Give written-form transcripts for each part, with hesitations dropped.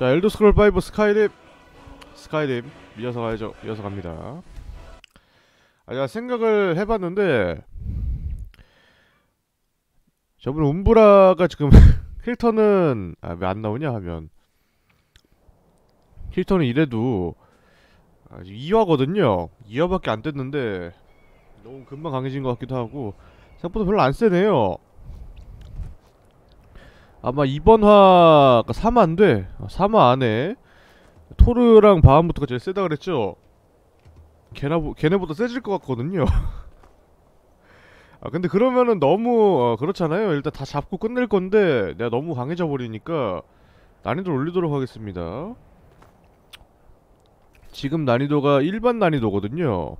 자, 엘더 스크롤 5 스카이림 이어서 가야죠. 이어서 갑니다. 내가 생각을 해봤는데 저번 움브라가 지금 힐턴은 왜 안 나오냐 하면 힐턴은 이래도 2화거든요. 2화밖에 안 됐는데 너무 금방 강해진 것 같기도 하고 생각보다 별로 안 세네요. 아마 이번 화가 3화인데 3화 안에 토르랑 바함부터가 제일 세다 그랬죠? 걔네보다 세질 것 같거든요. 근데 그러면은 너무 그렇잖아요. 일단 다 잡고 끝낼 건데 내가 너무 강해져 버리니까 난이도를 올리도록 하겠습니다. 지금 난이도가 일반 난이도거든요.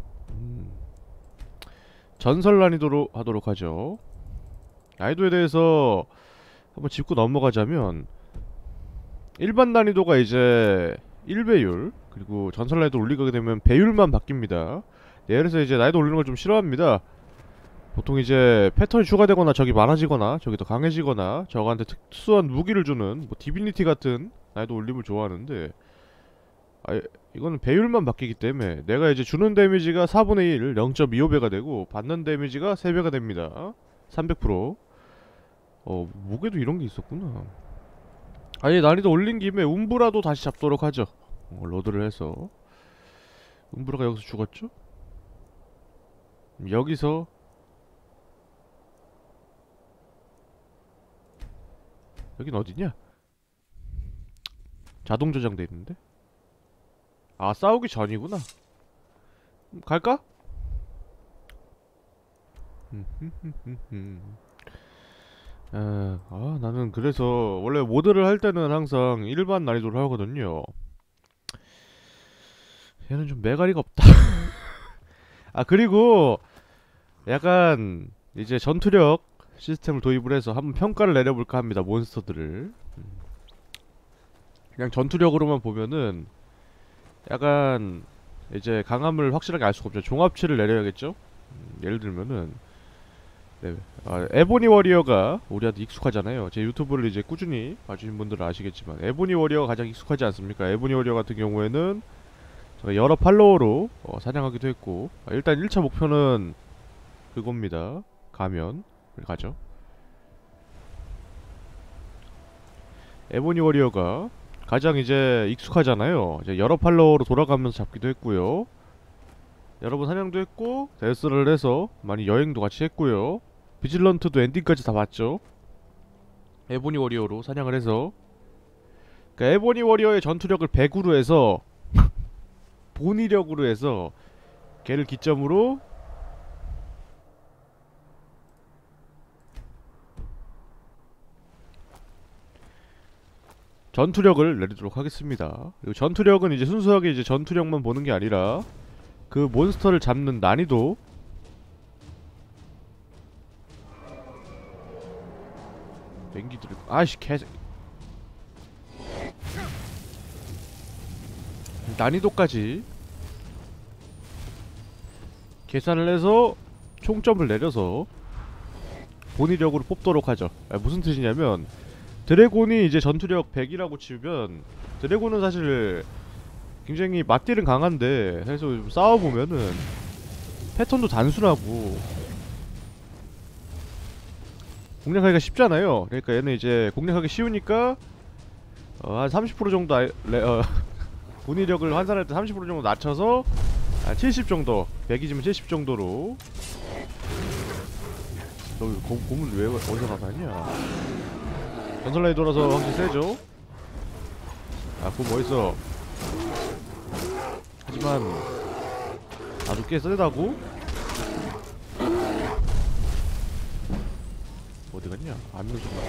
전설 난이도로 하도록 하죠. 난이도에 대해서 한번 짚고 넘어가자면 일반 난이도가 이제 1배율, 그리고 전설 난이도 올리게 되면 배율만 바뀝니다. 네, 그래서 이제 난이도 올리는 걸 좀 싫어합니다. 보통 이제 패턴이 추가되거나 적이 많아지거나 적이 더 강해지거나 적한테 특수한 무기를 주는 뭐 디비니티 같은 난이도 올림을 좋아하는데 이거는 배율만 바뀌기 때문에 내가 이제 주는 데미지가 4분의 1, 0.25배가 되고 받는 데미지가 3배가 됩니다. 300%. 무게도 이런 게 있었구나. 아예 난이도 올린 김에 움브라도 다시 잡도록 하죠. 로드를 해서. 움브라가 여기서 죽었죠? 여기서 여긴 어디냐? 자동 저장돼 있는데? 싸우기 전이구나. 갈까? 나는 그래서 원래 모드를 할 때는 항상 일반 난이도를 하거든요. 얘는 좀 매가리가 없다. 그리고 약간 이제 전투력 시스템을 도입을 해서 한번 평가를 내려볼까 합니다. 몬스터들을. 그냥 전투력으로만 보면은 약간 이제 강함을 확실하게 알 수가 없죠. 종합치를 내려야겠죠? 예를 들면은 네. 에보니 워리어가 우리한테 익숙하잖아요. 제 유튜브를 이제 꾸준히 봐주신 분들은 아시겠지만 에보니 워리어가 가장 익숙하지 않습니까? 에보니 워리어 같은 경우에는 제가 여러 팔로워로 사냥하기도 했고, 일단 1차 목표는 그겁니다. 가면 가죠. 에보니 워리어가 가장 이제 익숙하잖아요. 이제 여러 팔로워로 돌아가면서 잡기도 했고요. 여러 번 사냥도 했고 데스를 해서 많이 여행도 같이 했고요. 비질런트도 엔딩까지 다 봤죠. 에보니 워리어로 사냥을 해서. 그러니까 에보니 워리어의 전투력을 100으로 해서 본위력으로 해서 걔를 기점으로 전투력을 내리도록 하겠습니다. 그리고 전투력은 이제 순수하게 이제 전투력만 보는 게 아니라 그 몬스터를 잡는 난이도, 뱅기들을 아이씨 개새 난이도까지 계산을 해서 총점을 내려서 본위력으로 뽑도록 하죠. 무슨 뜻이냐면 드래곤이 이제 전투력 100이라고 치면 드래곤은 사실 굉장히 맞딜은 강한데 해서 좀 싸워보면은 패턴도 단순하고 공략하기가 쉽잖아요. 그러니까 얘는 이제 공략하기 쉬우니까 한 30% 정도 본위력을 환산할 때 30% 정도 낮춰서 한 70 정도, 100이지만 70 정도로. 너 고문 왜 어디서 나다냐? 전설라이 돌아서 확실히 세죠? 그거 멋있어. 하지만 나도 꽤 세다고? 어디갔냐? 안 누른다.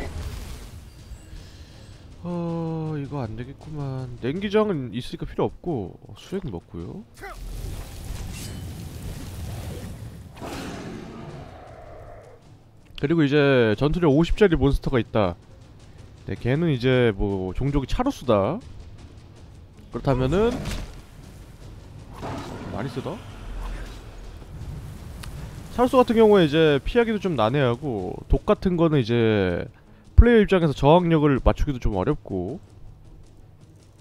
이거 안되겠구만. 냉기장은 있으니까 필요 없고 수액 먹고요. 그리고 이제 전투력 50짜리 몬스터가 있다. 네, 걔는 이제 뭐 종족이 차루스다. 그렇다면은 많이 쓰다? 차루스 같은 경우에 이제 피하기도 좀 난해하고 독 같은 거는 이제 플레이어 입장에서 저항력을 맞추기도 좀 어렵고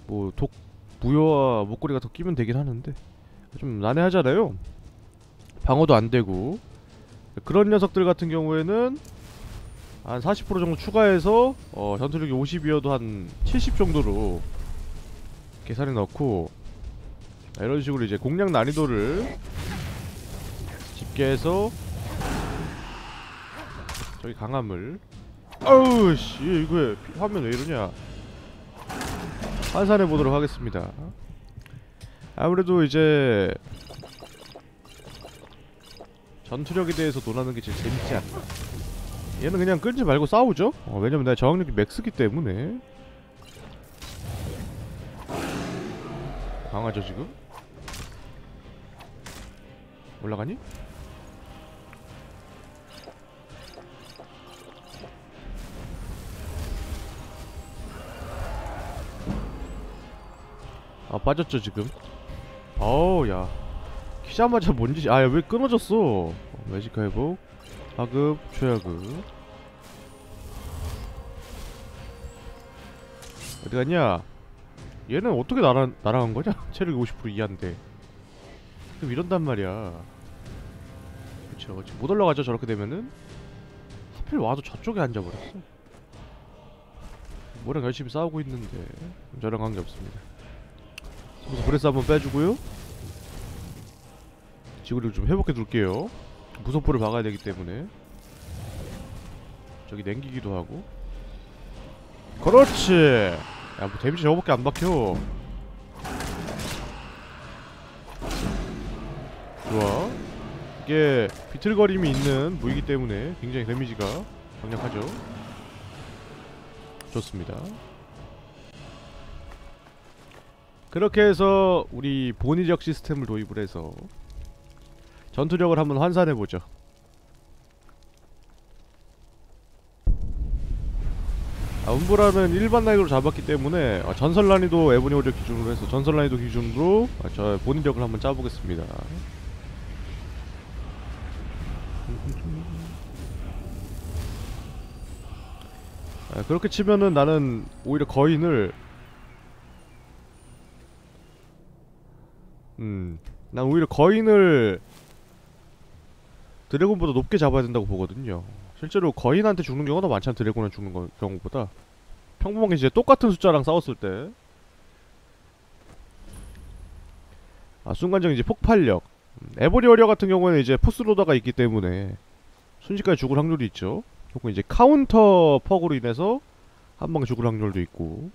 뭐 독 부여와 목걸이가 더 끼면 되긴 하는데 좀 난해하잖아요. 방어도 안 되고. 그런 녀석들 같은 경우에는 한 40% 정도 추가해서 전투력이 50이어도 한 70 정도로 계산해 넣고, 이런 식으로 이제 공략 난이도를 집계해서 저기 강함을, 아우 씨 이거 화면 왜 이러냐, 환산해 보도록 하겠습니다. 아무래도 이제 전투력에 대해서 논하는 게 제일 재밌지 않나. 얘는 그냥 끌지 말고 싸우죠. 왜냐면 내가 저항력이 맥스기 때문에. 강하죠 지금? 올라가니? 아 빠졌죠 지금. 어우 야, 키자마자 뭔지. 아 왜 끊어졌어. 매지카 회복, 하급, 최하급. 어디 갔냐? 얘는 어떻게 날아간 거냐? 체력이 50% 이하인데. 그럼 이런단 말이야. 그쵸. 지금 못 올라가죠 저렇게 되면은. 하필 와도 저쪽에 앉아버렸어. 뭐랑 열심히 싸우고 있는데 저랑 관계없습니다. 그래서 브레스 한번 빼주고요. 지구를 좀 회복해 둘게요. 무소포를 박아야 되기 때문에. 저기 냉기기도 하고. 그렇지. 야, 뭐 데미지 저거밖에 안 박혀. 좋아. 이게 비틀거림이 있는 무기이기 때문에 굉장히 데미지가 강력하죠. 좋습니다. 그렇게 해서 우리 본의력 시스템을 도입을 해서 전투력을 한번 환산해보죠. 음보라는 일반 난이도로 잡았기 때문에 전설 난이도 에보니 오리어 기준으로 해서 전설 난이도 기준으로 저 본인력을 한번 짜보겠습니다. 그렇게 치면은 나는 오히려 거인을 난 오히려 거인을 드래곤보다 높게 잡아야 된다고 보거든요. 실제로 거인한테 죽는 경우가 더 많잖아. 드래곤한테 죽는 경우보다. 평범하게 이제 똑같은 숫자랑 싸웠을 때. 순간적인 이제 폭발력. 에버리 워리어 같은 경우에는 이제 포스로더가 있기 때문에 순식간에 죽을 확률이 있죠. 혹은 이제 카운터 퍽으로 인해서 한 방에 죽을 확률도 있고.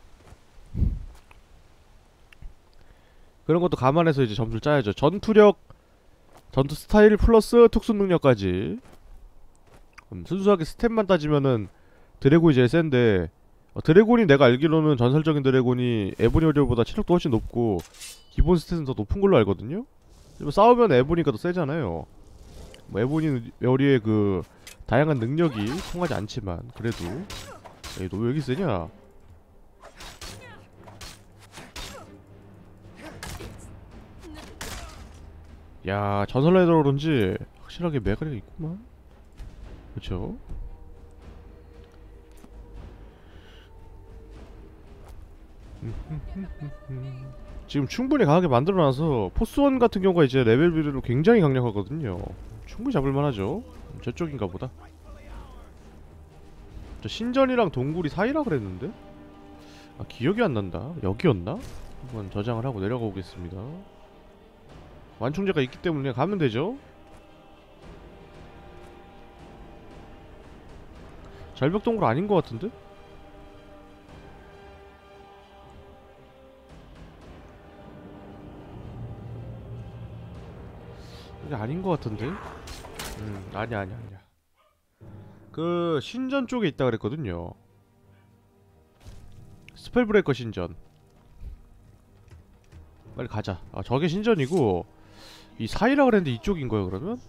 그런 것도 감안해서 이제 점수를 짜야죠. 전투력, 전투 스타일 플러스 특수 능력까지. 순수하게 스탯만 따지면은 드래곤이 제일 센데, 드래곤이 내가 알기로는 전설적인 드래곤이 에보니 워리어보다 체력도 훨씬 높고 기본 스탯은 더 높은 걸로 알거든요. 싸우면 에보니가 더 세잖아요. 뭐 에보니 워리어의 그 다양한 능력이 통하지 않지만 그래도. 에이, 너 왜 여기 세냐? 야, 전설라이더로 그런지 확실하게 메가리가 있구만. 그쵸? 지금 충분히 강하게 만들어놔서 포스원 같은 경우가 이제 레벨 비례로 굉장히 강력하거든요. 충분히 잡을만하죠. 저쪽인가 보다. 저 신전이랑 동굴이 사이라 그랬는데? 기억이 안 난다. 여기였나? 한번 저장을 하고 내려가 보겠습니다. 완충제가 있기 때문에 그냥 가면 되죠. 절벽동굴 아닌 것 같은데? 이게 아닌 것 같은데? 아니야. 그 신전 쪽에 있다 그랬거든요. 스펠브레이커 신전. 빨리 가자. 저게 신전이고 이 사이라 그랬는데 이쪽인 거예요 그러면?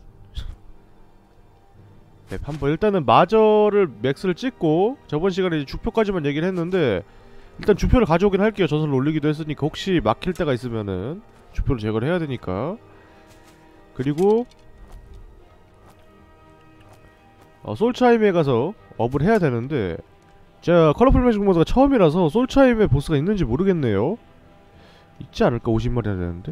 네, 한번 일단은 마저를 맥스를 찍고, 저번 시간에 이제 주표까지만 얘기를 했는데 일단 주표를 가져오긴 할게요. 전설을 올리기도 했으니까 혹시 막힐 때가 있으면은 주표를 제거를 해야 되니까. 그리고 솔차임에 가서 업을 해야 되는데, 제가 컬러풀 매직 모드가 처음이라서 솔차임에 보스가 있는지 모르겠네요. 있지 않을까? 50마리 해야 되는데.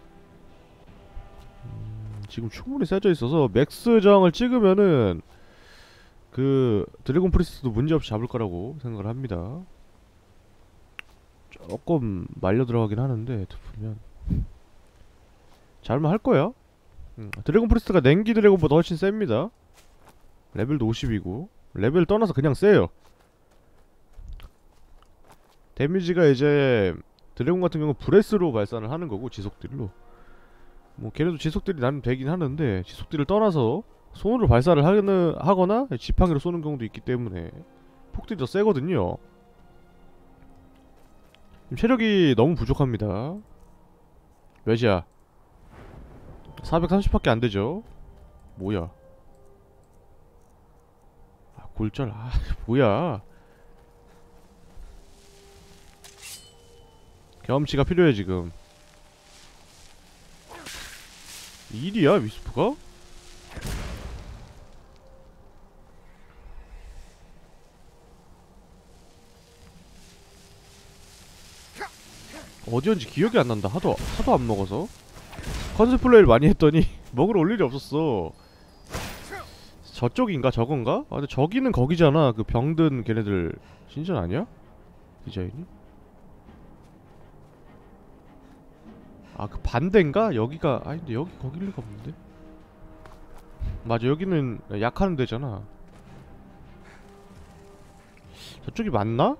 지금 충분히 세져 있어서 맥스 저항을 찍으면은 그 드래곤 프리스트도 문제없이 잡을 거라고 생각을 합니다. 조금 말려 들어가긴 하는데 보면 잘만 할 거야. 드래곤 프리스트가 냉기 드래곤보다 훨씬 셉니다. 레벨도 50이고 레벨 떠나서 그냥 세요. 데미지가 이제 드래곤 같은 경우 브레스로 발산을 하는 거고 지속딜로. 뭐 걔네도 지속딜이 나름 되긴 하는데 지속딜을 떠나서 손으로 발사를 하거나 지팡이로 쏘는 경우도 있기 때문에 폭딜이 더 세거든요. 지금 체력이 너무 부족합니다. 몇이야? 430밖에 안 되죠. 뭐야? 아, 골절. 아, 뭐야? 경험치가 필요해 지금. 일이야 위스프가? 어디였는지 기억이 안 난다. 하도 안 먹어서. 컨셉 플레이를 많이 했더니 먹으러 올 일이 없었어. 저쪽인가 저건가? 아 근데 저기는 거기잖아. 그 병든 걔네들 신전 아니야? 디자인이? 아 그 반대인가? 여기가 아니 근데 여기 거길 리가 없는데? 맞아 여기는 약하는 데잖아. 저쪽이 맞나?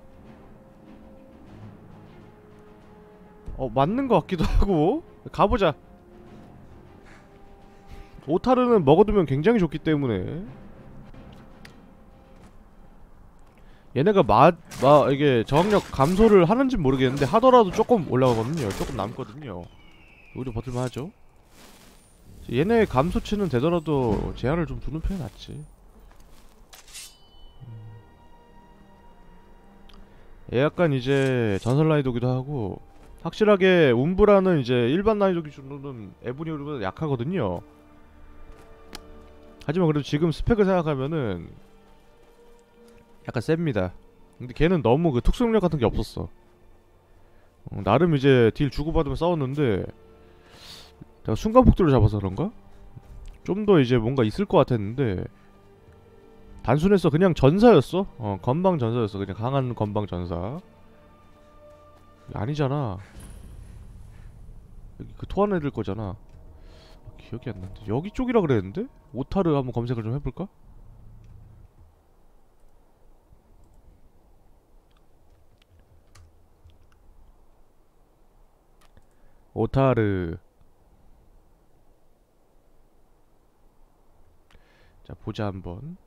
맞는 것 같기도 하고. 가보자. 오타르는 먹어두면 굉장히 좋기 때문에 얘네가 이게 저항력 감소를 하는진 모르겠는데 하더라도 조금 올라가거든요. 조금 남거든요. 오히려 버틸만 하죠. 얘네 감소치는 되더라도 제한을 좀 두는 편이 낫지. 얘 약간 이제 전설 난이도기도 하고 확실하게 움브라는 이제 일반 난이도 기준으로는 에브니오르보다 약하거든요. 하지만 그래도 지금 스펙을 생각하면은 약간 셉니다. 근데 걔는 너무 그 특수능력 같은 게 없었어. 나름 이제 딜 주고받으며 싸웠는데 내가 순간폭도를 잡아서 그런가? 좀 더 이제 뭔가 있을 것 같았는데 단순했어. 그냥 전사였어. 건방 전사였어. 그냥 강한 건방 전사. 아니잖아. 여기 그 토한 애들 거잖아. 기억이 안 나는데 여기 쪽이라 그랬는데? 오타르 한번 검색을 좀 해볼까? 오타르. 자 보자 한번.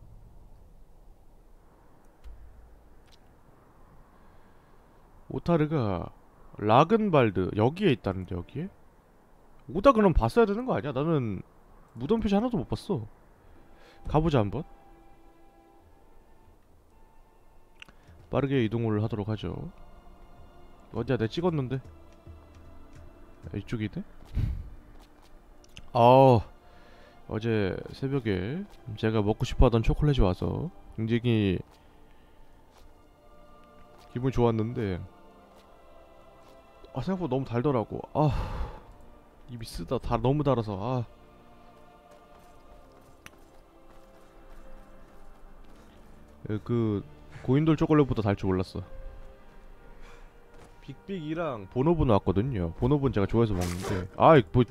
오타르가 라근발드 여기에 있다는데 여기에? 오다 그럼 봤어야 되는 거 아니야? 나는 무덤 표시 하나도 못 봤어. 가보자 한번. 빠르게 이동을 하도록 하죠. 어디야 내가 찍었는데. 이쪽이네? 어제 새벽에 제가 먹고 싶어하던 초콜릿이 와서 굉장히 기분이 좋았는데 생각보다 너무 달더라고. 입이 쓰다. 너무 달아서 그 고인돌 초콜릿보다 달 줄 몰랐어. 빅빅이랑 보노보 나왔거든요. 보노보는 제가 좋아해서 먹는데 뭐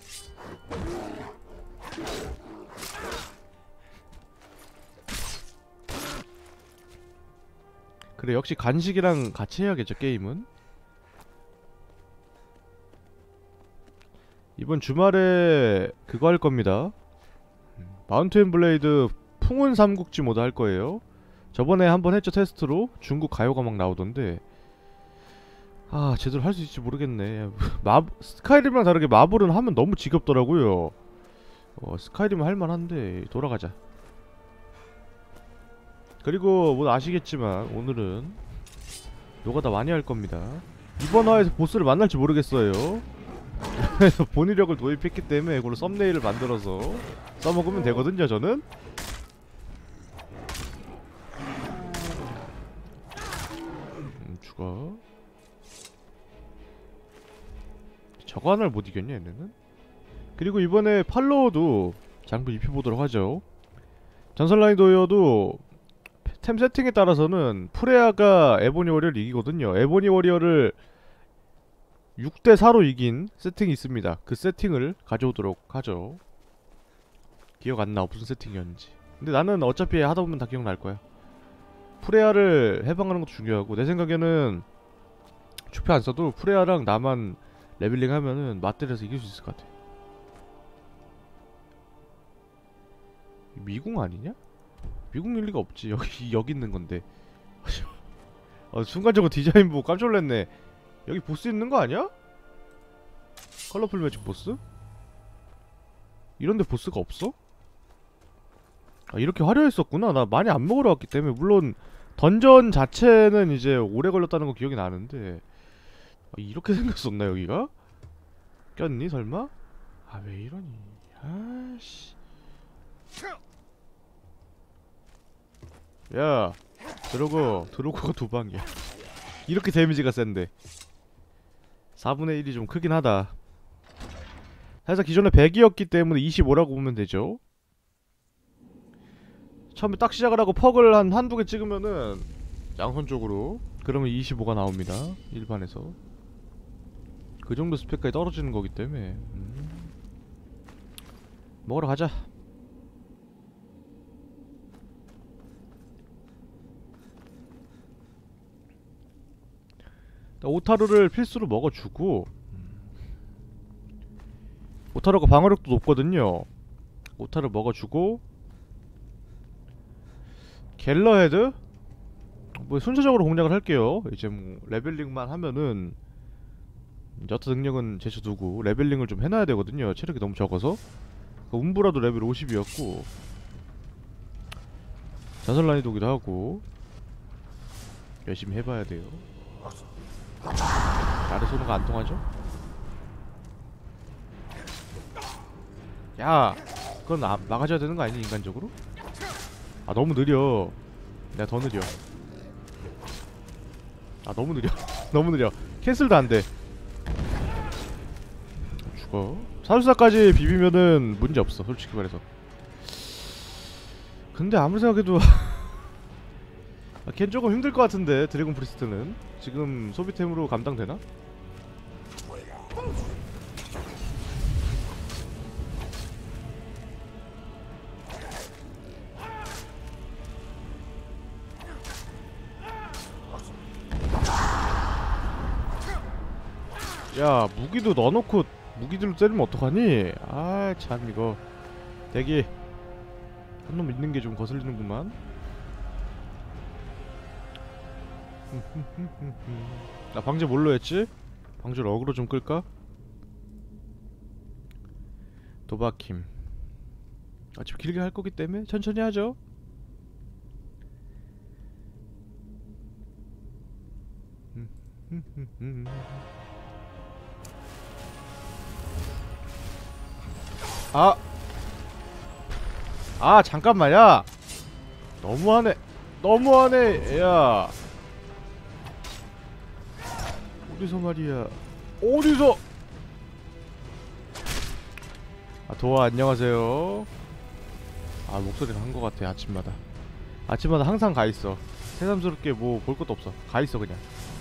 그래 역시 간식이랑 같이 해야겠죠 게임은. 이번 주말에 그거 할 겁니다. 마운트 앤 블레이드 풍운 삼국지 모드 할 거예요. 저번에 한번 했죠 테스트로. 중국 가요가 막 나오던데 제대로 할 수 있을지 모르겠네. 스카이림이랑 다르게 마블은 하면 너무 지겹더라고요. 스카이림은 할만한데 돌아가자. 그리고 뭐 아시겠지만 오늘은 노가다 많이 할 겁니다. 이번 화에서 보스를 만날지 모르겠어요. 그래서 본위력을 도입했기 때문에 이걸로 썸네일을 만들어서 써먹으면 되거든요 저는. 죽어. 저거 하나를 못 이겼냐 얘네는? 그리고 이번에 팔로우도 장비 입혀보도록 하죠. 전설 난이도여도 템 세팅에 따라서는 프레아가 에보니 워리어를 이기거든요. 에보니 워리어를 6대4로 이긴 세팅이 있습니다. 그 세팅을 가져오도록 하죠. 기억 안 나 무슨 세팅이었는지. 근데 나는 어차피 하다보면 다 기억날 거야. 프레아를 해방하는 것도 중요하고, 내 생각에는 추표 안 써도 프레아랑 나만 레벨링 하면은 맞대려서 이길 수 있을 것 같아. 미궁 아니냐? 미궁일 리가 없지. 여기 있는 건데. 순간적으로 디자인 보고 깜짝 놀랐네. 여기 보스 있는 거 아니야? 컬러풀 매직 보스? 이런데 보스가 없어? 아, 이렇게 화려했었구나. 나 많이 안 먹으러 왔기 때문에. 물론 던전 자체는 이제 오래 걸렸다는 거 기억이 나는데, 아, 이렇게 생겼었나 여기가? 꼈니 설마? 아, 왜 이러니? 아씨. 야, 드로거가 두 방이야. 이렇게 데미지가 센데 4분의 1이 좀 크긴 하다. 살짝 기존에 100이었기 때문에 25라고 보면 되죠. 처음에 딱 시작을 하고 퍽을 한두 개 찍으면은 양손 쪽으로, 그러면 25가 나옵니다. 일반에서. 그 정도 스펙까지 떨어지는 거기 때문에. 먹으러 가자. 오타루를 필수로 먹어주고, 오타루가 방어력도 높거든요. 오타루 먹어주고, 갤러헤드? 뭐 순서적으로 공략을 할게요. 이제 뭐 레벨링만 하면은 여타 능력은 제쳐두고 레벨링을 좀 해놔야 되거든요. 체력이 너무 적어서. 움브라도 레벨 50이었고 전설 난이도기도 하고 열심히 해봐야 돼요. 아래 쏘는 거 안 통하죠? 야, 그건 막아줘야 되는 거 아니니 인간적으로? 아, 너무 느려. 내가 더 느려. 아, 너무 느려. 너무 느려. 캔슬도 안 돼. 죽어. 사술사까지 비비면은 문제 없어, 솔직히 말해서. 근데 아무리 생각해도 걘 조금 힘들 것 같은데. 드래곤 프리스트는 지금 소비템으로 감당되나? 야, 무기도 넣어놓고 무기들로 때리면 어떡하니? 아, 참 이거 대기 한 놈 있는 게 좀 거슬리는구만. 나 방제 뭘로 했지? 방제를 어그로 좀 끌까? 도박힘. 어차피 길게 할 거기 때문에 천천히 하죠. 아! 아, 잠깐만, 야! 너무하네. 너무하네, 야! 어디서 말이야. 어디서! 아, 도아, 안녕하세요. 아, 목소리가 한 것 같아, 아침마다. 아침마다 항상 가있어. 새삼스럽게 뭐 볼 것도 없어. 가있어, 그냥.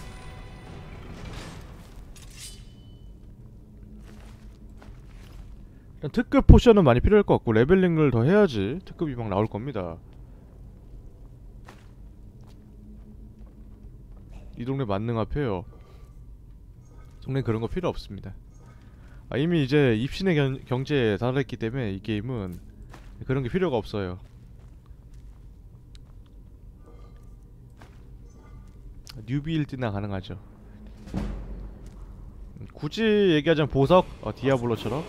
일단 특급 포션은 많이 필요할 것 같고, 레벨링을 더 해야지 특급이 막 나올 겁니다. 이 동네 만능 앞에요. 동네 그런 거 필요 없습니다. 아, 이미 이제 입신의 경제에 달했기 때문에 이 게임은 그런 게 필요가 없어요. 뉴비 1등나 가능하죠. 굳이 얘기하자면 보석, 디아블로처럼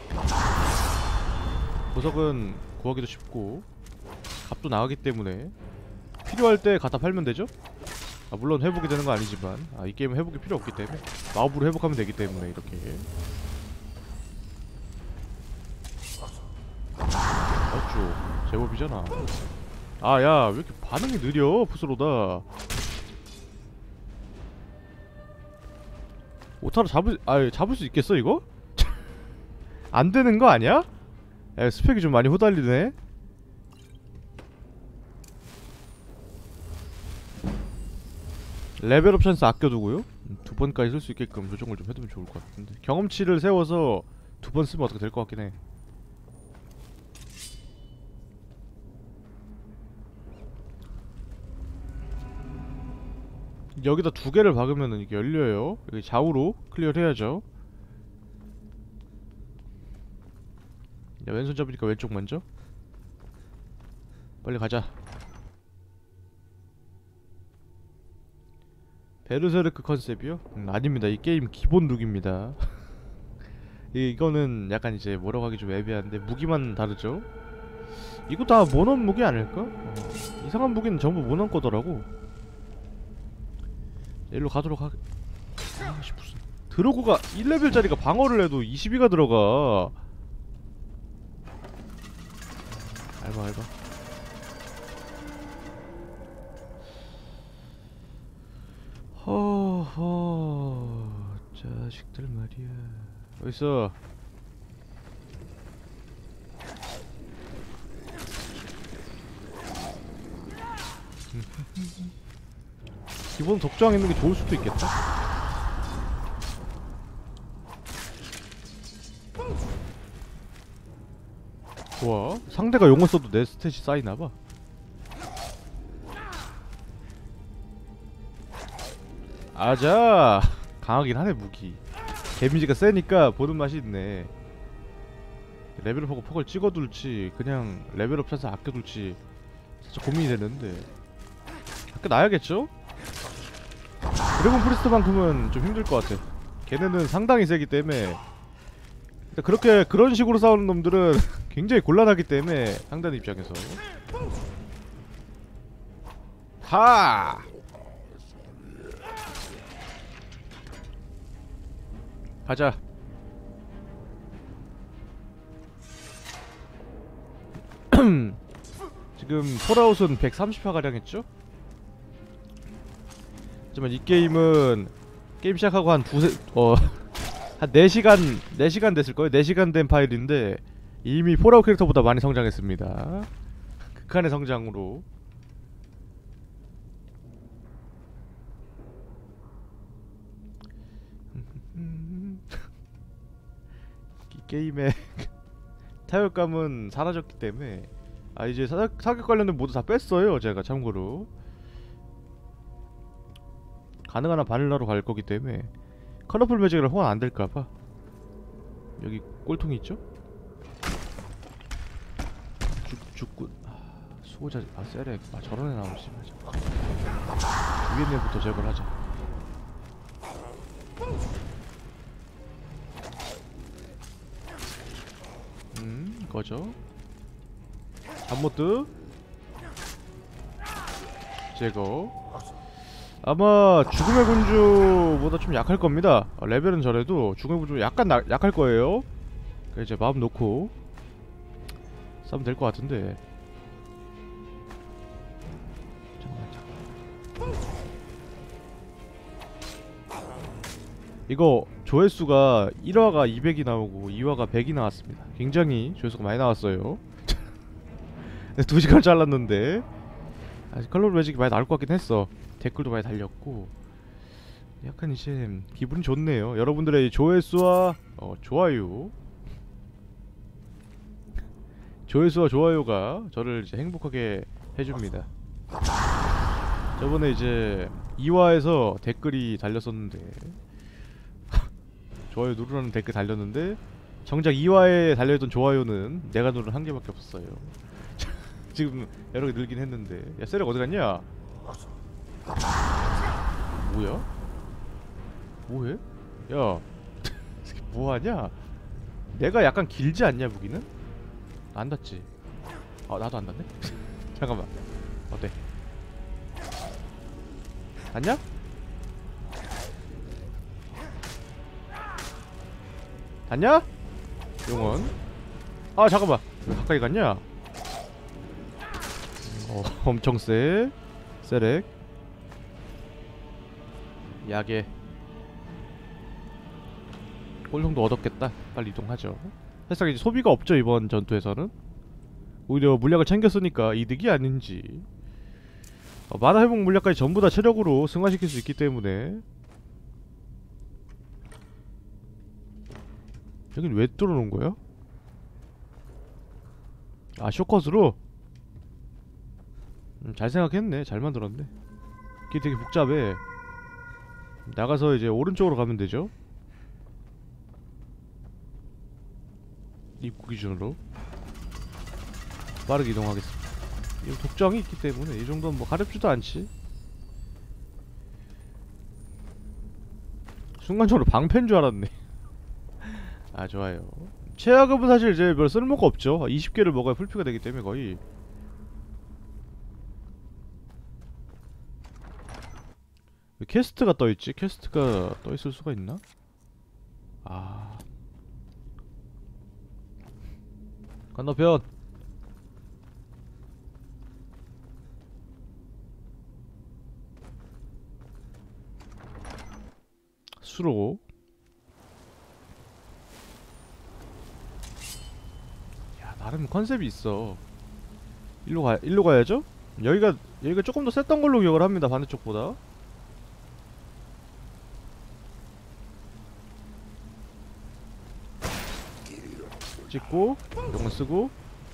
보석은 구하기도 쉽고 값도 나가기 때문에 필요할 때 갖다 팔면 되죠? 아, 물론 회복이 되는 거 아니지만, 이 게임은 회복이 필요 없기 때문에 마법으로 회복하면 되기 때문에 이렇게. 맞죠? 제법이잖아. 아, 야, 왜 이렇게 반응이 느려, 푸스로다. 오타로 잡을 수 있겠어 이거? 안 되는 거 아니야? 야, 스펙이 좀 많이 후달리네. 레벨업 찬스 아껴두고요. 두 번까지 쓸 수 있게끔 조정을 좀 해두면 좋을 것 같은데. 경험치를 세워서 두 번 쓰면 어떻게 될 것 같긴 해. 여기다 두 개를 박으면은 이게 열려요. 여기 좌우로 클리어를 해야죠. 야, 왼손잡이니까 왼쪽 먼저. 빨리 가자. 베르세르크 컨셉이요? 아닙니다. 이 게임 기본 룩입니다. 이거는 약간 이제 뭐라고 하기 좀 애매한데 무기만 다르죠? 이거 다 모넌 무기 아닐까? 이상한 무기는 전부 모넌 거더라고. 일로 가도록 아이씨, 무슨 드로그가 1레벨짜리가 방어를 해도 22가 들어가. 알바. 허허, 자식들 말이야. 어딨어? 기본 독장 있는 게 좋을 수도 있겠다. 좋아. 상대가 용을 써도 내 스탯이 쌓이나봐. 아자. 강하긴 하네 무기. 데미지가 세니까 보는 맛이 있네. 레벨업하고 폭을 찍어둘지 그냥 레벨업 찬스 아껴둘지 살짝 고민이 되는데 아껴놔야겠죠? 드래곤 프리스트만큼은 좀 힘들 것 같아. 걔네는 상당히 세기 때문에. 그렇게 그런 식으로 싸우는 놈들은 굉장히 곤란하기 때문에 상대 입장에서. 하! 가자. 지금 폴아웃은 130화 가량 했죠? 하지만 이 게임은 게임 시작하고 한 한 4시간 됐을거예요. 4시간 된 파일인데 이미 폴아웃 캐릭터보다 많이 성장했습니다. 극한의 성장으로. 이 게임의 타격감은 사라졌기 때문에 이제 사격 관련된 모두 다 뺐어요. 제가 참고로 가능한 한 바닐라로 갈 거기 때문에 컬러풀 매직이라 호환 안 될까봐. 여기 꼴통이 있죠? 죽군. 수호자. 세렉. 저런 애 나오지. 맞아. 위에 애부터 제거를 하자. 거죠. 잠모드 제거. 아마 죽음의 군주보다 좀 약할 겁니다. 레벨은 저래도 죽음의 군주 약간 약할 거예요. 그래서 이제 마음 놓고 싸면 될 것 같은데. 잠깐만. 이거 조회수가 1화가 200이 나오고 2화가 100이 나왔습니다. 굉장히 조회수가 많이 나왔어요. 2시간 잘랐는데 아직 컬러 매직이 많이 나올 것 같긴 했어. 댓글도 많이 달렸고 약간 이제 기분이 좋네요. 여러분들의 조회수와 조회수와 좋아요가 저를 이제 행복하게 해줍니다. 저번에 이제 2화에서 댓글이 달렸었는데 좋아요 누르라는 댓글 달렸는데 정작 2화에 달려있던 좋아요는 내가 누른 한 개밖에 없었어요. 지금 여러 개 늘긴 했는데. 야, 세렉 어디 갔냐? 뭐야? 뭐해? 야, 뭐하냐? 내가 약간 길지 않냐 무기는? 안 닿지? 나도 안 닿네? 잠깐만. 어때? 닿냐? 닿냐? 용원. 잠깐만. 왜 가까이 갔냐? 엄청 세렉. 야게 꼴통도 얻었겠다. 빨리 이동하죠. 사실상 이제 소비가 없죠 이번 전투에서는. 오히려 물약을 챙겼으니까 이득이 아닌지. 만화 회복 물약까지 전부 다 체력으로 승화시킬 수 있기 때문에. 여긴 왜 뚫어놓은 거야? 아 쇼컷으로? 잘 생각했네. 잘 만들었네. 이게 되게 복잡해. 나가서 이제 오른쪽으로 가면 되죠. 입구 기준으로 빠르게 이동하겠습니다. 이 독점이 있기 때문에 이 정도는 뭐 가렵지도 않지. 순간적으로 방패인 줄 알았네. 아 좋아요. 최하급은 사실 이제 별 쓸모가 없죠. 20개를 먹어야 풀피가 되기 때문에 거의. 왜 퀘스트가 떠있지? 퀘스트가 떠있을 수가 있나? 아 건너편. 수로. 야 나름 컨셉이 있어. 일로 가야죠? 여기가 조금 더 셌던 걸로 기억을 합니다. 반대쪽보다. 찍고 이건 쓰고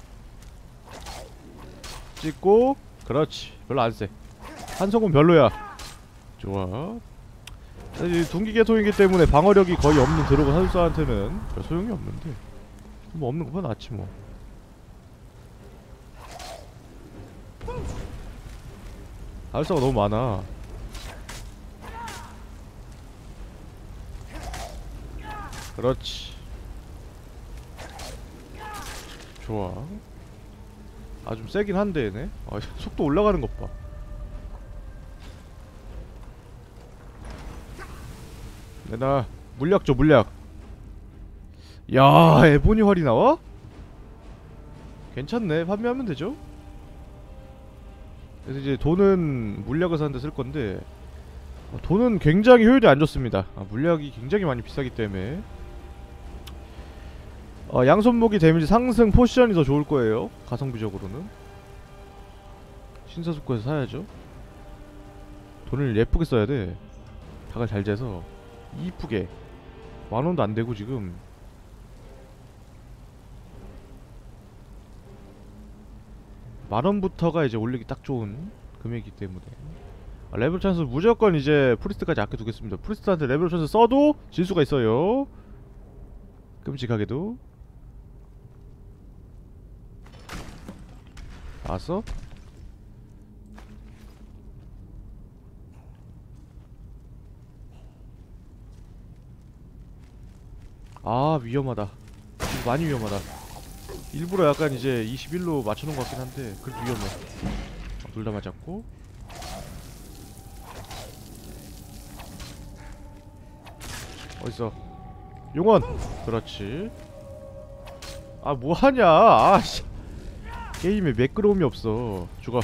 찍고. 그렇지. 별로 안세. 한성은 별로야. 좋아. 사실 둥기 계통이기 때문에 방어력이 거의 없는 드로그 사술사한테는 별 소용이 없는데 뭐 없는 것보다 낫지 뭐. 사술사가 너무 많아. 그렇지. 좋아. 아 좀 세긴 한데 얘네. 아 속도 올라가는 것 봐. 내놔. 물약 줘 물약. 야 에보니 활이 나와? 괜찮네. 판매하면 되죠. 그래서 이제 돈은 물약을 사는데 쓸 건데 돈은 굉장히 효율이 안 좋습니다. 물약이 굉장히 많이 비싸기 때문에. 양손무기 데미지 상승 포션이 더 좋을 거예요. 가성비적으로는. 신사숙고에서 사야죠. 돈을 예쁘게 써야 돼. 다가 잘 돼서 이쁘게. 만원도 안 되고 지금. 만원부터가 이제 올리기 딱 좋은 금액이기 때문에. 레벨 찬스 무조건 이제 프리스트까지 아껴두겠습니다. 프리스트한테 레벨 찬스 써도 질 수가 있어요. 끔찍하게도. 알았어? 아 위험하다. 많이 위험하다. 일부러 약간 이제 21로 맞춰놓은 것 같긴 한데 그래도 위험해. 둘 다 맞았고. 어딨어 용원. 그렇지. 아 뭐하냐. 아씨 게임에 매끄러움이 없어. 죽어.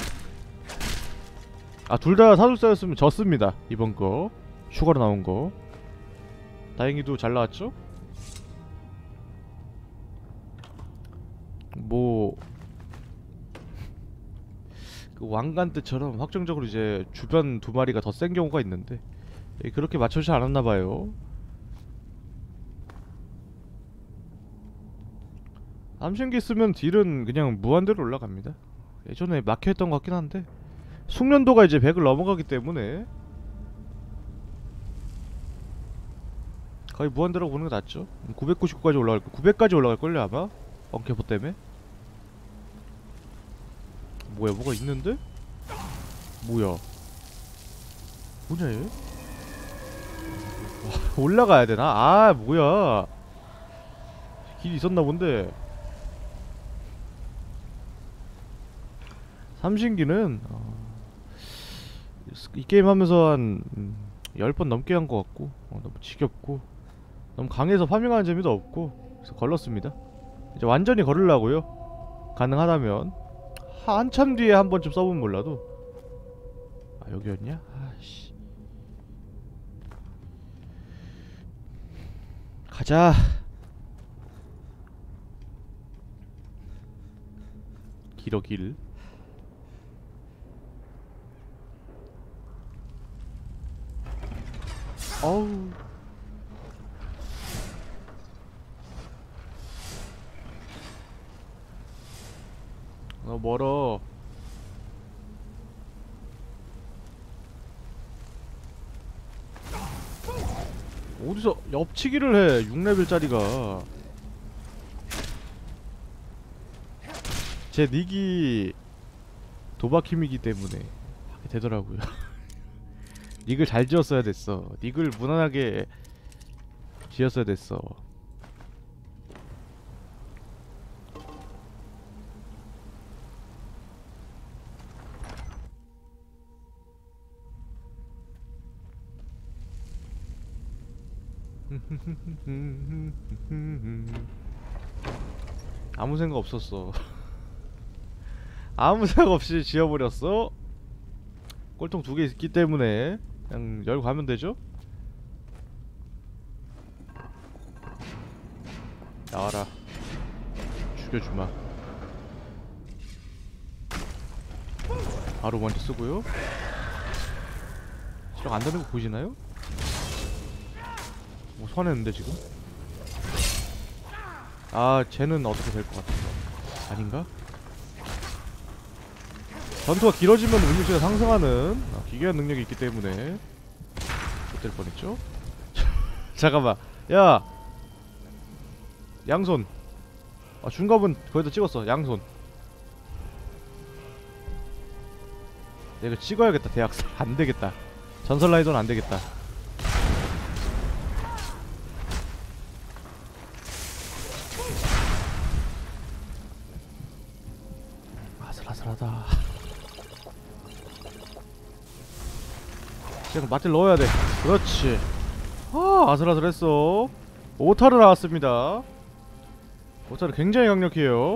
아 둘 다 사술사였으면 졌습니다. 이번 거 추가로 나온 거. 다행히도 잘 나왔죠? 뭐 그 왕관 때처럼 확정적으로 이제 주변 두 마리가 더 센 경우가 있는데 그렇게 맞춰지지 않았나봐요. 암신기 쓰면 딜은 그냥 무한대로 올라갑니다. 예전에 막혀있던 것 같긴 한데 숙련도가 이제 100을 넘어가기 때문에 거의 무한대라고 보는 게 낫죠. 999까지 올라갈 거. 900까지 올라갈걸요 아마? 엉켜보 때문에. 뭐야 뭐가 있는데? 뭐야 뭐냐 얘? 올라가야 되나? 아 뭐야 길이 있었나 본데. 삼신기는 이 게임 하면서 한 10번 넘게 한 것 같고 너무 지겹고 너무 강해서 파밍하는 재미도 없고 그래서 걸렀습니다. 이제 완전히 걸으려고요. 가능하다면 한참 뒤에 한 번쯤 써보면 몰라도. 아 여기였냐? 아씨 가자. 길어 길. 어우. 멀어. 어디서 엎치기를 해. 6레벨짜리가. 제 닉이 도박힘이기 때문에 하게 되더라고요. 닉을 잘 지었어야 됐어. 닉을 무난하게 지었어야 됐어. 아무 생각 없었어. 아무 생각 없이 지어버렸어. 꼴통 2개 있기 때문에 그냥 열고 가면 되죠? 나와라. 죽여주마. 바로 먼저 쓰고요. 시력 안 되는 거 보이시나요? 뭐 소환했는데 지금? 아, 쟤는 어떻게 될 것 같아? 아닌가? 전투가 길어지면 운율치가 상승하는 기괴한 능력이 있기 때문에 못될 뻔했죠? 잠깐만. 야! 양손. 아, 중갑은 거기다 찍었어. 양손. 내가 찍어야겠다. 대학살. 안되겠다. 전설 라이더는 안되겠다. 아슬아슬하다. 그냥 마틸 넣어야 돼. 그렇지. 아, 아슬아슬했어. 오타르 나왔습니다. 오타르 굉장히 강력해요.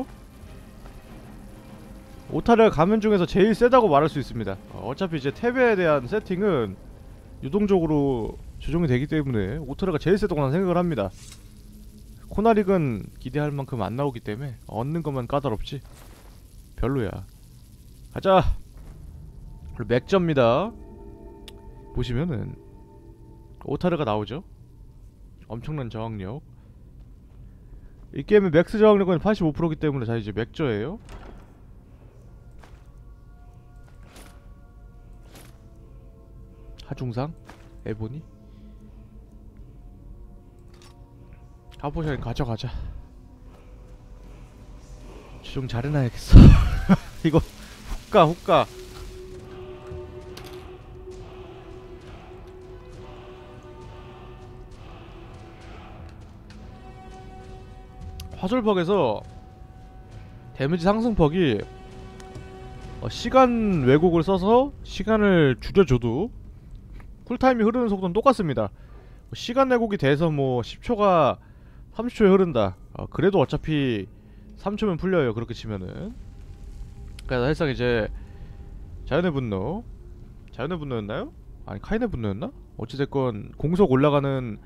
오타르가 가면 중에서 제일 세다고 말할 수 있습니다. 어차피 이제 탭에 대한 세팅은 유동적으로 조정이 되기 때문에 오타르가 제일 세다고 난 생각을 합니다. 코나릭은 기대할 만큼 안 나오기 때문에 얻는 것만 까다롭지 별로야. 가자. 그리고 맥저입니다. 보시면은 오타르가 나오죠. 엄청난 저항력. 이 게임의 맥스 저항력은 85%이기 때문에 자 이제 맥저예요. 하중상? 에보니? 가보자. 가져가자. 좀 잘해놔야겠어. 이거 훅가. 화졸퍽에서 데미지 상승 퍽이 시간 왜곡을 써서 시간을 줄여줘도 쿨타임이 흐르는 속도는 똑같습니다. 시간 왜곡이 돼서 뭐 10초가 30초에 흐른다. 그래도 어차피 3초면 풀려요. 그렇게 치면은. 그러니까 사실상 이제 자연의 분노였나요? 아니 카인의 분노였나? 어찌됐건 공속 올라가는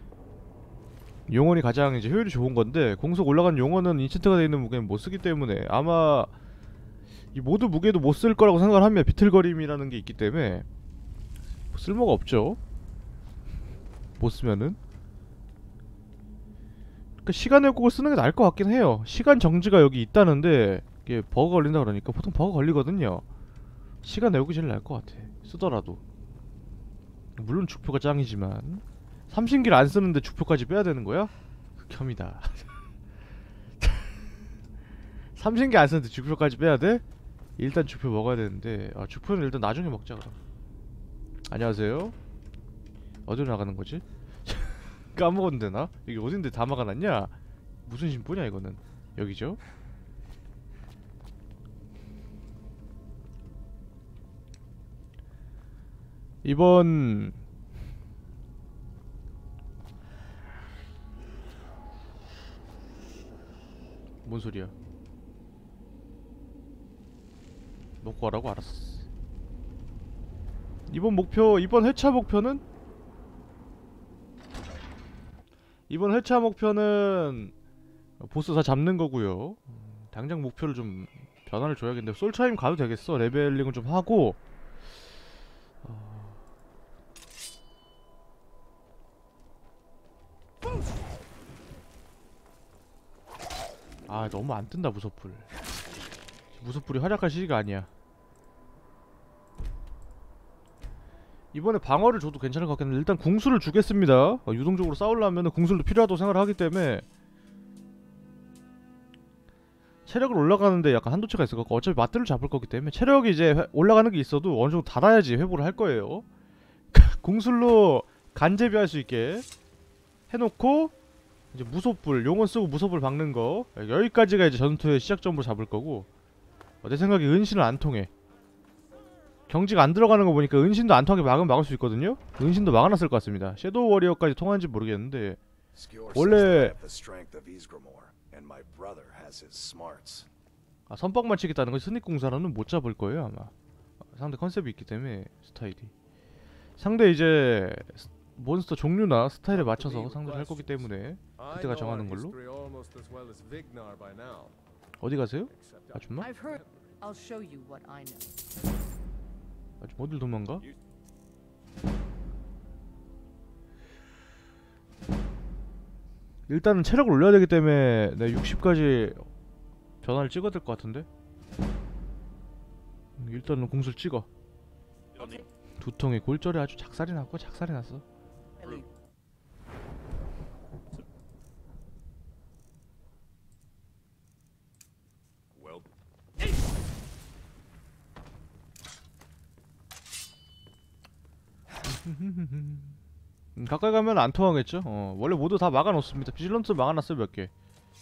용언이 가장 이제 효율이 좋은 건데, 공속 올라간 용언은 인챈트가 되어 있는 무게는 못 쓰기 때문에 아마 이 모두 무게도 못 쓸 거라고 생각을 하면 비틀거림이라는 게 있기 때문에 쓸모가 없죠. 못 쓰면은. 그러니까 시간 왜곡을 쓰는 게 나을 것 같긴 해요. 시간 정지가 여기 있다는데 이게 버그 걸린다 그러니까 보통 버그 걸리거든요. 시간 왜곡이 제일 나을 것 같아. 쓰더라도. 물론 죽표가 짱이지만 삼신기를 안 쓰는데 죽표까지 빼야 되는 거야? 극혐이다. 삼신기 안 쓰는데 죽표까지 빼야 돼? 일단 죽표 먹어야 되는데. 죽표는 일단 나중에 먹자 그럼. 안녕하세요. 어디로 나가는 거지? 까먹었는데 나? 여기 어딘데 다 막아놨냐? 무슨 심보냐 이거는. 여기죠? 이번 뭔 소리야? 먹고 가라고? 알았어. 이번 회차 목표는? 이번 회차 목표는 보스 다 잡는 거고요. 당장 목표를 좀 전환을 줘야겠는데 솔차임 가도 되겠어. 레벨링은 좀 하고. 아 너무 안 뜬다 무섭불. 무섭불이 활약할 시기가 아니야. 이번에 방어를 줘도 괜찮을 것 같겠는데 일단 궁수를 주겠습니다. 유동적으로 싸우려면 궁수도 필요하다고 생각을 하기 때문에 체력을 올라가는데 약간 한도체가 있을 것 같고 어차피 맞들을 잡을 거기 때문에 체력이 이제 올라가는 게 있어도 어느 정도 달아야지 회복을 할 거예요. 궁술로 간제비할 수 있게 해놓고 이제 무속불 용원 쓰고 무속불 박는 거 여기까지가 이제 전투의 시작점으로 잡을 거고 내 생각에 은신은 안 통해. 경지가 안 들어가는 거 보니까 은신도 안 통하게 막을 수 있거든요. 은신도 막아놨을 것 같습니다. 섀도우 워리어까지 통하는지 모르겠는데 원래 선빵만 치겠다는 건 스닉 공사로는 못 잡을 거예요 아마. 상대 컨셉이 있기 때문에 스타일이 상대 이제 몬스터 종류나 스타일에 맞춰서 상대를 할 거기 때문에 그때가 정하는 걸로. 어디 가세요? 아줌마? 아줌마 어딜 도망가? 일단은 체력을 올려야 되기 때문에 내 60까지 전화를 찍어야 될 것 같은데? 일단은 공수를 찍어. 두통에 골절이 아주 작살이 났고 작살이 났어. 가까이 가면 안 통하겠죠? 원래 모두 다 막아놓습니다. 비질런트 막아놨어요 몇 개.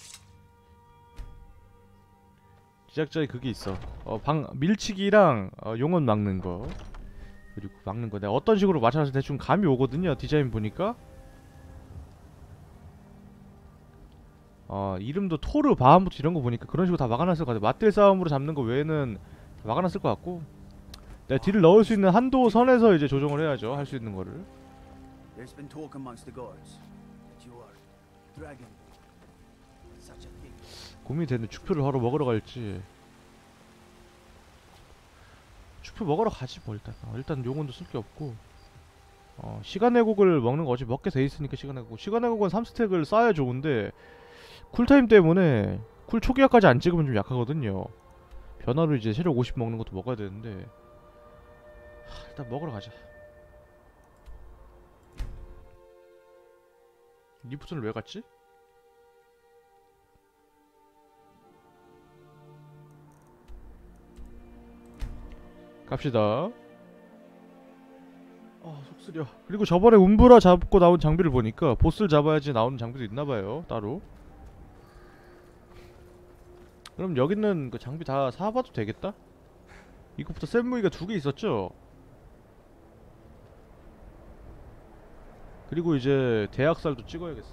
제작자에 그게 있어. 밀치기랑 용언 막는 거 그리고 막는 거 내가 어떤 식으로 맞춰서 대충 감이 오거든요. 디자인 보니까. 이름도 토르, 바하무트 이런 거 보니까 그런 식으로 다 막아놨을 것 같아. 맞대 싸움으로 잡는 거 외에는 다 막아놨을 것 같고 내가 딜을 넣을 수 있는 한도 선에서 이제 조정을 해야죠. 할 수 있는 거를. There's been talk amongst the gods that you are dragon. Such a thing. 고민이 되는데 축표를 하러 먹으러 갈지. 축표 먹으러 가지 뭐 일단. 일단 용언도 쓸 게 없고. 시간의 곡을 먹는 거 어차피 먹게 돼 있으니까 시간의 곡. 시간의 곡은 3스택을 쌓아야 좋은데 쿨타임 때문에 쿨 초기화까지 안 찍으면 좀 약하거든요. 변화로 이제 체력 50 먹는 것도 먹어야 되는데 일단 먹으러 가자. 리프트는 왜 갔지? 갑시다. 속쓰려. 그리고 저번에 움브라 잡고 나온 장비를 보니까 보스를 잡아야지 나오는 장비도 있나봐요 따로. 그럼 여기는 그 장비 다 사봐도 되겠다? 이것부터 센 무기가 2개 있었죠? 그리고 이제 대학살도 찍어야겠어.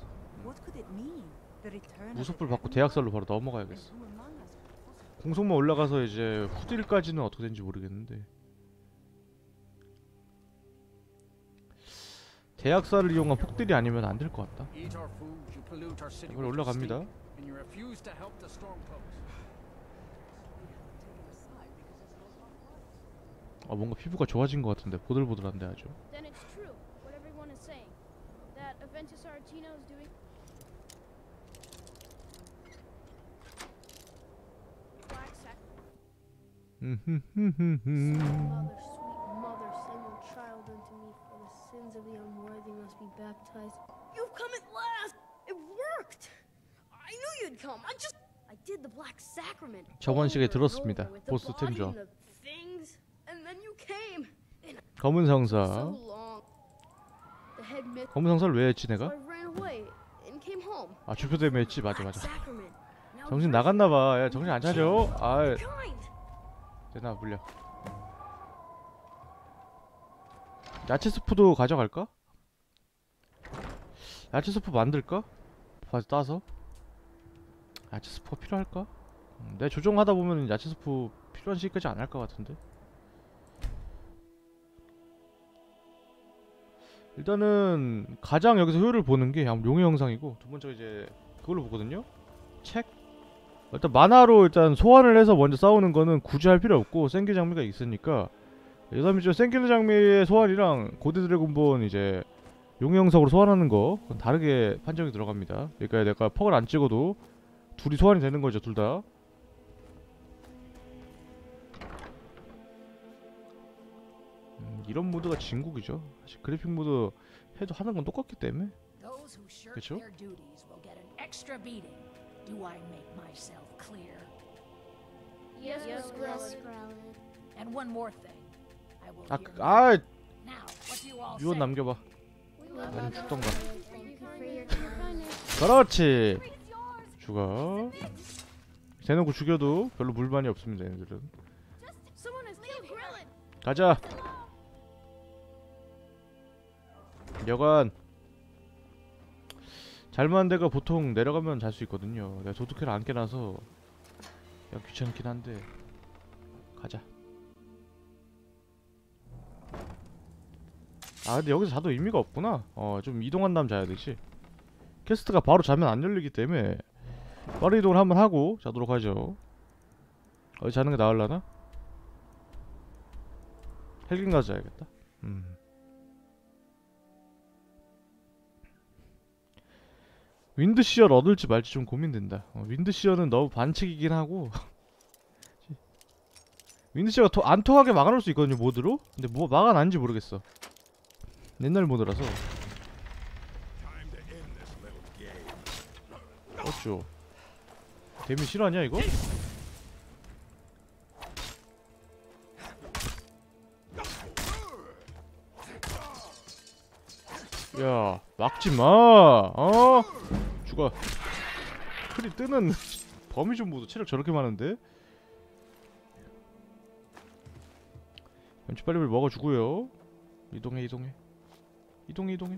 무속불 받고 대학살로 바로 넘어가야겠어. 공속만 올라가서 이제 후딜까지는 어떻게 되는지 모르겠는데 대학살을 이용한 폭딜이 아니면 안 될 것 같다. 이걸 올라갑니다. 뭔가 피부가 좋아진 것 같은데 보들보들한데 아주. 저번 시간에 들었습니다. 보스 템조. 검은 성사. 검은 성사를 왜 했지 내가? 주표 때문에 했지. 맞아. 정신 나갔나봐. 야 정신 안 차려. 되나 물려. 야채 스프도 가져갈까? 야채 스프 만들까? 따서? 야채 스프가 필요할까? 내가 조정하다 보면 야채 스프 필요한 시기까지 안 할 것 같은데. 일단은 가장 여기서 효율을 보는 게 용의 영상이고 두 번째가 이제 그걸로 보거든요. 책 일단 만화로 일단 소환을 해서 먼저 싸우는 거는 굳이 할 필요 없고 생기 장미가 있으니까 그다음에 저 생기 장미의 소환이랑 고대 드래곤본 이제 용의 영석으로 소환하는 거 그건 다르게 판정이 들어갑니다. 그러니까 내가 퍽을 안 찍어도 둘이 소환이 되는 거죠, 둘 다. 이런 모드가 진국이죠. 사실 그래픽 모드 해도 하는 건 똑같기 때문에. Those who shirk 그쵸? their duties will get an extra beating. Do I make myself clear? Yes, Scarlet. And one more thing. I will 아, hear 아, now. What do you all 유언 say? 남겨봐. We love 아니면 you. 죽던가. Thank you for your kindness. 그렇지. 죽어. 대놓고 죽여도 별로 물만이 없습니다, 얘네들은. Someone has killed Krillin. 가자. 여간 잘만한 데가 보통 내려가면 잘 수 있거든요. 내가 도둑회를 안 깨놔서 그냥 귀찮긴 한데 가자. 아 근데 여기서 자도 의미가 없구나. 좀 이동한 다음 자야 되지. 퀘스트가 바로 자면 안 열리기 때문에 빠른 이동을 한번 하고 자도록 하죠. 어디 자는 게 나을라나? 헬긴 가서 자야겠다. 윈드시어를 얻을지 말지 좀 고민된다. 윈드시어는 너무 반칙이긴 하고 윈드시어가 안 통하게 막아놓을 수 있거든요, 모드로. 근데 뭐 막아놨는지 모르겠어. 옛날 모드라서. 어쭈. 데미 실화냐 이거? 야, 막지마. 죽어. 크리 뜨는 범위좀 모두 체력 저렇게 많은데? 연치 빨리 먹어주고요. 이동해. 이동해.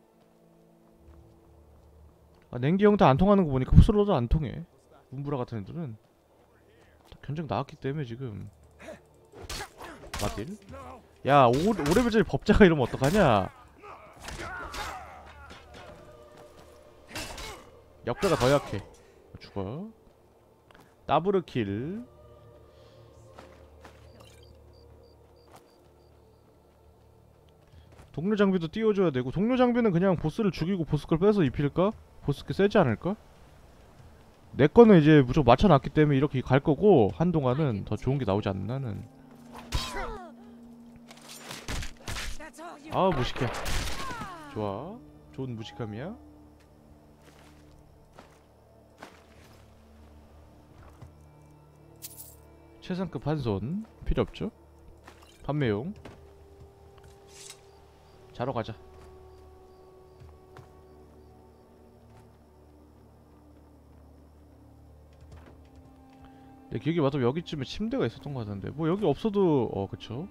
아, 냉기 형태 안 통하는 거 보니까 푸스로도 안 통해. 문브라 같은 애들은 견적 나왔기 때문에 지금. 마딜? 야, 5레벨짜리 법자가 이러면 어떡하냐? 역배가 더 약해. 죽어. 더블킬. 동료 장비도 띄워줘야 되고, 동료 장비는 그냥 보스를 죽이고 보스 걸 빼서 입힐까? 보스 게 세지 않을까? 내 거는 이제 무조건 맞춰놨기 때문에 이렇게 갈 거고, 한동안은 더 좋은 게 나오지 않나는. 아, 무식해. 좋아. 좋은 무식함이야. 최상급 한손 필요 없죠? 판매용. 자러 가자. 내 기억이 맞다면 여기쯤에 침대가 있었던 것 같은데 뭐 여기 없어도 그쵸?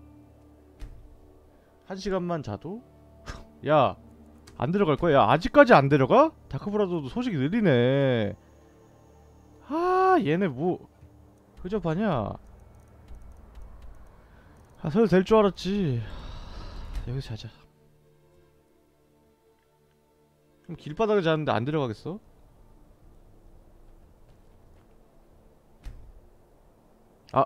1시간만 자도? 야, 안 데려갈 거야? 야, 아직까지 안 데려가? 다크브라더도 소식이 느리네. 아, 얘네 뭐 허접하냐? 아, 서울 될 줄 알았지. 여기서 자자. 그럼 길바닥에 자는데 안 데려가겠어? 아.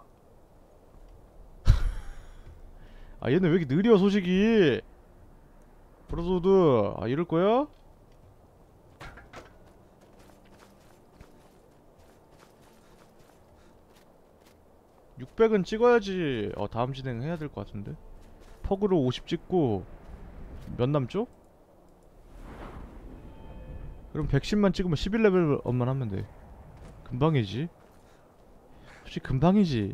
아, 얘는 왜 이렇게 느려 소식이? 브로드우드, 아, 이럴 거야? (600은) 찍어야지 다음 진행 해야 될 것 같은데. 퍽으로 50 찍고 몇 남죠? 그럼 110만 찍으면 11레벨 업만 하면 돼. 금방이지. 솔직히 금방이지.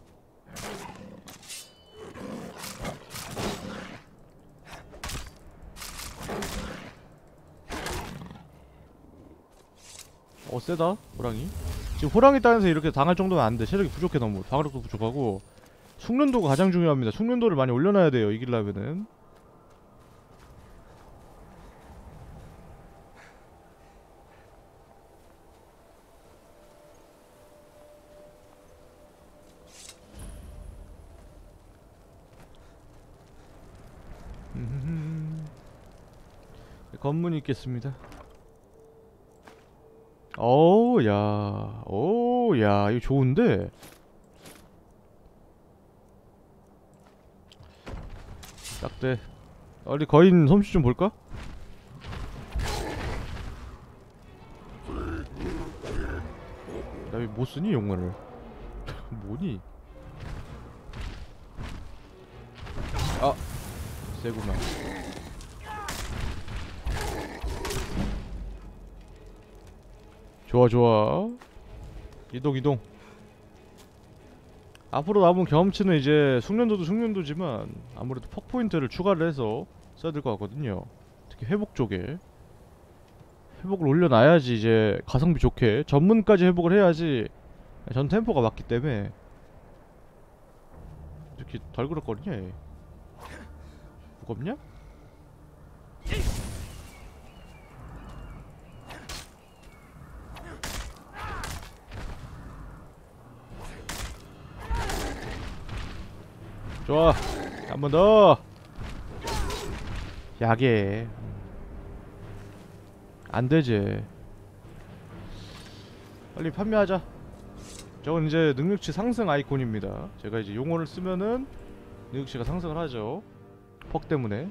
세다 호랑이. 지금 호랑이 따면서 이렇게 당할 정도면 안돼. 체력이 부족해. 너무 방어력도 부족하고. 숙련도가 가장 중요합니다. 숙련도를 많이 올려놔야 돼요, 이기려면은. 건문이 있겠습니다. 어우 야, 어우 야, 이거 좋은데. 딱대. 어디 거인 솜씨 좀 볼까? 나 왜 못 쓰니 용어를? 뭐니? 아, 세구만. 좋아 좋아. 이동 이동. 앞으로 남은 경험치는 이제 숙련도도 숙련도지만 아무래도 퍽 포인트를 추가를 해서 써야 될 것 같거든요. 특히 회복 쪽에 회복을 올려놔야지 이제 가성비 좋게 전문까지 회복을 해야지 전 템포가 맞기 때문에 이렇게 덜그럭거리냐 얘. 무겁냐? 좋아. 한 번 더. 약해. 안 되지. 빨리 판매하자. 저건 이제 능력치 상승 아이콘입니다. 제가 이제 용어를 쓰면은 능력치가 상승을 하죠. 퍽 때문에.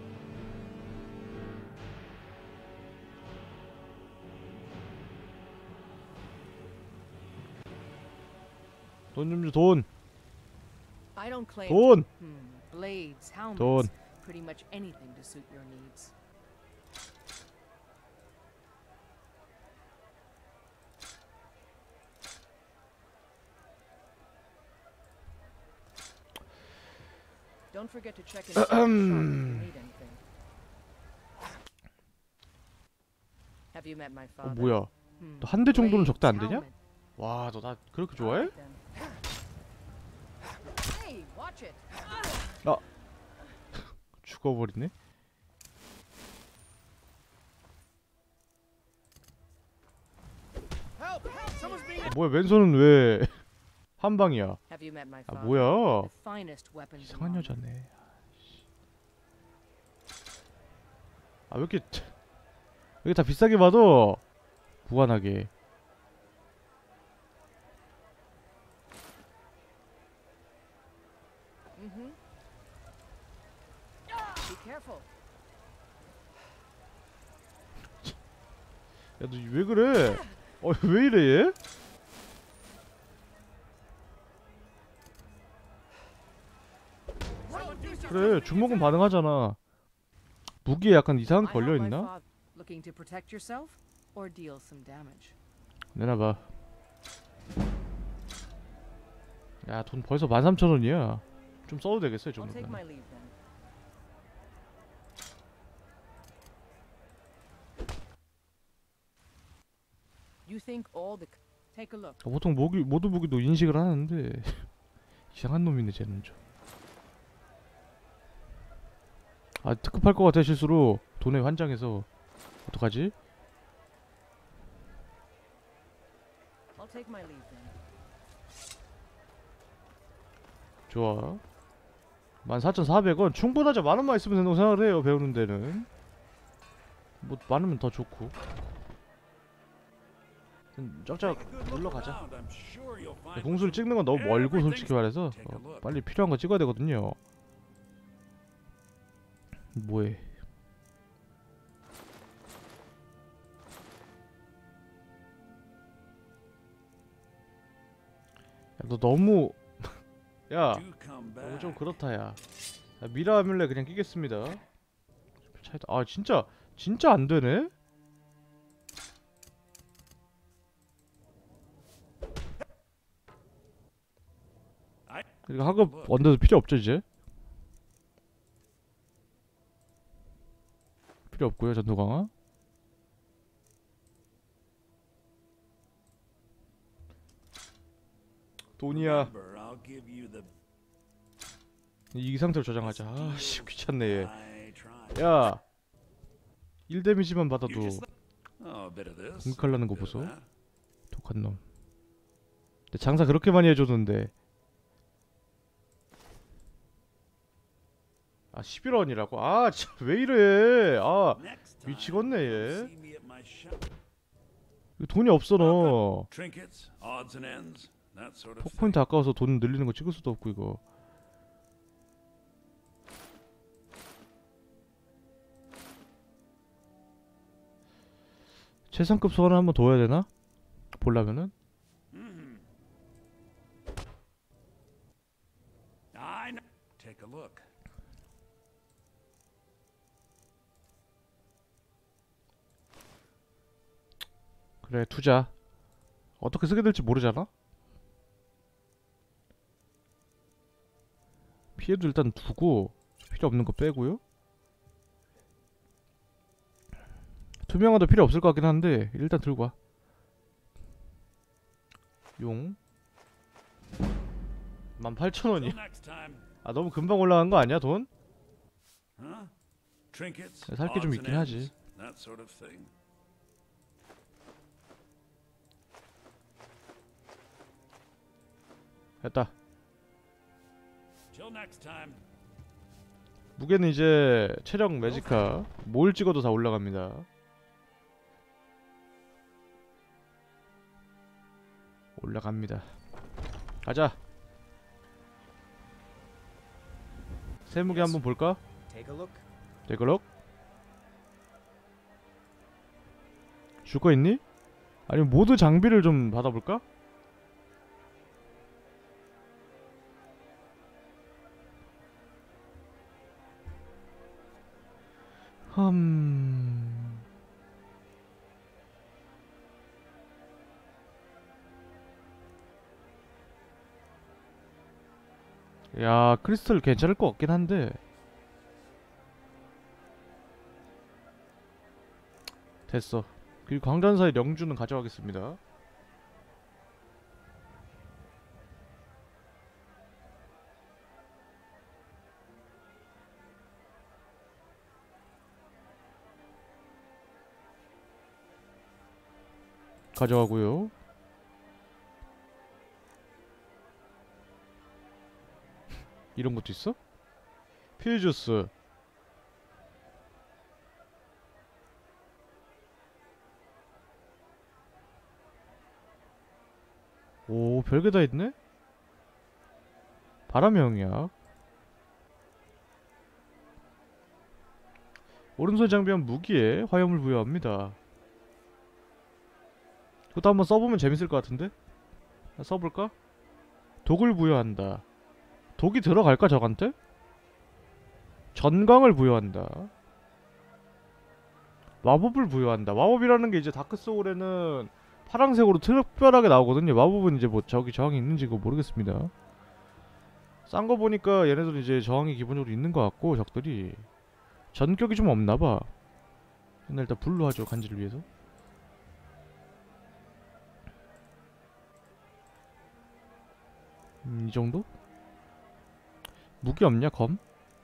돈 좀 줘, 돈. I don't claim. 돈. Blades, helmets, 돈. pretty much anything to suit your needs. Don't forget to check in the shop if you need anything. Have you met my father? 뭐야? 너 한 대 정도는 적대 안 되냐? Helmet. 와, 너 나 그렇게 좋아해? Alright then. Hey, watch it. 죽어버리네. Help! Someone's being 뭐야, 왼손은 왜 한 방이야? Have you met my 아, father? 뭐야? The finest weapons. in 이상한 London. 여자네. 아, 왜 이렇게 다 비싸게 봐도 무관하게. Mhm. Be careful. 야, 너 왜 그래? 왜 이래 얘? 그래, 주먹은 반응하잖아. 무기에 약간 이상한 게 I hope my 걸려있나? father looking to protect yourself or deal some damage. 내놔봐. 야, 돈 벌써 13,000원이야. 좀 써도 되겠어, 이 I'll take 정도면. my leave then. You think all the take a look. 보통 모든 무기도 인식을 하는데 이상한 놈이네, 쟤는 좀. 아, 특급할 것 같아, 실수로. 돈에 환장해서. 어떡하지? I'll take my leave then. 좋아. 14,400원 충분하죠. 만원만 있으면 된다고 생각을 해요, 배우는 데는. 뭐 많으면 더 좋고. 쫙쫙 놀러가자. 공수를 찍는 건 너무 멀고, 솔직히 말해서 빨리 필요한 거 찍어야 되거든요. 뭐해? 야, 너 너무 야, 너무 좀 그렇다. 야, 미라 아뮬레 그냥 끼겠습니다. 차이다. 아, 진짜 안 되네. 그리고 하급 원대도 필요 없죠, 이제. 필요 없고요, 전투 강화. 돈이야. 이 상태로 저장하자. 아씨, 귀찮네 얘. 야, 1 데미지만 받아도 공격하려는 거 보소. 독한 놈. 근데 장사 그렇게 많이 해줬는데. 아, 11원이라고? 아, 참, 왜 이래? 아, 미치겠네 얘. 돈이 없어 너. Trinkets, odds and ends, that sort of thing. 폭포인트 아까워서 돈 늘리는 거 찍을 수도 없고 이거. 최상급 소환을 한번 더 해야 되나? 보려면은? I know. Take a look. 그래 투자. 어떻게 쓰게 될지 모르잖아? 피해도 일단 두고 필요 없는 거 빼고요. 투명화도 필요 없을 것 같긴 한데 일단 들고 와. 용 18,000원이야. Till next time. 아 너무 금방 올라간 거 아니야 돈? Huh? Trinkets, 살 게 좀 odds 있긴 and 하지. ends, that sort of thing. 됐다. Till next time. 무게는 이제 체력 매지카 뭘 찍어도 다 올라갑니다. 올라갑니다. 가자. 세무게 한번 볼까? Take a look. 데글럭? 줄 거 있니? 아니면 모드 장비를 좀 받아볼까? 야, 크리스탈 괜찮을 것 같긴 한데 됐어. 그리고 광전사의 영주는 가져가겠습니다. 가져가고요. 이런 것도 있어? 필주스. 오, 별게 다 있네? 바람의 영역. 오른손 장비한 무기에 화염을 부여합니다. 그것도 한번 써보면 재밌을 것 같은데? 써볼까? 독을 부여한다. 독이 들어갈까 저간테? 전광을 부여한다. 마법을 부여한다. 마법이라는 게 이제 다크소울에는 파랑색으로 특별하게 나오거든요. 마법은 이제 뭐 저기 저항이 있는지 그거 모르겠습니다. 싼 거 보니까 얘네들은 이제 저항이 기본적으로 있는 것 같고 적들이 전격이 좀 없나봐. 근데 일단 불로 하죠. 간지를 위해서. 이 정도? 무기 없냐 검?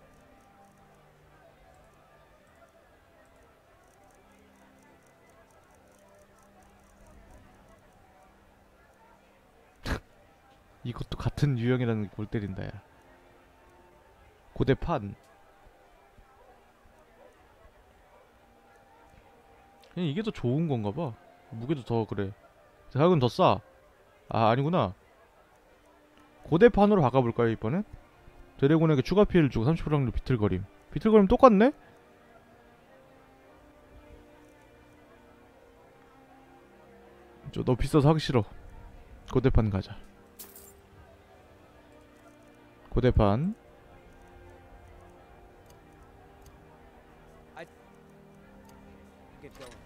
이것도 같은 유형이라는 게 골 때린다 야. 고대판. 그냥 이게 더 좋은 건가 봐. 무게도 더 그래. 가격은 더 싸. 아 아니구나. 고대판으로 바꿔볼까요 이번엔? 드래곤에게 추가 피해를 주고 30% 확률 비틀거림. 비틀거림 똑같네? 너 비싸서 하기 싫어. 고대판 가자. 고대판. Get going.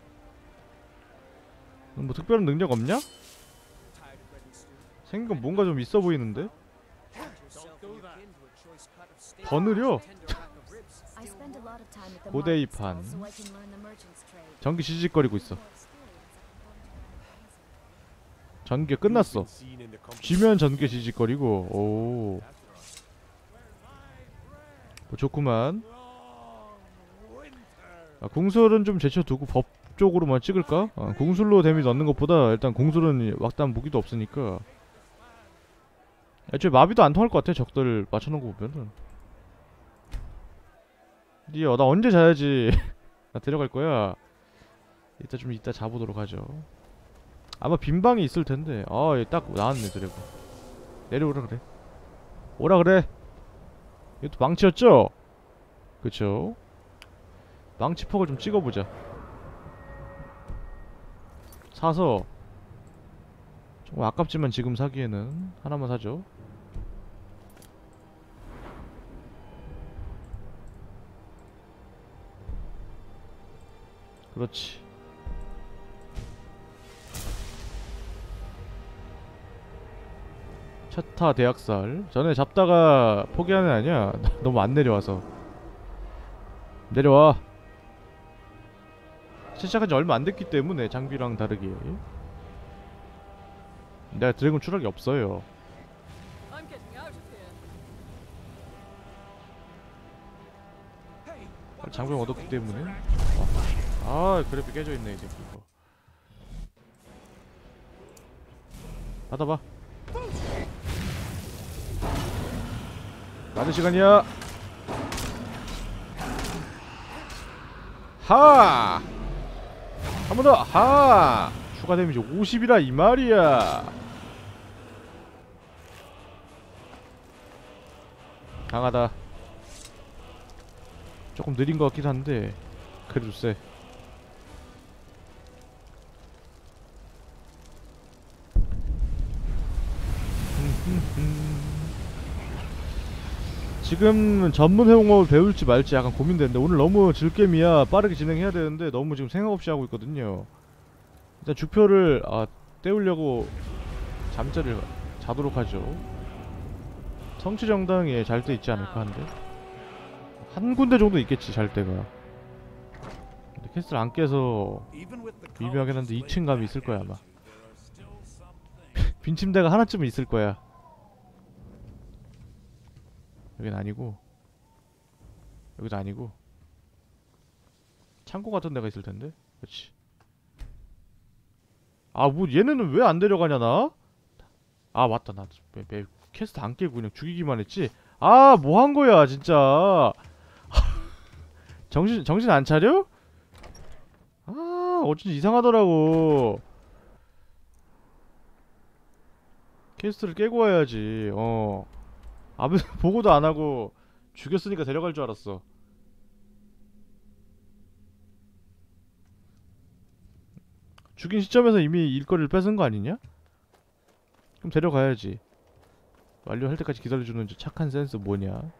뭐 특별한 능력 없냐? Tired of bread and stew. 생긴 건 뭔가 좀 있어 보이는데? Yourself and your kin to a choice cut of steak. 더 느려. Tender rack of ribs. I spend a lot of time at the 고대이판. market stall so I can learn the merchant's trade. 전기 지직거리고 있어. 전기 끝났어. 쥐면 전기 지직거리고. 오. 뭐 좋구만. 아, 궁술은 좀 제쳐두고 법 쪽으로만 찍을까? 아, 궁술로 데미지 넣는 것보다 일단 궁술은 막다한 무기도 없으니까. 애초에 마비도 안 통할 것 같아. 적들 맞춰놓은 거 보면은. 니어 나 언제 자야지. 나 데려갈 거야. 이따 좀 이따 자보도록 하죠. 아마 빈 방이 있을 텐데. 아, 얘 딱 나왔네 드래곤. 내려오라 그래. 오라 그래. 이것도 망치였죠? 그쵸? 망치폭을 좀 찍어보자. 사서 조금 아깝지만 지금 사기에는 하나만 사죠. 그렇지. 차타 대학살. 전에 잡다가 포기하는 애 아니야? 너무 안 내려와서. 내려와. 시작한 지 얼마 안 됐기 때문에 장비랑 다르게 내가 드래곤 추락이 없어요. I'm getting out of here. 장비를 얻었기 때문에. 아, 그래픽 깨져있네 이제 그거. 받아봐. 맞은 시간이야. 하! 한 번 더! 하! 추가 데미지 50이라 이 말이야. 강하다. 조금 느린 것 같기도 한데 그래도 쎄. 지금 전문 회공법을 배울지 말지 약간 고민되는데 오늘 너무 즐겜이야. 빠르게 진행해야 되는데 너무 지금 생각 없이 하고 있거든요. 일단 주표를 때우려고 잠자리를 자도록 하죠. 성취정당에 잘 때 있지 않을까 한데 한 군데 정도 있겠지 잘 때가. 근데 캐스트를 안 깨서 미묘하긴 한데 2층 감이 있을 거야 아마. 빈 침대가 하나쯤은 있을 거야. 여긴 아니고 여기도 아니고 창고 같은 데가 있을 텐데. 그렇지. 아, 뭐 얘네는 왜 안 데려가냐 나? 아, 맞다. 나 매 캐스트 안 깨고 그냥 죽이기만 했지. 아, 뭐 한 거야 진짜. 정신 안 차려? 아, 어쩐지 이상하더라고. 캐스트를 깨고 와야지. 아무 보고도 안 하고 죽였으니까 데려갈 줄 알았어. 죽인 시점에서 이미 일거리를 뺏은 거 아니냐? 그럼 데려가야지. 완료할 때까지 기다려주는 저 착한 센스 뭐냐?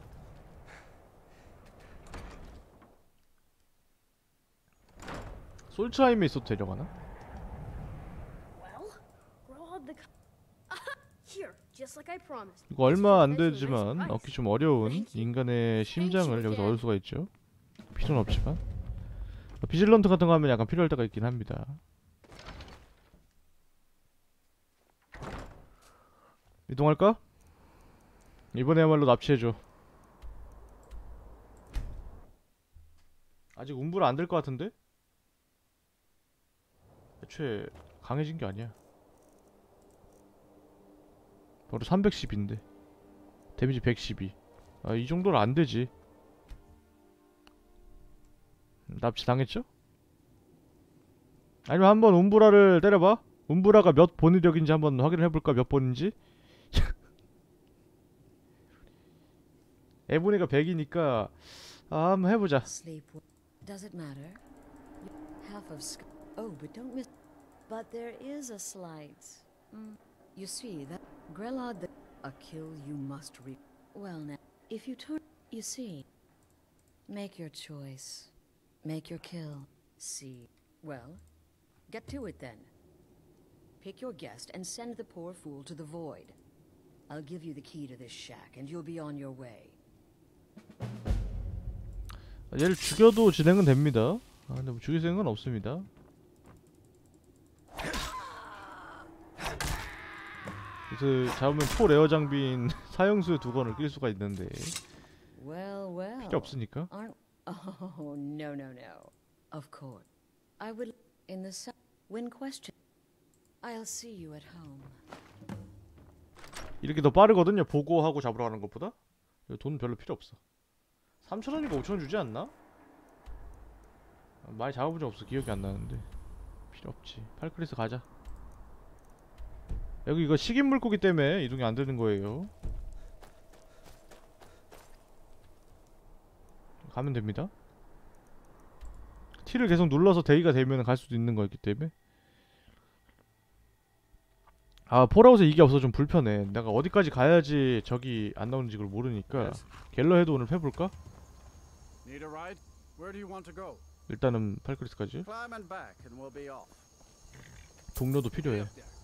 솔츠하임에 있어도 데려가나? Well, Grodd the. Here, just like I promised. 이거 얼마 안 되지만 얻기 좀 어려운 인간의 심장을 여기서 얻을 수가 있죠. 필요는 없지만 비질런트 같은 거 하면 약간 필요할 때가 있긴 합니다. 이동할까? 이번에야말로 납치해줘. 아직 운부를 안 될 것 같은데? 애초에 강해진 게 아니야. 바로 310인데 데미지 112. 아, 이 정도는 안 되지. 납치 당했죠? 아니면 한번 움브라를 때려봐. 움브라가 몇 본위력인지 한번 확인을 해볼까? 몇 본인지? 에보니가 100이니까 한번 해보자. Sleep. Does it matter? Half of oh, but don't miss. But there is a slight. You see that Grelod the a kill you must reap. Well now, if you turn, you see. Make your choice. Make your kill. See. Well, get to it then. Pick your guest and send the poor fool to the void. I'll give you the key to this shack and you'll be on your way. 얘를 죽여도 진행은 됩니다. 근데 뭐 죽일 생각은 없습니다. 그래서 잡으면 포레어 장비인 사형수의 2건을 낄 수가 있는데 Well, well. 필요 없으니까. Aren't oh no no no. Of course. I would in the when question. I'll see you at home. 이렇게 더 빠르거든요. 보고하고 잡으러 가는 것보다. 돈 별로 필요 없어. 3,000원인가 5,000원 주지 않나? 많이 잡아본 적 없어. 기억이 안 나는데. 필요 없지. 팔크리스 가자. 여기 이거 식인 물고기 때문에 이동이 안 되는 거예요. 가면 됩니다. T를 계속 눌러서 대기가 되면 갈 수도 있는 거였기 때문에. 아, 폴아웃에 이게 없어 좀 불편해. 내가 어디까지 가야지 적이 안 나오는지 그걸 모르니까. 갤러헤드 오늘 해볼까? Need a ride? Where do you want to go? 일단은 팔크리스까지. Climb and back, and we'll be off. 동료도 필요해. Up there.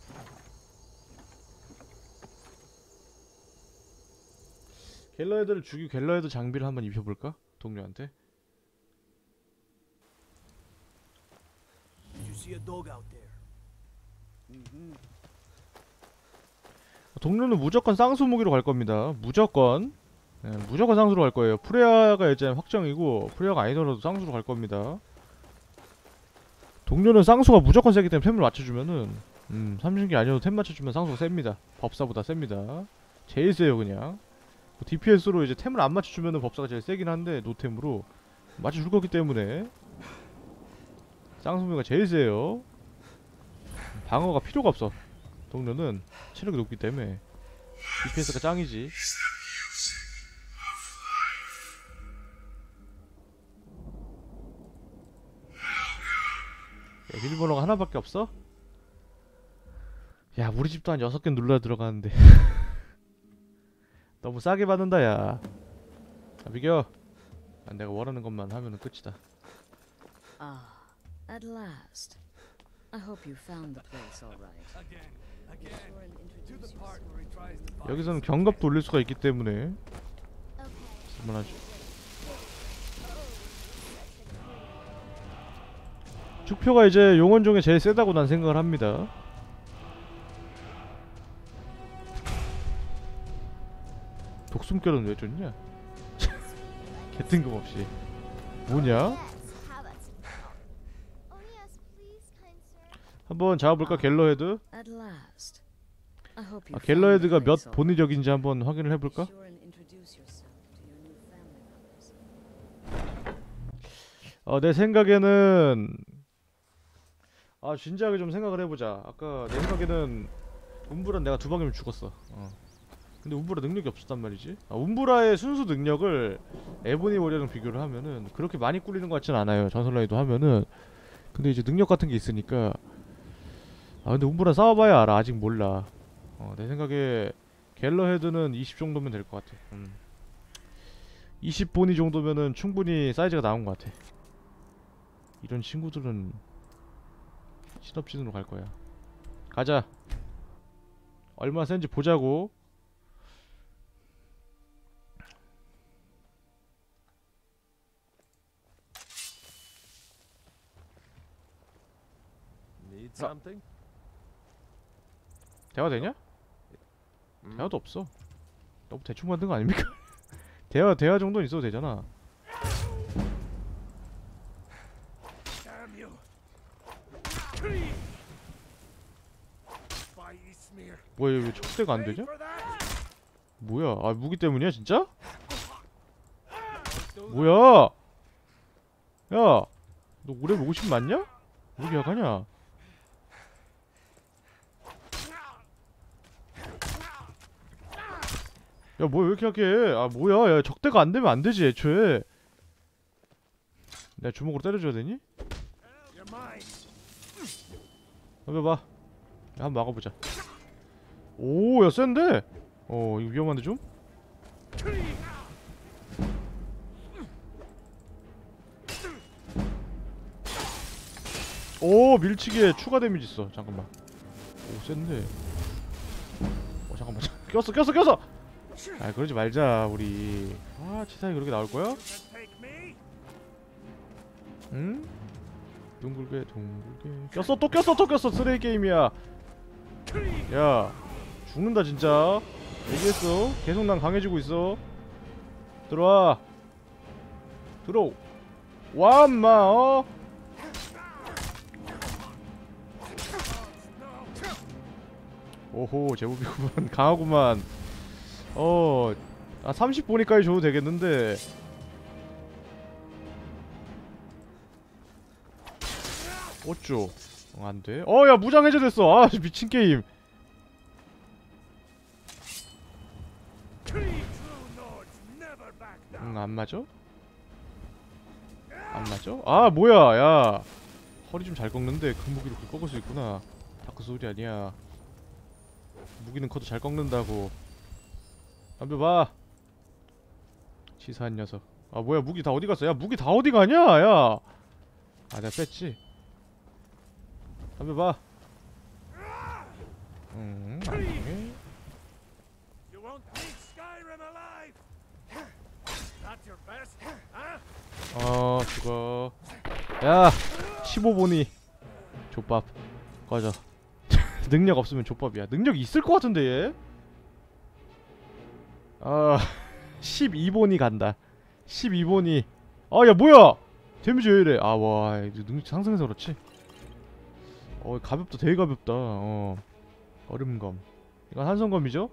갤러헤드를 죽이고 갤러헤드 장비를 한번 입혀볼까? 동료한테. Did you see a dog out there? Mm-hmm. 동료는 무조건 쌍수 무기로 갈 겁니다. 무조건. 네, 무조건 쌍수로 갈 거예요. 프레아가 이제 확정이고 프레아가 아니더라도 쌍수로 갈 겁니다. 동료는 쌍수가 무조건 세기 때문에 템을 맞춰주면은 삼신기 아니어도 템 맞춰주면 쌍수가 셉니다. 법사보다 셉니다. 제일 세요 그냥. DPS로 이제 템을 안 맞춰주면은 법사가 제일 세긴 한데 노템으로 맞춰줄 거기 때문에 쌍수 무기가 제일 세요. 방어가 필요가 없어. 동료는 체력이 높기 때문에 DPS가 짱이지. 야, 비밀번호가 하나밖에 없어? 야, 우리 집도 한 6개 눌러야 들어가는데 너무 싸게 받는다 야. 자, 비겨. 내가 원하는 것만 하면은 끝이다. Ah, at last. I hope you found the place all right. Again. Sure and Do introduce the part yourself. where he tries to find 여기서는 경갑도 올릴 수가 있기 때문에 그만하지. 축표가 이제 용원 중에 제일 세다고 난 생각을 합니다. 독숨결은 왜 줬냐? 개 뜬금없이. 뭐냐? 한번 잡아볼까 갤러헤드? At last. I hope you 아, found the 갤러헤드가 몇 place all right. 본의적인지 한번 확인을 해볼까? Sure and introduce yourself to your new family members. 내 생각에는 진지하게 좀 생각을 해보자. 아까 내 생각에는 움브라 내가 2방이면 죽었어. 근데 움브라 능력이 없었단 말이지. 움브라의 순수 능력을 에보니 워리어랑 비교를 하면은 그렇게 많이 꿀리는 것 같진 않아요. 전설라이도 하면은. 근데 이제 능력 같은 게 있으니까. 근데 움브라 싸워봐야 알아. 아직 몰라. 내 생각에 갤러헤드는 20 정도면 될 것 같아. 20 보니 정도면은 충분히 사이즈가 나온 것 같아. 이런 친구들은 신업진으로 갈 거야. 가자. 얼마나 센지 보자고. Need something? 대화 되냐? 대화도 없어. 너무 대충 만든 거 아닙니까? 대화 정도는 있어도 되잖아. Damn you. By Eastmere. 뭐야 왜 척대가 안 되냐? For that? 뭐야? 무기 때문이야 진짜? 뭐야? 야, 너 올해 50 맞냐? 왜 이렇게 약하냐? 야, 뭐야 왜 이렇게 약해? 뭐야? 야, 적대가 안 되면 안 되지 애초에. 내가 주먹으로 때려줘야 되니? You're mine. 봐. 한번 막아보자. 오, 야 센데? 이거 위험한데 좀? 오, 밀치기에 추가 데미지 있어. 잠깐만. 오, 센데. 잠깐만. 꼈어. 그러지 말자 우리. 치사히 그렇게 나올 거야? Take me? 응? 둥글게. 또 꼈어. 쓰레기 게임이야. 야, 죽는다 진짜. 얘기했어. 계속 난 강해지고 있어. 들어와. 와 엄마. 오호, 제법이구만. 강하구만. 30 보니까 줘도 되겠는데. 어쭈. 안돼. 야 무장 해제됐어. 미친 게임. 안 맞아? 안 맞아? 아 뭐야 야 허리 좀 잘 꺾는데 그 무기로 그걸 꺾을 수 있구나. 다크 소리 아니야. 무기는 커도 잘 꺾는다고. 덤벼봐. 치사한 녀석. 아 뭐야 무기 다 어디 갔어? 야 무기 다 어디 가냐 야. 아 내가 뺐지. 덤벼봐. 나중에. You won't leave Skyrim alive. That's your best, huh? 죽어. 야 15보니 족밥 꺼져. 능력 없으면 족밥이야. 능력 있을 것 같은데 얘. 12보니 간다. 12보니. 야 뭐야 데미지 왜 이래. 와 능력 상승해서 그렇지. 가볍다. 되게 가볍다. 얼음검. 이건 한성검이죠?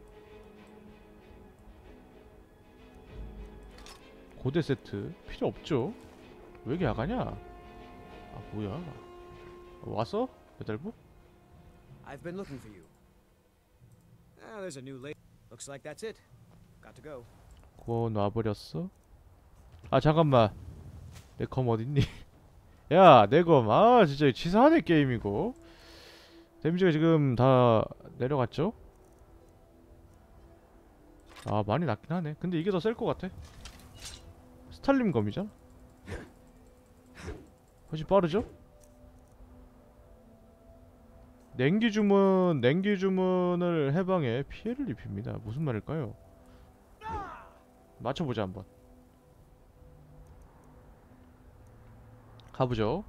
고대 세트 필요 없죠. 왜 이렇게 야가냐? 뭐야? 왔어? 배달부? I've been looking for you. There's a new lady. Looks like that's it. Got to go. 그거 놔버렸어? 잠깐만. 내 검 어딨니? 야, 내 검. 진짜 치사하네 게임이고. 데미지가 지금 다 내려갔죠? 많이 낮긴 하네. 근데 이게 더 셀 것 같아. 스탈림 검이잖아. 훨씬 빠르죠? 냉기 주문을 해방해 피해를 입힙니다. 무슨 말일까요? 맞춰보자 한번. 가보죠.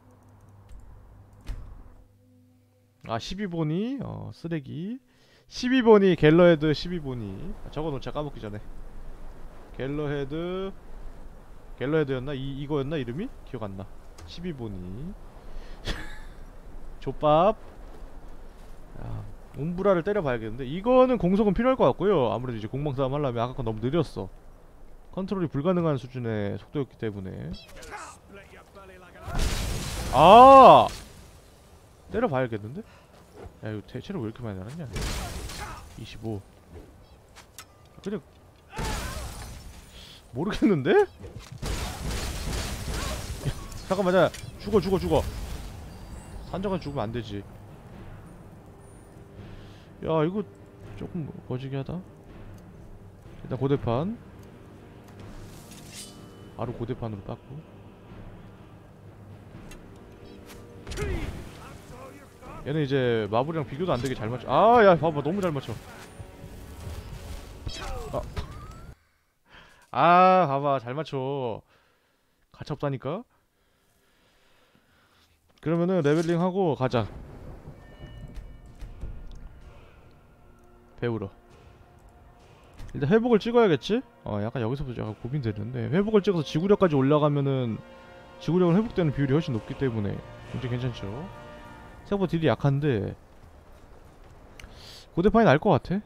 12보니 쓰레기. 12보니 갤러헤드 12보니 적어놓자 까먹기 전에. 갤러헤드였나? 이거였나 이름이? 기억 안나. 12보니 족밥. 옴브라를 때려봐야겠는데 이거는 공속은 필요할 것 같고요. 아무래도 이제 공방싸움 하려면 아까 건 너무 느렸어. 컨트롤이 불가능한 수준의 속도였기 때문에. Split your belly like an 때려봐야겠는데? 야 이거 체력 왜 이렇게 많이 날았냐. 25. 그냥 모르겠는데? 잠깐만 자 죽어. 산정한 죽으면 안되지. 야 이거 조금 거지게 하다. 일단 고대판 바로 고대판으로 닦고. 얘는 이제 마블이랑 비교도 안되게 잘 맞춰. 야 봐봐 너무 잘 맞춰. 봐봐 잘 맞춰. 가차없다니까. 그러면은 레벨링하고 가자. 배우러. 일단 회복을 찍어야겠지? 약간 여기서부터 약간 고민되는데 회복을 찍어서 지구력까지 올라가면은 지구력은 회복되는 비율이 훨씬 높기 때문에 굉장히 괜찮죠. 생각보다 딜이 약한데 고대판이 나을 것 같아.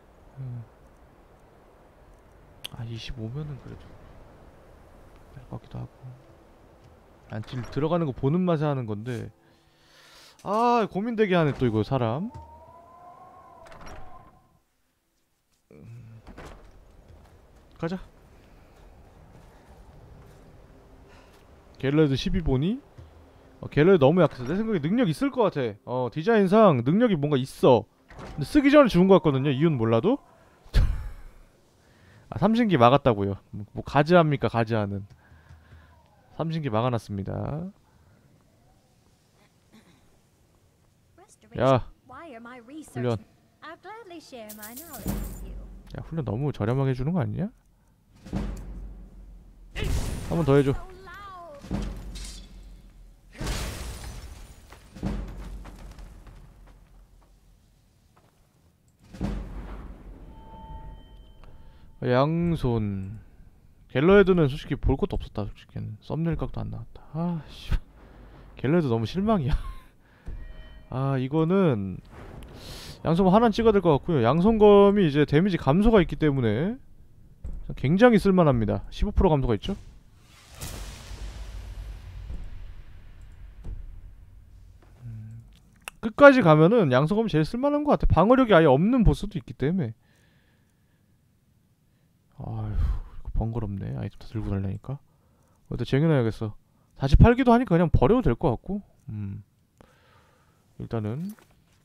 25면은 그래도 날 것 같기도 하고. 딜 들어가는 거 보는 맛에 하는 건데 고민되게 하네 또 이거 사람. 가자. 갤러헤드 12보니? 갤러헤드 너무 약해서 내 생각에 능력 있을 것 같아. 디자인상 능력이 뭔가 있어. 근데 쓰기 전에 죽은 것 같거든요. 이유는 몰라도. 삼신기 막았다고요. 뭐 가즈합니까 가즈하는. 삼신기 막아놨습니다. 야 훈련. 야 훈련 너무 저렴하게 해주는 거 아니냐? 한 번 더 해줘. 양손. 갤러헤드는 솔직히 볼 것도 없었다. 솔직히 썸네일 각도 안 나왔다. 갤러헤드 너무 실망이야. 이거는 양손검 하나 찍어야 될 것 같고요. 양손검이 이제 데미지 감소가 있기 때문에 굉장히 쓸만합니다. 15% 감소가 있죠? 끝까지 가면은 양손검이 제일 쓸만한 것 같아. 방어력이 아예 없는 보스도 있기 때문에. 이거 번거롭네. 아이템 다 들고 달라니까. 어때 쟁여놔야겠어. 다시 팔기도 하니까 그냥 버려도 될 것 같고. 일단은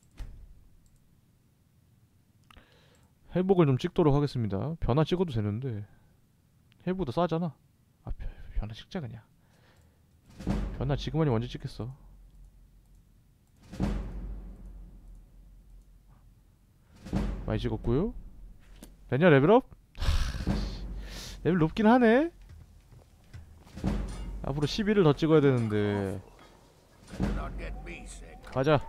회복을 좀 찍도록 하겠습니다. 변화 찍어도 되는데 회복보다 싸잖아. 아 변화 찍자 그냥. 변화 지금 아니 먼저 찍겠어. 많이 찍었고요. 됐냐 레벨업? 레벨 높긴 하네. 앞으로 11을 더 찍어야 되는데. Do not get me sick. 가자.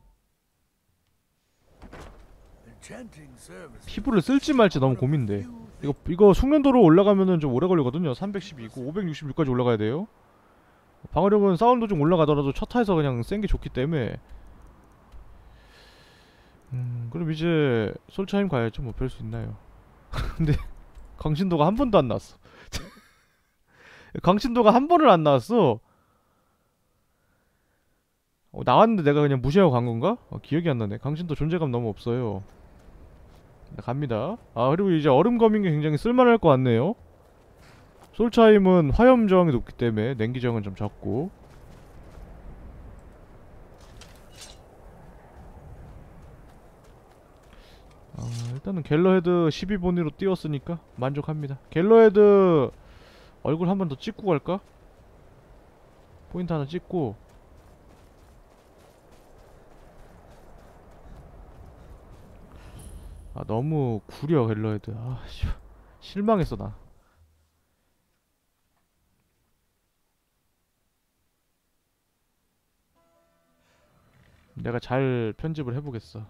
Enchanting service. 피부를 쓸지 말지 너무 고민돼. 이거 숙련도로 올라가면은 좀 오래 걸리거든요. 312고 566까지 올라가야 돼요. 방어력은 사운드 좀 올라가더라도 첫 타에서 그냥 센 게 좋기 때문에. 그럼 이제 솔차임 가야죠. 뭐 별 수 있나요? 근데 강신도가 한 번도 안 나왔어. 강신도가 한 번을 안 나왔어. 나왔는데 내가 그냥 무시하고 간 건가? 기억이 안 나네. 강신도 존재감 너무 없어요. 갑니다. 아 그리고 이제 얼음 거민이 굉장히 쓸만할 것 같네요. 솔차임은 화염 저항이 높기 때문에 냉기 저항은 좀 적고. 일단은 갤러헤드 12본위로 띄웠으니까 만족합니다. 갤러헤드 얼굴 한 번 더 찍고 갈까? 포인트 하나 찍고. 아 너무 구려 갤러헤드. 아 실망했어 나. 내가 잘 편집을 해보겠어.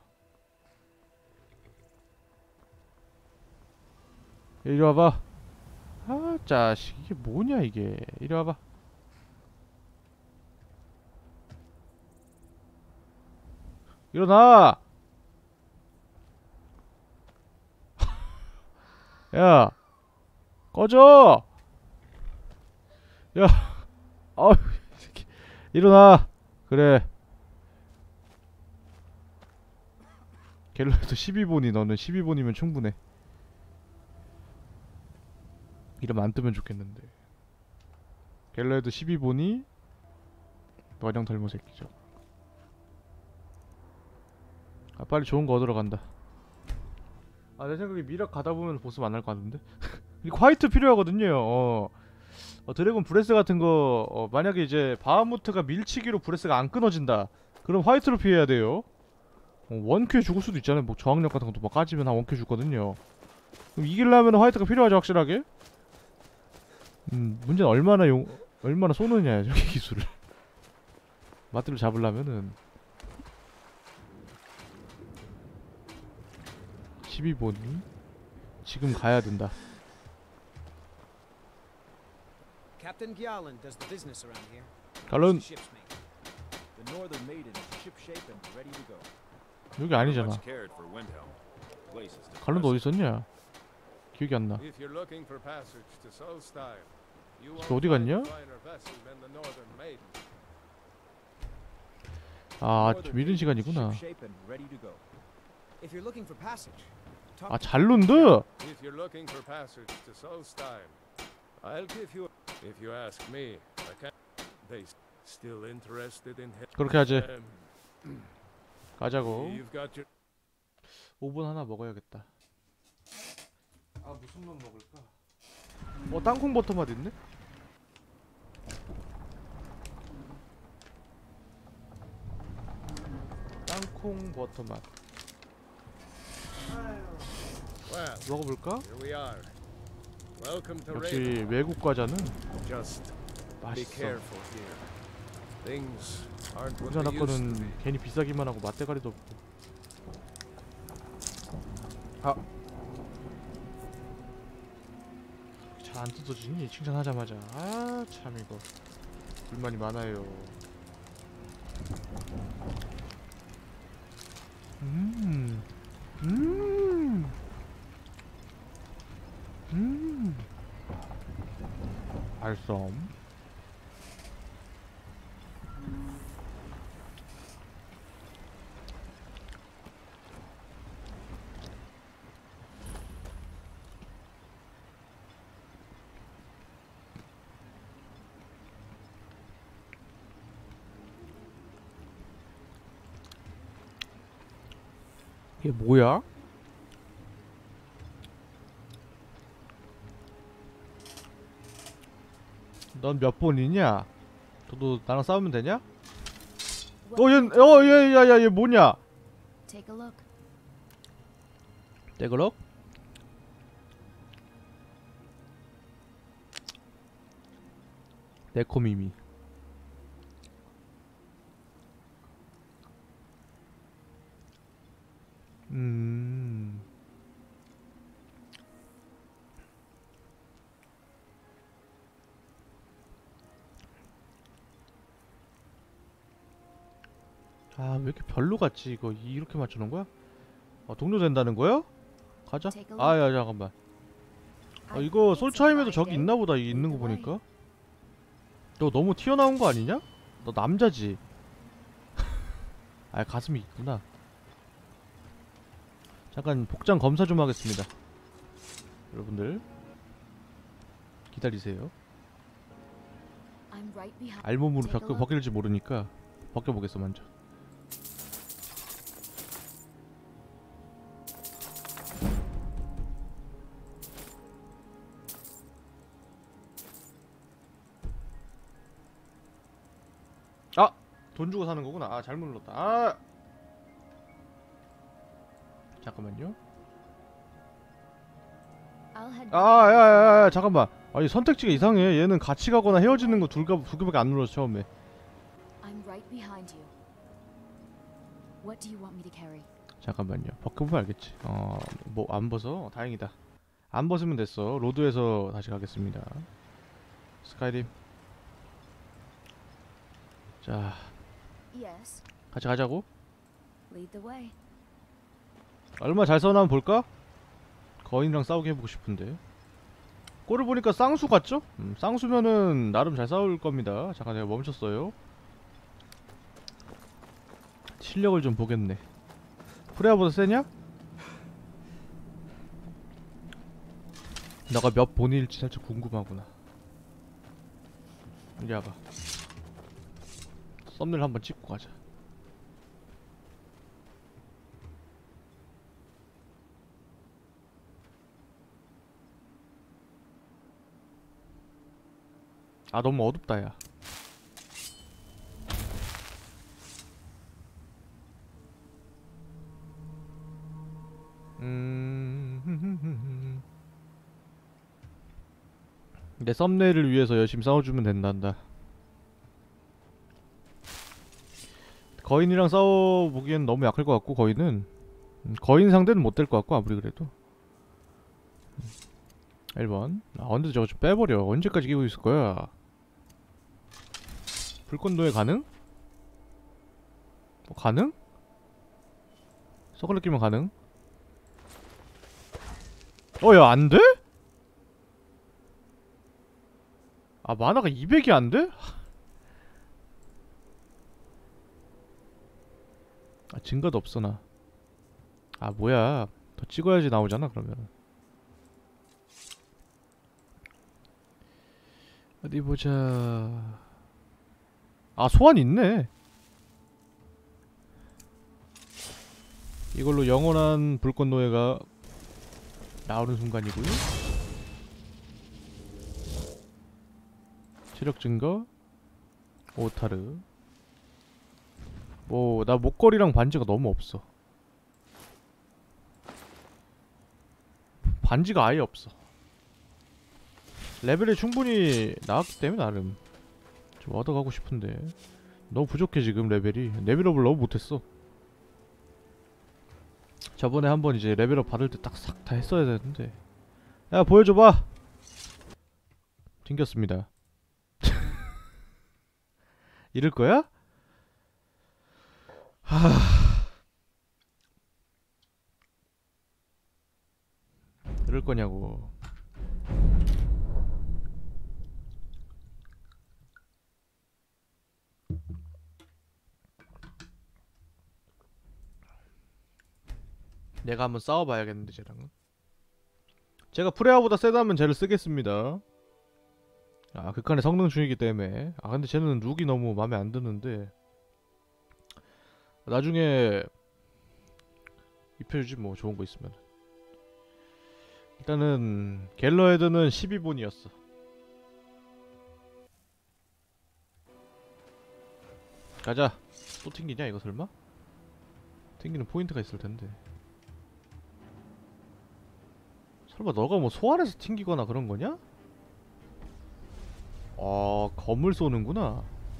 이리 와봐. 아 자식 이게 뭐냐 이게. 이리 와봐. 일어나. 야 꺼져. 야 아우 새끼 일어나. 그래 갤러에도 12본이 너는 12본이면 충분해. 이름 안 뜨면 좋겠는데. 갤러에도 12본이 너랑 닮은 새끼죠. 아 빨리 좋은 거 얻으러 간다. 아 내 생각에 미락 가다보면 보스 만날 것 같은데? 이거 화이트 필요하거든요. 드래곤 브레스 같은 거 만약에 이제 바하무트가 밀치기로 브레스가 안 끊어진다 그럼 화이트로 피해야 돼요. 원큐에 죽을 수도 있잖아요. 뭐 저항력 같은 것도 막 까지면 한 원큐 죽거든요. 그럼 이기려면 화이트가 필요하죠 확실하게. 문제는 얼마나 쏘느냐야 저기 기술을. 마트를 잡으려면은 12본이 지금 가야 된다. Captain Gyalan does the business around here. 갈론 What's the ship's mate? The Northern Maiden is shipshape and ready to go. 여기 아니잖아. Much cared for Windhelm. Place is 갈론도 어디 depressing. 있었냐? 기억이 안 나. If you're looking for passage to Solstheim, you 저 won't 어디 find 갔냐? a finer vessel than the Northern Maiden. 아 Northern 좀 이른 Maiden is 시간이구나. shipshape and ready to go. If you're looking for passage, talk 아 to 잘룬드? If you're looking for passage to Solstheim, I'll give you. If you ask me, I can't. They still interested in him. 그렇게 하지. 가자고. You've got your. 5분 하나 먹어야겠다. 아 무슨 맛 먹을까? 땅콩 버터 맛 있네? 땅콩 버터 맛 Well, 먹어볼까? here we are. Welcome to 역시 Raven. 외국 과자는 Just be 맛있어. careful here. Things aren't what 우리나라 they used to 거는 be. 괜히 비싸기만 하고 맛대가리도 없고. 아 잘 안 뜯어지니? 칭찬하자마자. 아 참 이거 불만이 많아요. 알썸. 이게 뭐야? 넌 몇 번이냐? 너도 나랑 싸우면 되냐? 얘 뭐냐? Take a look. 떼그럭? 네코미미. 아, 왜 이렇게 별로 같지? 이거 이렇게 맞추는 거야? 동료 된다는 거야? 가자. 아, 야, 잠깐만. 이거 솔차임에도 저기 있나 보다. 이 있는 거 보니까. 너 너무 튀어나온 거 아니냐? 너 남자지? 아, 가슴이 있구나. 잠깐 복장 검사 좀 하겠습니다. 여러분들 기다리세요. 알몸으로 벗길지 모르니까 벗겨보겠어 먼저. 아! 돈 주고 사는 거구나. 아, 잘못 눌렀다. 아! 잠깐만요. 야, 잠깐만. 아니, 선택지가 이상해. 얘는 같이 가거나 헤어지는 거 두 개밖에 안 눌렀어, 처음에. I'm right behind you. What do you want me to carry? 잠깐만요. 벗겨보면 알겠지. 뭐 안 벗어? 다행이다. 안 벗으면 됐어. 로드에서 다시 가겠습니다. 스카이림. 자, Yes. 같이 가자고. Lead the way. 얼마 잘 싸우나 한번 볼까? 거인이랑 싸우게 해보고 싶은데. 꼴을 보니까 쌍수 같죠? 쌍수면은 나름 잘 싸울 겁니다. 잠깐 내가 멈췄어요. 실력을 좀 보겠네. 프레아보다 세냐? 너가 몇 본일지 살짝 궁금하구나. 이리 와봐. 썸네일 한번 찍고 가자. 아, 너무 어둡다, 야. 내 썸네일을 위해서 열심히 싸워주면 된단다. 거인이랑 싸워보기엔 너무 약할 것 같고, 거인은 거인 상대는 못 될 것 같고, 아무리 그래도. 1번. 아, 근데 저거 좀 빼버려. 언제까지 끼고 있을 거야? 불꽃노예 가능? 가능? 서글러 끼면 가능? 야, 안 돼? 아, 만화가 200이 안 돼? 아, 증가도 없어, 나. 아, 뭐야. 더 찍어야지 나오잖아, 그러면. 어디 보자. 아, 소환 있네. 이걸로 영원한 불꽃노예가 나오는 순간이고요. 체력 증가, 오타르. 뭐, 나 목걸이랑 반지가 너무 없어. 반지가 아예 없어. 레벨이 충분히 나왔기 때문에 나름 좀 얻어가고 싶은데 너무 부족해 지금 레벨이. 레벨업을 너무 못했어. 저번에 한번 이제 레벨업 받을 때 딱 싹 다 했어야 되는데. 야, 보여줘봐. 튕겼습니다. 이럴 거야? 하... 이럴 거냐고. 내가 한번 싸워봐야겠는데 쟤랑은. 제가 프레아보다 세다면 쟤를 쓰겠습니다. 아, 극한의 성능 중이기 때문에. 아, 근데 쟤는 룩이 너무 마음에 안 드는데 나중에 이 입혀주지 뭐 좋은 거 있으면. 일단은 갤러헤드는 12본이었어. 가자. 또 튕기냐 이거 설마? 튕기는 포인트가 있을 텐데. 설마 너가 뭐 소환해서 튕기거나 그런 거냐? 검을 쏘는구나.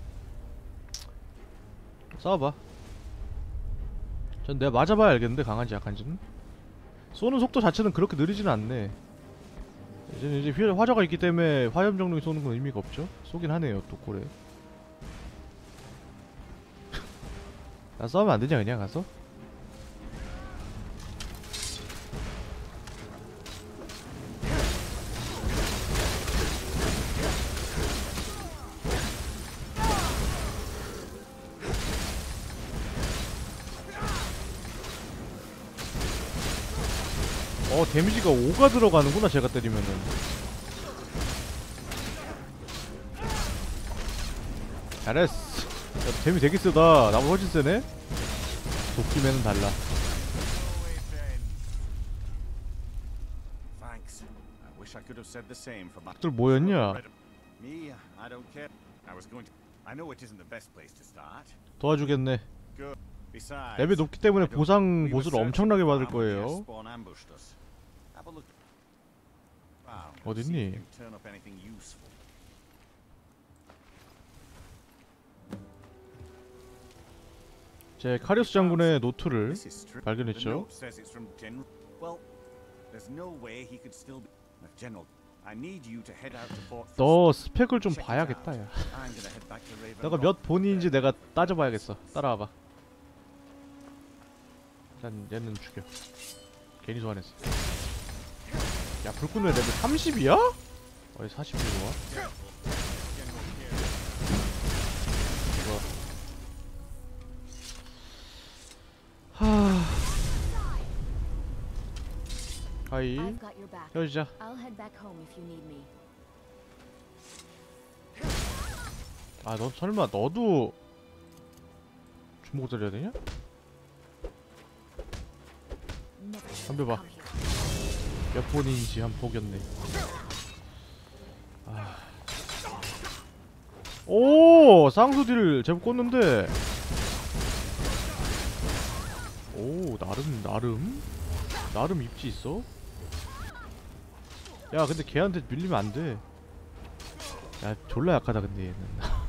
쏴봐. 전 내가 맞아봐야 알겠는데 강한지 약한지는. 쏘는 속도 자체는 그렇게 느리지는 않네. 이제는 이제 화자가 있기 때문에 화염정령이 쏘는 건 의미가 없죠. 쏘긴 하네요 또 고래. 나 싸우면 안 되냐 그냥 가서? 데미지가 5가 들어가는구나 제가 때리면은. 잘했어. 야, 데미 되게 세다. 나보다 훨씬 세네? 도끼맨은 달라. Thanks. I wish I could have said the same for my 들 뭐였냐? Me, I don't care. I was going to I know it isn't the best place to start. 도와주겠네. Good. Besides, 레벨 높기 때문에 I don't- 보상 we were 보수를 searching 엄청나게 for 받을 ammo when 거예요. Spawn ambushed us. Have a look. Wow. 어딨니? See if you can turn up anything useful. 제 카리오스 장군의 노트를 This is true. The 발견했죠. note says it's from General. Well, there's no way he could still be. General, I need you to head out to Fort. 너 스펙을 좀 Check it 봐야겠다 out. 야. I'm gonna head back to Raven 내가 Rock. 몇 본인인지 내가 따져봐야겠어. 따라와봐. 일단 얘는 죽여. 괜히 소환했어. 야 불꽃놀이 레벨 30이야? 왜 40이 좋아? 이거 하이 I've got your back. 헤어지자. I'll head back home if you need me. 아 너 설마 너도 주먹 들여야 되냐? Never 덤벼봐. come here. 몇 번인지 한번 보겠네. 오 쌍수딜 제법 꽂는데. 오 나름 입지 있어. 야 근데 걔한테 밀리면 안 돼. 야 졸라 약하다 근데 얘는.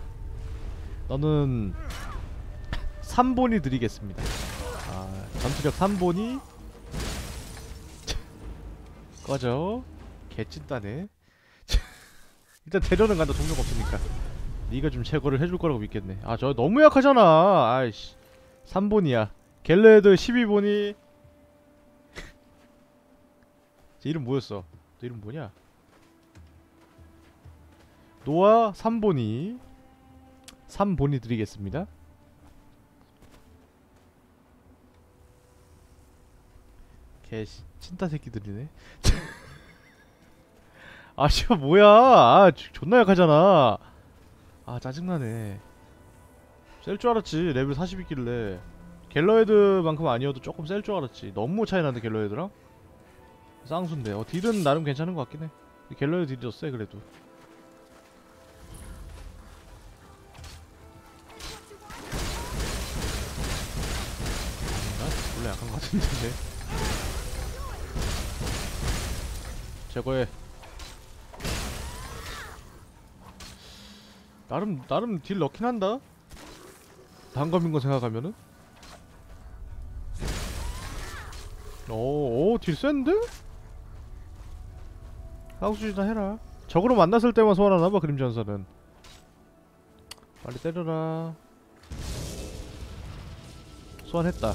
너는 3본이 드리겠습니다. 전투력 3본이 꺼져. 개찐따네. 일단 대전은 간다. 동력 없으니까. 네가 좀 제거를 해줄 거라고 믿겠네. 아 저 너무 약하잖아. 아이씨 3본이야. 갤레드 12본이. 제 이름 뭐였어? 너 이름 뭐냐? 노아 3본이 3본이 드리겠습니다. 개 찐따 새끼들이네. 아 씨발 뭐야. 아 존나 약하잖아. 아 짜증나네. 셀 줄 알았지. 레벨 40 있길래. 갤러헤드만큼 아니어도 조금 셀 줄 알았지. 너무 차이 나는데 갤러헤드랑? 쌍수인데. 딜은 나름 괜찮은 것 같긴 해. 갤러헤드 딜이 더 세 그래도. 난 원래 약한 것 같은데. 제거해. 나름 딜 넣긴 한다. 단검인 거 생각하면은. 오 딜 센데? 하우스지나 해라. 적으로 만났을 때만 소환하나봐 그림전설은. 빨리 때려라. 소환했다.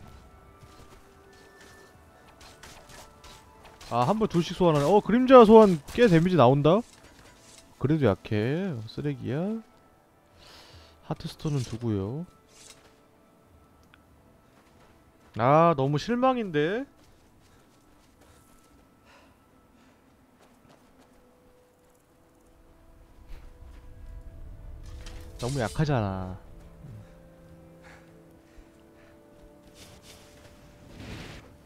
아 한 번 둘씩 소환하네. 그림자 소환 꽤 데미지 나온다. 그래도 약해. 쓰레기야. 하트스톤은 두고요. 아 너무 실망인데. 너무 약하잖아.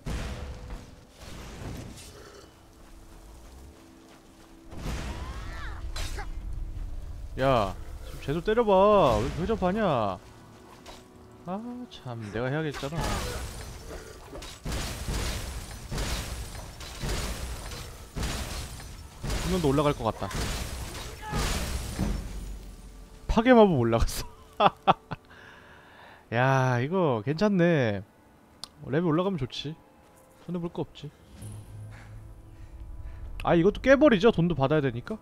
야, 좀 제대로 때려봐. 왜 회전하냐? 아, 참, 내가 해야겠잖아. 분명도 올라갈 것 같다. 파괴 마법 올라갔어. 야, 이거 괜찮네. 레벨 올라가면 좋지. 손해볼 거 없지. 아, 이것도 깨버리죠. 돈도 받아야 되니까.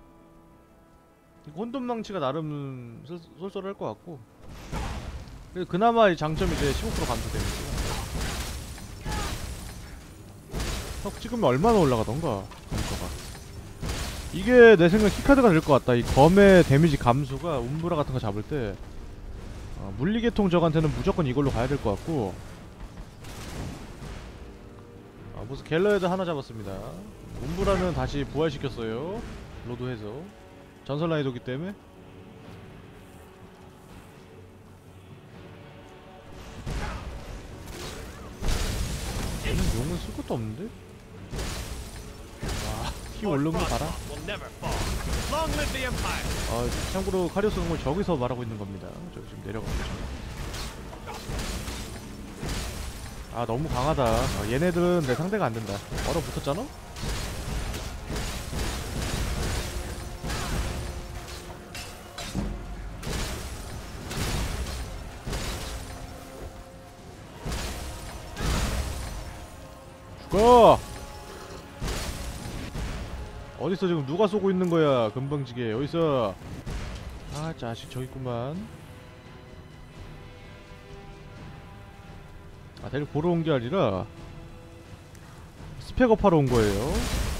혼돈망치가 나름 쏠쏠할 것 같고. 그나마 이 장점이 이제 15% 감소 데미지가. 턱 찍으면 얼마나 올라가던가 감소가. 이게 내 생각 키카드가 될 것 같다. 이 검의 데미지 감소가 움브라 같은 거 잡을 때 물리계통 적한테는 무조건 이걸로 가야 될 것 같고. 무슨 갤러헤드 하나 잡았습니다. 움브라는 다시 부활시켰어요. 로드해서 전설 난이도기 때문에. 얘는 용은 쓸 것도 없는데? 와, 피 오른 거 봐라. 참고로 카리오스 공을 저기서 말하고 있는 겁니다. 저기 지금 내려가고 있죠. 아, 너무 강하다. 얘네들은 내 상대가 안 된다. 얼어붙었잖아? 죽어! 어딨어 지금 누가 쏘고 있는 거야 금방지게. 어딨어? 아, 자식 저기 있구만. 아, 데리고 보러 온 게 아니라 스펙업 하러 온 거예요.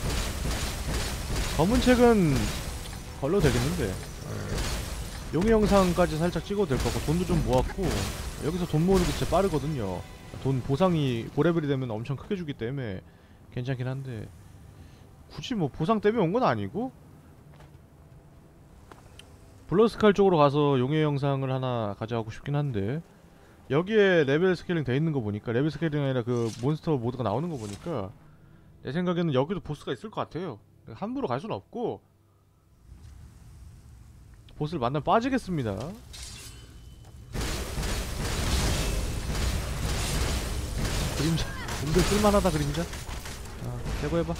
검은 책은 걸러도 되겠는데. 용의 영상까지 살짝 찍어도 될 것 같고, 돈도 좀 모았고. 여기서 돈 모으는 게 진짜 빠르거든요. 돈 보상이 고레벨이 되면 엄청 크게 주기 때문에 괜찮긴 한데, 굳이 뭐 보상 때문에 온 건 아니고. 블러스칼 쪽으로 가서 용의 영상을 하나 가져가고 싶긴 한데, 여기에 레벨 스케일링 돼 있는 거 보니까, 레벨 스케일링이 아니라 그 몬스터 모드가 나오는 거 보니까 내 생각에는 여기도 보스가 있을 것 같아요. 함부로 갈 수는 없고 보스를 만나면 빠지겠습니다. 그림자 은근 쓸만하다. 그림자 제거해봐.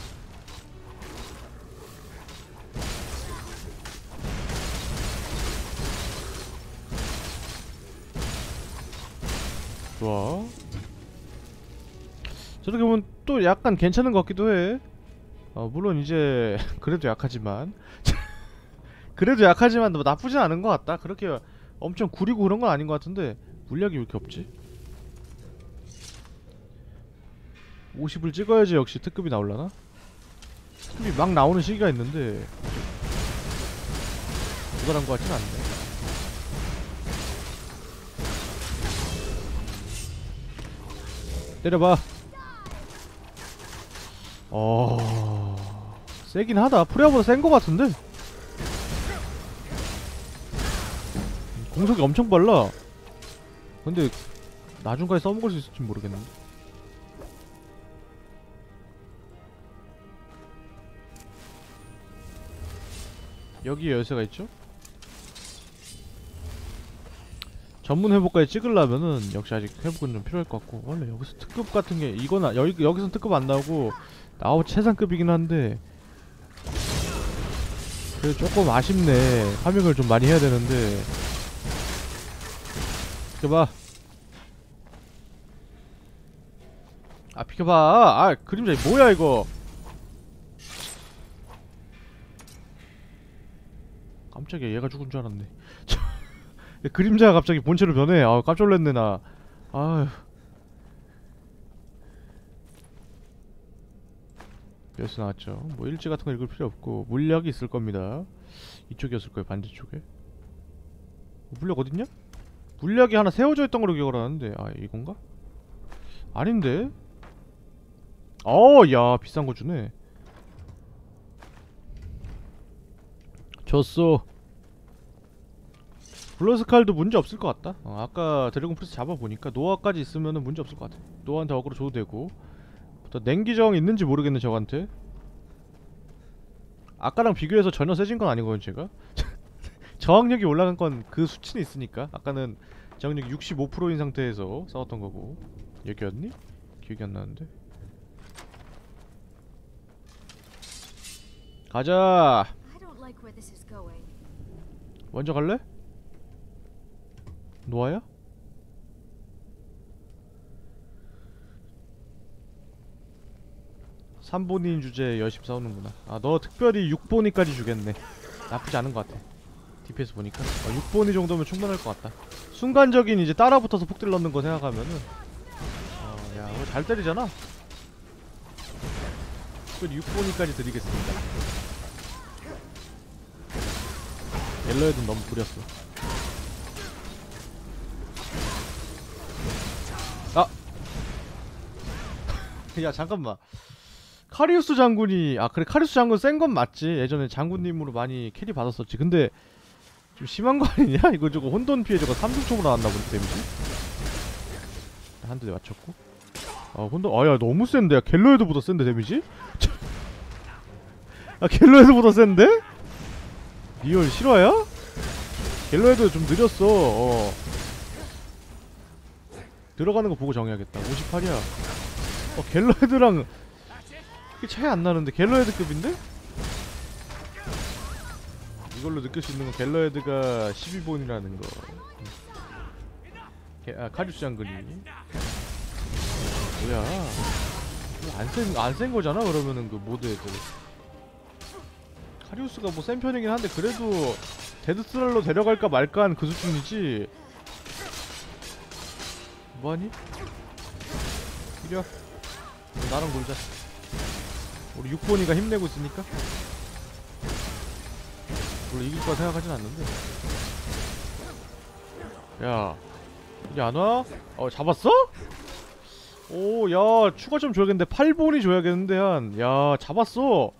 좋아. 저렇게 보면 또 약간 괜찮은 것 같기도 해. 물론 이제 그래도 약하지만 그래도 약하지만 뭐 나쁘진 않은 것 같다. 그렇게 엄청 구리고 그런 건 아닌 것 같은데. 물약이 왜 이렇게 없지? 50을 찍어야지 역시 특급이 나올라나? 특급이 막 나오는 시기가 있는데 부단한 것 같진 않네. 때려봐. 세긴 하다. 프레아보다 센 거 같은데? 공속이 엄청 빨라. 근데 나중까지 써먹을 수 있을지 모르겠는데. 여기에 열쇠가 있죠? 전문 회복까지 찍으려면은 역시 아직 회복은 좀 필요할 것 같고. 원래 여기서 특급 같은 게 이거나 여기선 특급 안 나오고 나오 최상급이긴 한데, 그래 조금 아쉽네. 파밍을 좀 많이 해야 되는데. 비켜봐. 아, 비켜봐. 아, 그림자 뭐야 이거. 깜짝이야, 얘가 죽은 줄 알았네. 그림자가 갑자기 본체로 변해. 아, 깜짝 놀랐네 나. 아휴. 열쇠 나왔죠. 뭐 일지 같은 거 읽을 필요 없고. 물약이 있을 겁니다. 이쪽이었을 거예요, 반대쪽에. 물약 어딨냐? 물약이 하나 세워져 있던 걸로 기억을 하는데. 아, 이건가? 아닌데? 야, 비싼 거 주네. 줬어. 블러스칼도 문제 없을 것 같다. 아까 드래곤 프리스 잡아보니까 노아까지 있으면은 문제 없을 것 같아. 노아한테 어그로 줘도 되고. 또 냉기정 있는지 모르겠네 저한테. 아까랑 비교해서 전혀 세진 건 아니거든 제가. 저항력이 올라간 건 그 수치는 있으니까. 아까는 저항력이 65%인 상태에서 싸웠던 거고. 여기였니? 기억이 안 나는데. 가자. I don't like where this is going. 먼저 갈래? 노아야? 삼본인 주제 열심히 싸우는구나. 아, 너 특별히 6본이까지 주겠네. 나쁘지 않은 것 같아. DPS 보니까 6본이 정도면 충분할 것 같다. 순간적인 이제 따라붙어서 폭딜 넣는 거 생각하면은 야, 이거 잘 때리잖아. 특별히 6본이까지 드리겠습니다. 옐러헤드는 너무 구렸어. 아! 야, 잠깐만. 카리우스 장군이, 아 그래, 카리우스 장군 센 건 맞지. 예전에 장군님으로 많이 캐리 받았었지. 근데 좀 심한 거 아니냐? 이거 저거 혼돈 피해 저거 3중총으로 나왔나 보네. 데미지 한 대 맞췄고. 아 혼돈, 아야 너무 센데. 야 갤러헤드보다 센데 데미지? 아 갤러헤드보다 센데? 리얼 실화야? 갤러헤드 좀 느렸어. 들어가는 거 보고 정해야겠다. 58이야. 갤러헤드랑 그게 차이 안 나는데. 갤러헤드급인데? 이걸로 느낄 수 있는 건 갤러헤드가 12본이라는 거. 카리우스 장군이 뭐야? 안 센 거잖아 그러면은 그 모드 애들. 카리우스가 뭐 센 편이긴 한데 그래도 데드스랄로 데려갈까 말까 한 그 수준이지. 뭐하니? 이리 와. 나랑 놀자. 우리 6번이가 힘내고 있으니까. 물론 이길 거라 생각하진 않는데. 야, 이게 안 와? 잡았어? 오, 야, 추가 좀 줘야겠는데. 8본이 줘야겠는데. 야, 잡았어.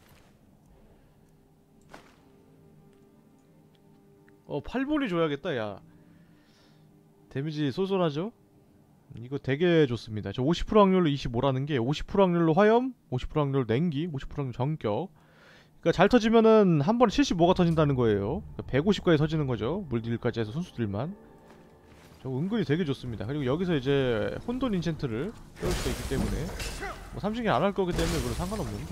8본이 줘야겠다. 야, 데미지 쏠쏠하죠? 이거 되게 좋습니다. 저 50% 확률로 25라는 게 50% 확률로 화염, 50% 확률로 냉기, 50% 확률로 전격. 그러니까 잘 터지면은 한 번에 75가 터진다는 거예요. 150까지 터지는 거죠. 물딜까지 해서 선수들만. 저 은근히 되게 좋습니다. 그리고 여기서 이제 혼돈 인챈트를 빼올 수가 있기 때문에 뭐 삼식이 안 할 거기 때문에 별로 상관없는데.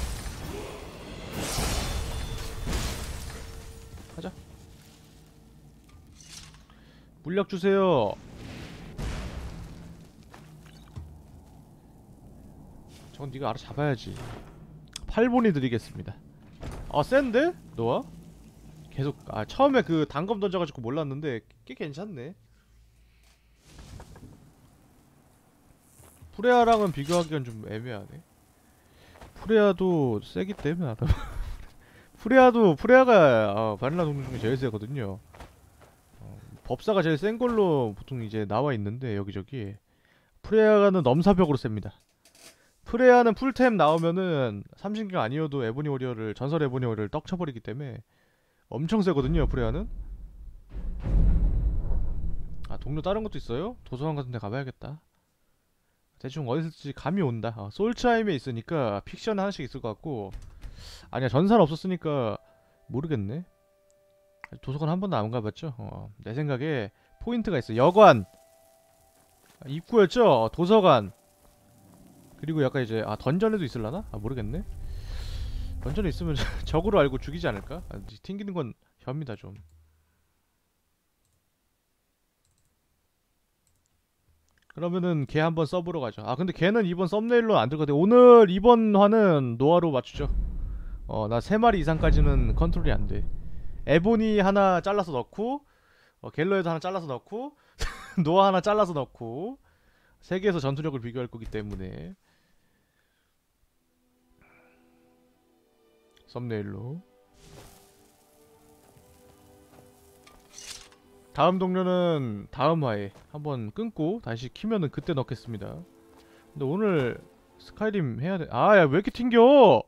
가자. 물약 주세요. 저건 네가 알아서 잡아야지. 8본이 드리겠습니다. 아 센데? 너와? 계속 처음에 그 단검 던져가지고 몰랐는데 꽤 괜찮네. 프레아랑은 비교하기엔 좀 애매하네. 프레아도 세기 때문에 프레아가 바닐라 동물 중에 제일 세거든요. 법사가 제일 센 걸로 보통 이제 나와 있는데 여기저기 프레아는 넘사벽으로 셉니다. 프레아는 풀템 나오면은 삼신경 아니어도 에보니 워리어를, 전설 에보니 워리어를 떡쳐버리기 때문에 엄청 세거든요. 프레아는. 동료 다른 것도 있어요? 도서관 같은 데 가봐야겠다. 대충 어디 있을지 감이 온다. 솔츠하임에 있으니까 픽션 하나씩 있을 것 같고. 아니야, 전사는 없었으니까 모르겠네. 도서관 한 번도 안 가봤죠? 내 생각에 포인트가 있어. 여관! 입구였죠? 도서관! 그리고 약간 이제 던전에도 있을라나? 모르겠네. 던전에 있으면 적으로 알고 죽이지 않을까? 튕기는 건 협니다 좀. 그러면은 걔 한번 서브로 가죠. 근데 걔는 이번 썸네일로 안 들거든. 오늘 이번 화는 노아로 맞추죠. 나 3마리 이상까지는 컨트롤이 안 돼. 에보니 하나 잘라서 넣고, 갤러헤드 하나 잘라서 넣고, 노아 하나 잘라서 넣고, 3개에서 전투력을 비교할 거기 때문에 썸네일로. 다음 동료는 다음 화에 한번 끊고 다시 키면은 그때 넣겠습니다. 근데 오늘 스카이림 해야 돼. 야, 왜 이렇게 튕겨?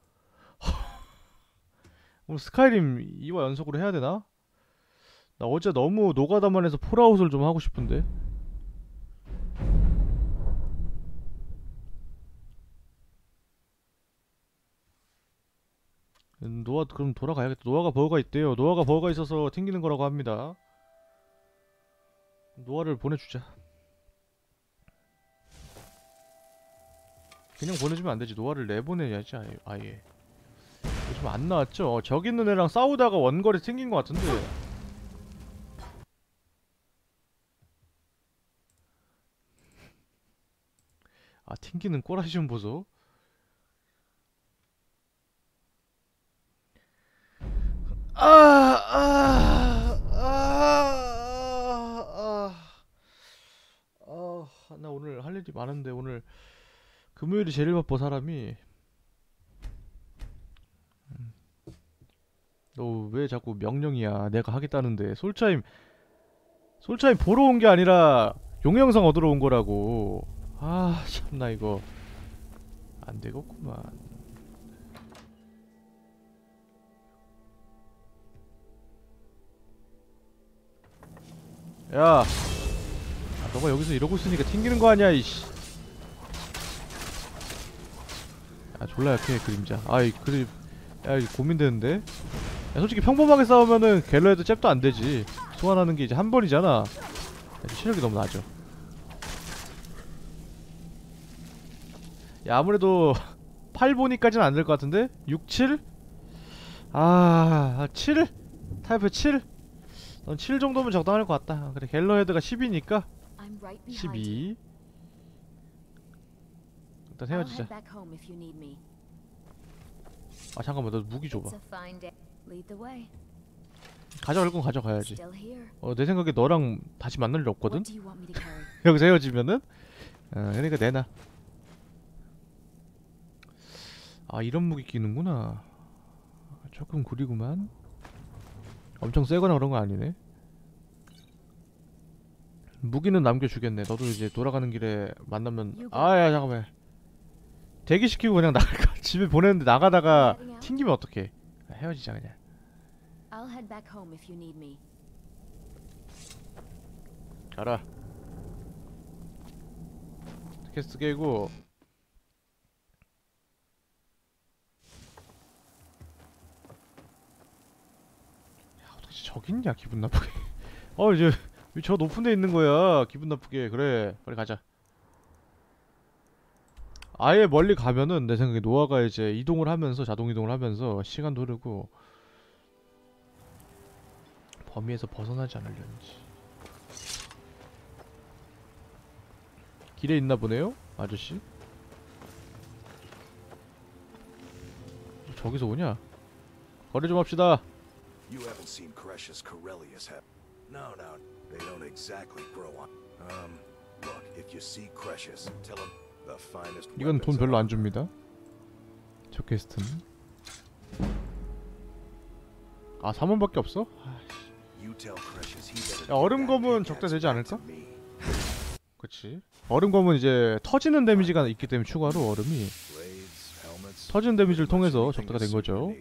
오늘 스카이림 2화 연속으로 해야 되나? 나 어제 너무 노가다만 해서 폴아웃을 좀 하고 싶은데. 노아 그럼 돌아가야겠다. 노아가 버거가 있대요. 노아가 버거가 있어서 튕기는 거라고 합니다. 노아를 보내주자. 그냥 보내주면 안 되지. 노아를 내보내야지 아예. 요즘 안 나왔죠? 저기 있는 애랑 싸우다가 원거리 튕긴 것 같은데. 아 튕기는 꼬라지 좀 보소. 나 오늘 할 일이 많은데 오늘 금요일이 제일 바빠 사람이. 너 왜 자꾸 명령이야? 내가 하겠다는데. 솔차임 보러 온 게 아니라 용영상 얻으러 온 거라고. 아 참나 이거 안 되겠구만. 야, 너가 여기서 이러고 있으니까 튕기는 거 아니야 이씨. 야 졸라 약해 그림자. 아이 그림 야 이거 고민되는데. 야 솔직히 평범하게 싸우면은 갤러에도 잽도 안 되지. 소환하는 게 이제 한 번이잖아. 야, 체력이 너무 낮아. 야 아무래도 8보니까지는 안 될 것 같은데? 6, 7? 7? 타협해 7? 넌 7 정도면 적당할 것 같다. 그래 갤러 헤드가 10이니까 I'm right behind you. 12. 일단 I'll 헤어지자. head back home if you need me. 아 잠깐만 너 무기 줘봐. It's a fine day. Lead the way. 가져갈 건 가져가야지. Still here. 내 생각에 너랑 다시 만날 일 없거든? What do you want me to carry? 여기서 헤어지면은? 그러니까 내놔. 아 이런 무기 끼는구나. 조금 구리구만. 엄청 세거나 그런 거 아니네. 무기는 남겨주겠네. 너도 이제 돌아가는 길에 만나면. 야 잠깐만. 대기시키고 그냥 나갈까? 집에 보냈는데 나가다가 튕기면 어떡해. 헤어지자 그냥. I'll head back home if you need me. 가라. 퀘스트 깨고. 야 어떻게 저기 있냐 기분 나쁘게. 이제 저 높은 데 있는 거야 기분 나쁘게. 그래 빨리 가자. 아예 멀리 가면은 내 생각에 노아가 이제 이동을 하면서 자동 이동을 하면서 시간도 흐르고 범위에서 벗어나지 않으려는지. 길에 있나 보네요 아저씨. 저기서 오냐? 거래 좀 합시다. You haven't seen Cretius Corellius, have? No, they don't exactly grow on. Look, if you see Cretius, tell him the finest. 이건 돈 별로 안 줍니다. 저 퀘스트는. 3원밖에 없어? 야 얼음 검은 적대 되지 않을까? 그치. 얼음 검은 이제 터지는 데미지가 있기 때문에 추가로 얼음이 터지는 데미지를 통해서 적대가 된 거죠.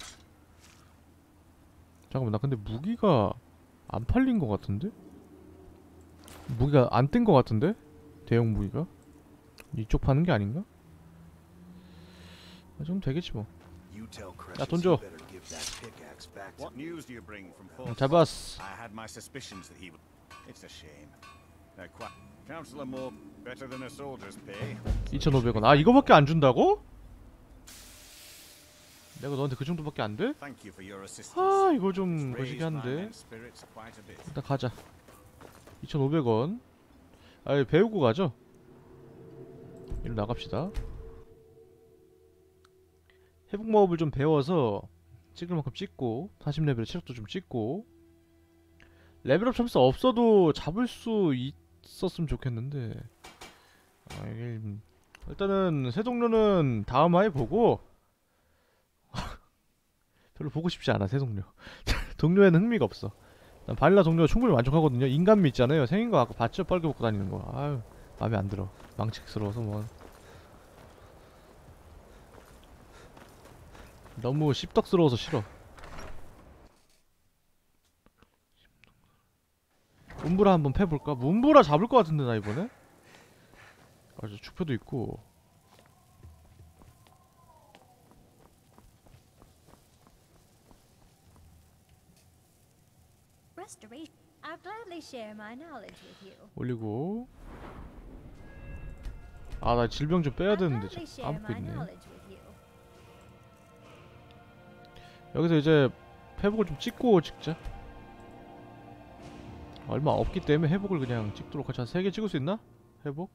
잠깐만 나 근데 무기가 안 팔린 것 같은데? 무기가 안 뜬 것 같은데? 대형 무기가? 이쪽 파는 게 아닌가? 좀 되겠지 뭐. 야 돈 줘. What news do you bring from Fort? 잡았어. I had my suspicions that he would. It's a shame. They're quite. Counselor Moore better than a soldier's pay. 2,500원. 이거밖에 안 준다고? 내가 너한테 그 정도밖에 안 돼? Thank you for your assistance. 이거 좀 거시기 한데. 일단 가자. 2,500원. 배우고 가죠. 이리로 나갑시다. 회복 마법을 좀 배워서 찍을 만큼 찍고 40레벨의 체력도 좀 찍고 레벨업 점수 없어도 잡을 수 있었으면 좋겠는데 이게 일단은 새 동료는 다음 화에 보고 별로 보고 싶지 않아 새 동료. 동료에는 흥미가 없어. 난 바닐라 동료가 충분히 만족하거든요. 인간미 있잖아요. 생긴 거 아까 봤죠? 빨개 벗고 다니는 거. 마음에 안 들어. 망측스러워서 뭐 너무 씹덕스러워서 싫어. 문브라 한번 패볼까? 문브라 잡을 것 같은데 나 이번에? 저 축표도 있고 restoration. I'll gladly share my knowledge with you. 올리고. 아, 나 질병 좀 빼야 I'll 되는데 gladly 지금 share 까먹고 my 있네. knowledge with you. 여기서 이제 회복을 좀 찍고 찍자. 얼마 없기 때문에 회복을 그냥 찍도록 하자. 3개 찍을 수 있나? 회복?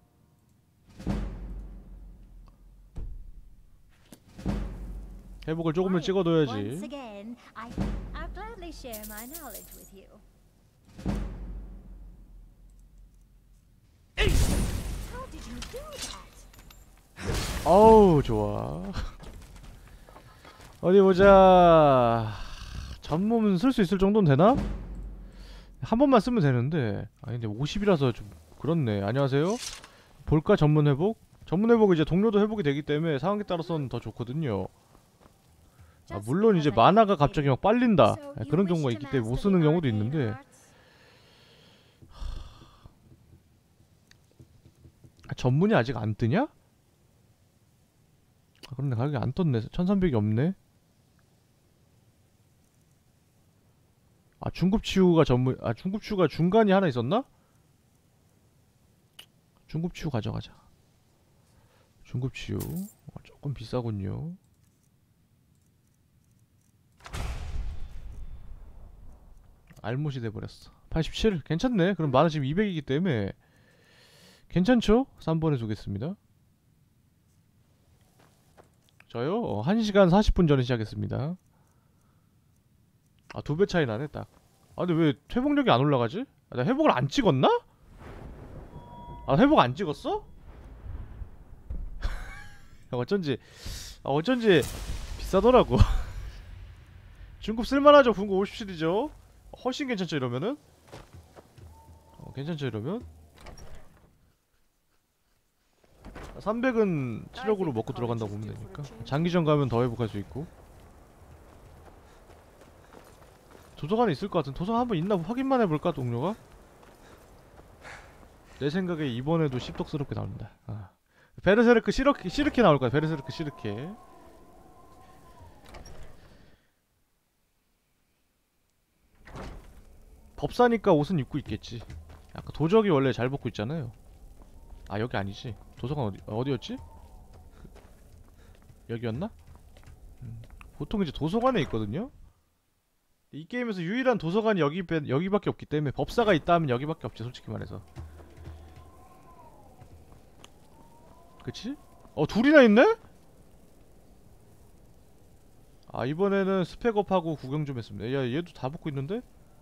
회복을 조금은 Once 찍어둬야지. again, I'll gladly share my knowledge with you. How did you do that? 어우 좋아. 어디 보자. 전몸은 쓸 수 있을 정도는 되나? 한 번만 쓰면 되는데. 아니 근데 50이라서 좀 그렇네. 안녕하세요. 볼까 전문 회복? 전문 회복 이제 동료도 회복이 되기 때문에 상황에 따라서는 더 좋거든요. 아, 물론 이제 만화가 갑자기 막 빨린다 그런 경우가 있기 때문에 못 쓰는 경우도 있는데. 아, 전문이 아직 안 뜨냐? 아, 그런데 가격이 안 떴네. 1300이 없네. 아, 중급치유가 전문. 아, 중급치유가 중간이 하나 있었나? 중급치유 가져가자. 중급치유 조금 비싸군요. 알못이 돼버렸어. 87 괜찮네. 그럼 만화 지금 200이기 때문에 괜찮죠? 3번에 두겠습니다. 저요? 1시간 40분 전에 시작했습니다. 아, 2배 차이 나네 딱. 아, 근데 왜 회복력이 안 올라가지? 아, 나 회복을 안 찍었나? 아, 회복 안 찍었어? 어쩐지 비싸더라고. 중급 쓸만하죠. 궁극 57이죠. 훨씬 괜찮죠 이러면은? 괜찮죠 이러면? 300은 체력으로 먹고 들어간다고 보면 되니까. 장기전 가면 더 회복할 수 있고. 도서관에 있을 것 같은. 도서관 한번 있나 확인만 해볼까 동료가? 내 생각에 이번에도 씹덕스럽게 나옵니다. 아. 베르세르크 시르케 나올 거야. 베르세르크 시르케. 법사니까 옷은 입고 있겠지. 아까 도적이 원래 잘 벗고 있잖아요. 아, 여기 아니지. 도서관 어디였지? 여기였나? 보통 이제 도서관에 있거든요. 이 게임에서 유일한 도서관이 여기밖에 없기 때문에 법사가 있다 하면 여기밖에 없지, 솔직히 말해서. 그치? 둘이나 있네? 아, 이번에는 스펙업하고 구경 좀 했습니다. 야, 얘도 다 벗고 있는데?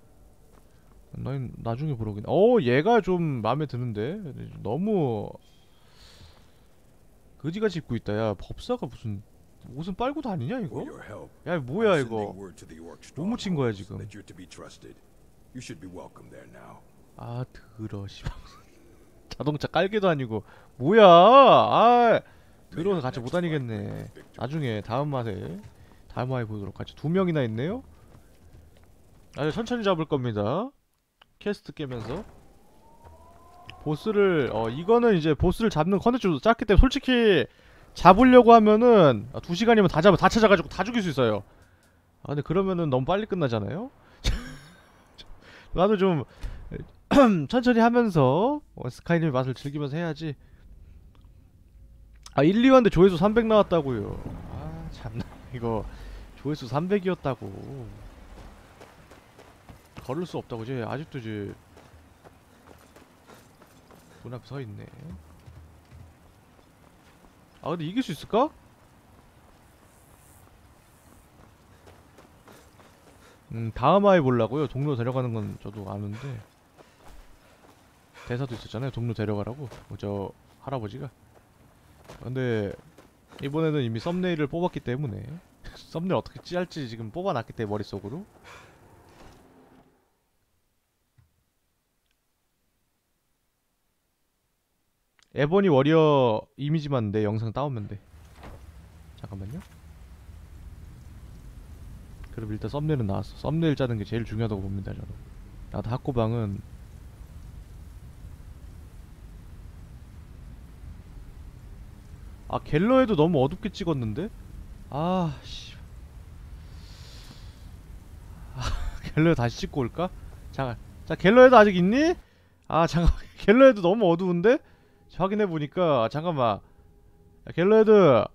난 나중에 보러긴. 얘가 좀 마음에 드는데? 너무 그지같이 입고 있다. 야, 법사가 무슨 옷은 빨고 다니냐 이거? 야, 뭐야 이거? 뭐 묻힌 거야 지금? 아, 더러 씨발. 자동차 깔개도 아니고 뭐야? 아, 더러워서 같이 못 다니겠네. 나중에 다음 화에 보도록 하죠. 2명이나 있네요. 아주 천천히 잡을 겁니다. 퀘스트 깨면서 보스를 이거는 이제 보스를 잡는 컨텐츠도 짧기 때문에 솔직히 잡으려고 하면은 2시간이면 다 찾아가지고 다 죽일 수 있어요. 아, 근데 그러면은 너무 빨리 끝나잖아요. 나도 좀 천천히 하면서 스카이림의 맛을 즐기면서 해야지. 아, 1, 2화인데 조회수 300 나왔다고요. 아, 참나. 이거 조회수 300이었다고. 걸을 수 없다고. 쟤 아직도 문 앞에 서있네. 아, 근데 이길 수 있을까? 다음 화에 보려고요. 동료 데려가는 건 저도 아는데 대사도 있었잖아요. 동료 데려가라고. 저 할아버지가. 근데 이번에는 이미 썸네일을 뽑았기 때문에 썸네일 어떻게 찌할지 지금 뽑아놨기 때문에 머릿속으로. 에버니 워리어 이미지만 내 영상 따오면 돼. 잠깐만요. 그럼 일단 썸네일은 나왔어. 썸네일 짜는 게 제일 중요하다고 봅니다 저는. 나도 학고방은 아, 갤러에도 너무 어둡게 찍었는데? 아, 씨. 갤러에 다시 찍고 올까? 잠깐. 자, 갤러헤드 아직 있니? 아, 잠깐. 갤러헤드 너무 어두운데? 확인해 보니까 잠깐만. 야, 갤러헤드.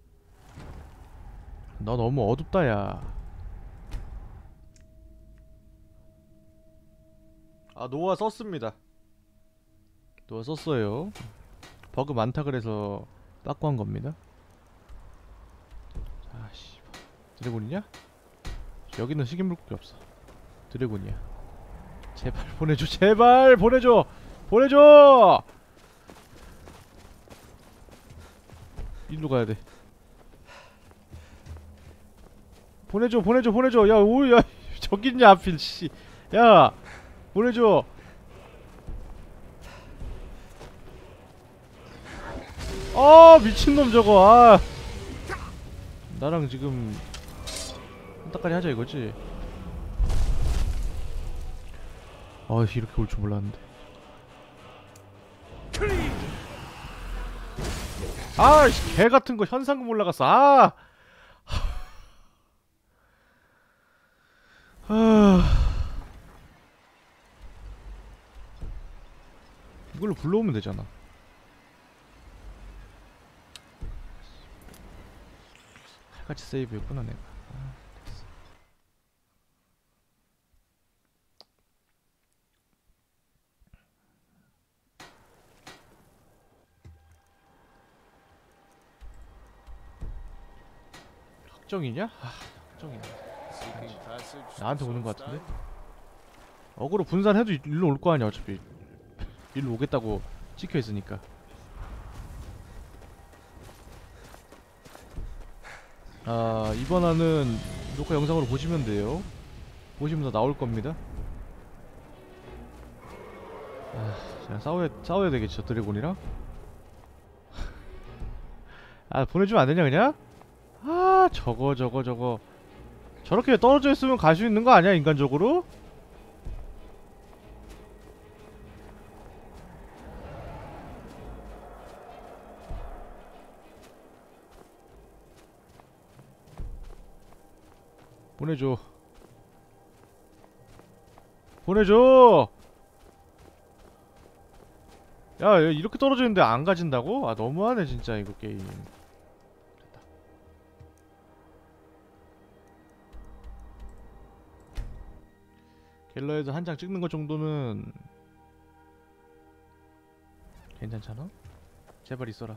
너 너무 어둡다, 야. 아, 노아 썼습니다. 노아 썼어요. 버그 많다 그래서 빠꾸한 겁니다. 아씨, 드래곤이냐? 여기는 식인물고기 없어. 드래곤이야. 제발 보내줘, 제발 보내줘, 보내줘. 일로 가야 돼. 보내줘, 보내줘, 보내줘. 야, 오, 야, 저기 있냐 하필, 씨. 야, 보내줘. 아, 미친놈 저거. 아, 나랑 지금 한타까지 하자 이거지. 아, 이렇게 올 줄 몰랐는데. 아, 개 같은 거 현상금 올라갔어. 아, 이걸로 불러오면 되잖아. 칼같이 세이브했구나 내가. 아, 됐어. 확정이냐? 아, 확정이네. Seeking passage to 나한테 오는 거 Solstheim? 같은데? 어그로 분산해도 일로 올 거 아니야 어차피. 일로 오겠다고 찍혀 있으니까. 아, 이번 화는 녹화 영상으로 보시면 돼요. 보시면 더 나올 겁니다. 아, 제가 싸워야 되겠죠 드래곤이랑. 아, 보내주면 안 되냐 그냥? 아, 저거 저렇게 떨어져 있으면 갈 수 있는 거 아니야 인간적으로? 보내줘. 보내줘. 야, 이렇게 떨어져 있는데 안 가진다고? 아, 너무하네 진짜 이거 게임. 됐다. 갤러에서 한 장 찍는 것 정도는 괜찮잖아? 제발 있어라.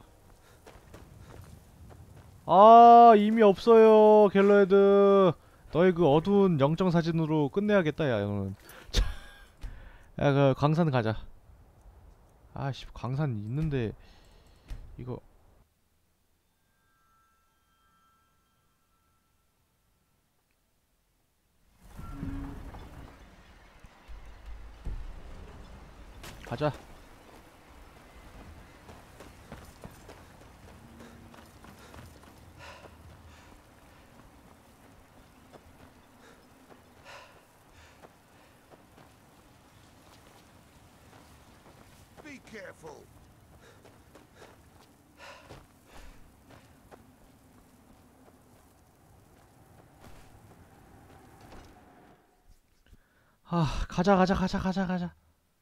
아, 이미 없어요 갤러헤드. 너의 그 어두운 영정 사진으로 끝내야겠다 야 이거는. 야, 그 광산 가자. 아씨, 광산 있는데 이거 가자. Be careful. 아, 가자.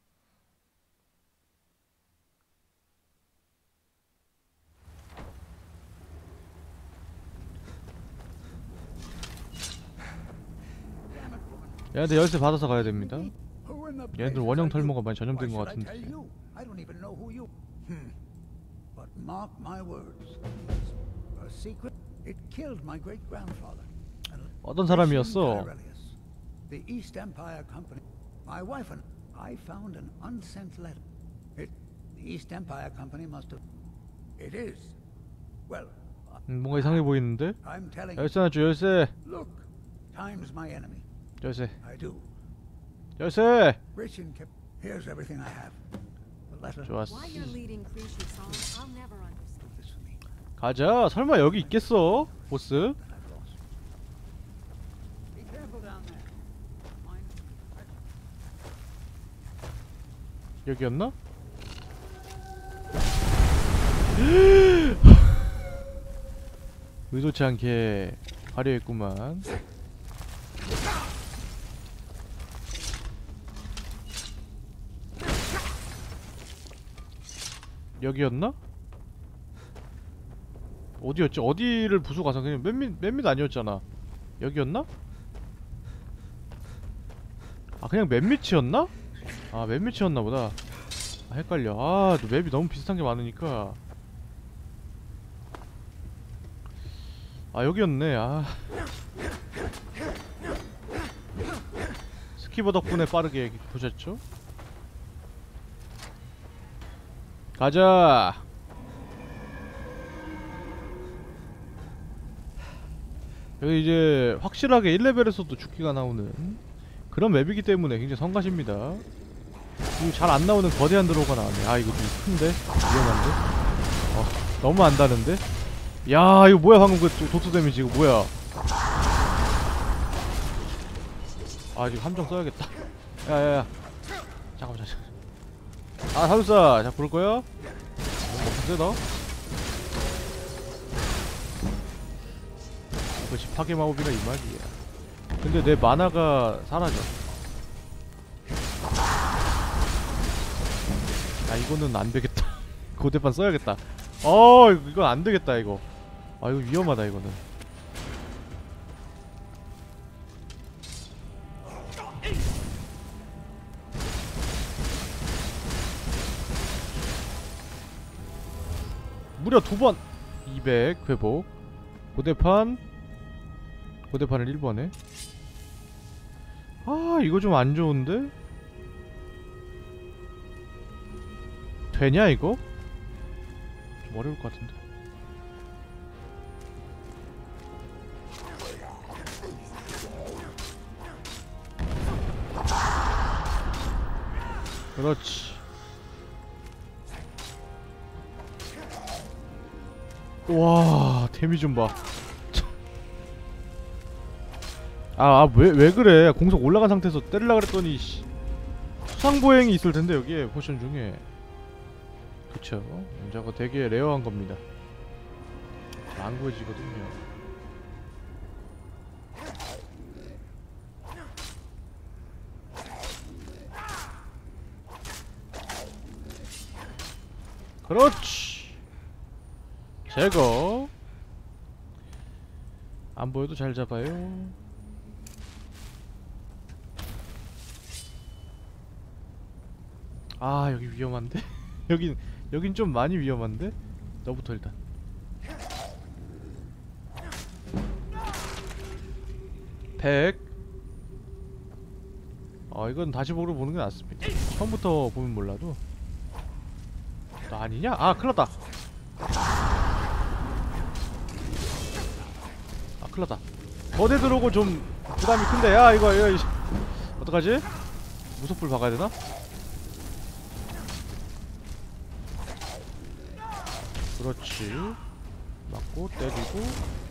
얘한테 열쇠 받아서 가야 됩니다. 얘네들 원형 털모가 많이 전염된 것 같은데. I don't even know who you. But mark my words. A secret. It killed my great grandfather. 어떤 사람이었어? The East Empire Company. My wife and I found an unsent letter. The East Empire Company must have. It is. Well. 뭔가 이상해 보이는데? I'm telling 열쇠 하나 줘, 열쇠. Look, time's my enemy. 열쇠. I do. 열쇠. Rich and kept. Here's everything I have. The letter. 좋았어. Why you're leading Creature Song, I'll never understand. This for me. 가자. 설마 여기 있겠어? 보스? That I've lost. Be careful down there. 여기였나? 의도치 않게 화려했구만. 여기였나? 어디였지? 어디를 부수 가서 그냥 맨밑 아니었잖아. 여기였나? 아 그냥 맨밑이었나? 아 맨밑이었나 보다. 아 헷갈려. 아 맵이 너무 비슷한 게 많으니까. 아 여기였네. 아 스키버 덕분에 빠르게 보셨죠? 가자. 여기 이제 확실하게 1레벨에서도 죽기가 나오는 그런 맵이기 때문에 굉장히 성가십니다. 그리고 잘 안 나오는 거대한 드로우가 나왔네. 아 이거 좀 큰데? 위험한데? 너무 안다는데? 야 이거 뭐야 방금 그 도트 데미지 이거 뭐야? 아 지금 함정 써야겠다. 야야야 잠깐만. 아 사두사 자 부를거야? 너무 세다? 이것이 파괴 마법이라 이 말이야. 근데 내 마나가 사라져. 아 이거는 안되겠다. 고대판 써야겠다. 이건 안되겠다 이거. 아 이거 위험하다 이거는. 무려 2번 200 회복. 고대판을 1번에. 아 이거 좀 안좋은데? 되냐 이거? 좀 어려울 것 같은데. 그렇지. 와 데미지 좀 봐. 왜 그래. 공속 올라간 상태에서 때리려 그랬더니 수상보행이 있을 텐데 여기에 포션 중에. 그쵸. 저거 되게 레어한 겁니다. 잘 안 구해지거든요. 그렇지. 제거. 안 보여도 잘 잡아요. 아 여기 위험한데? 여긴 좀 많이 위험한데? 너부터 일단. 이건 다시 보는 게 낫습니다. 처음부터 보면 몰라도. 너 아니냐? 아 큰일났다. 아 큰일났다. 거대 들어오고 좀 부담이 큰데. 야 이거 어떡하지? 무속불 박아야 되나? 그렇지. 맞고 때리고.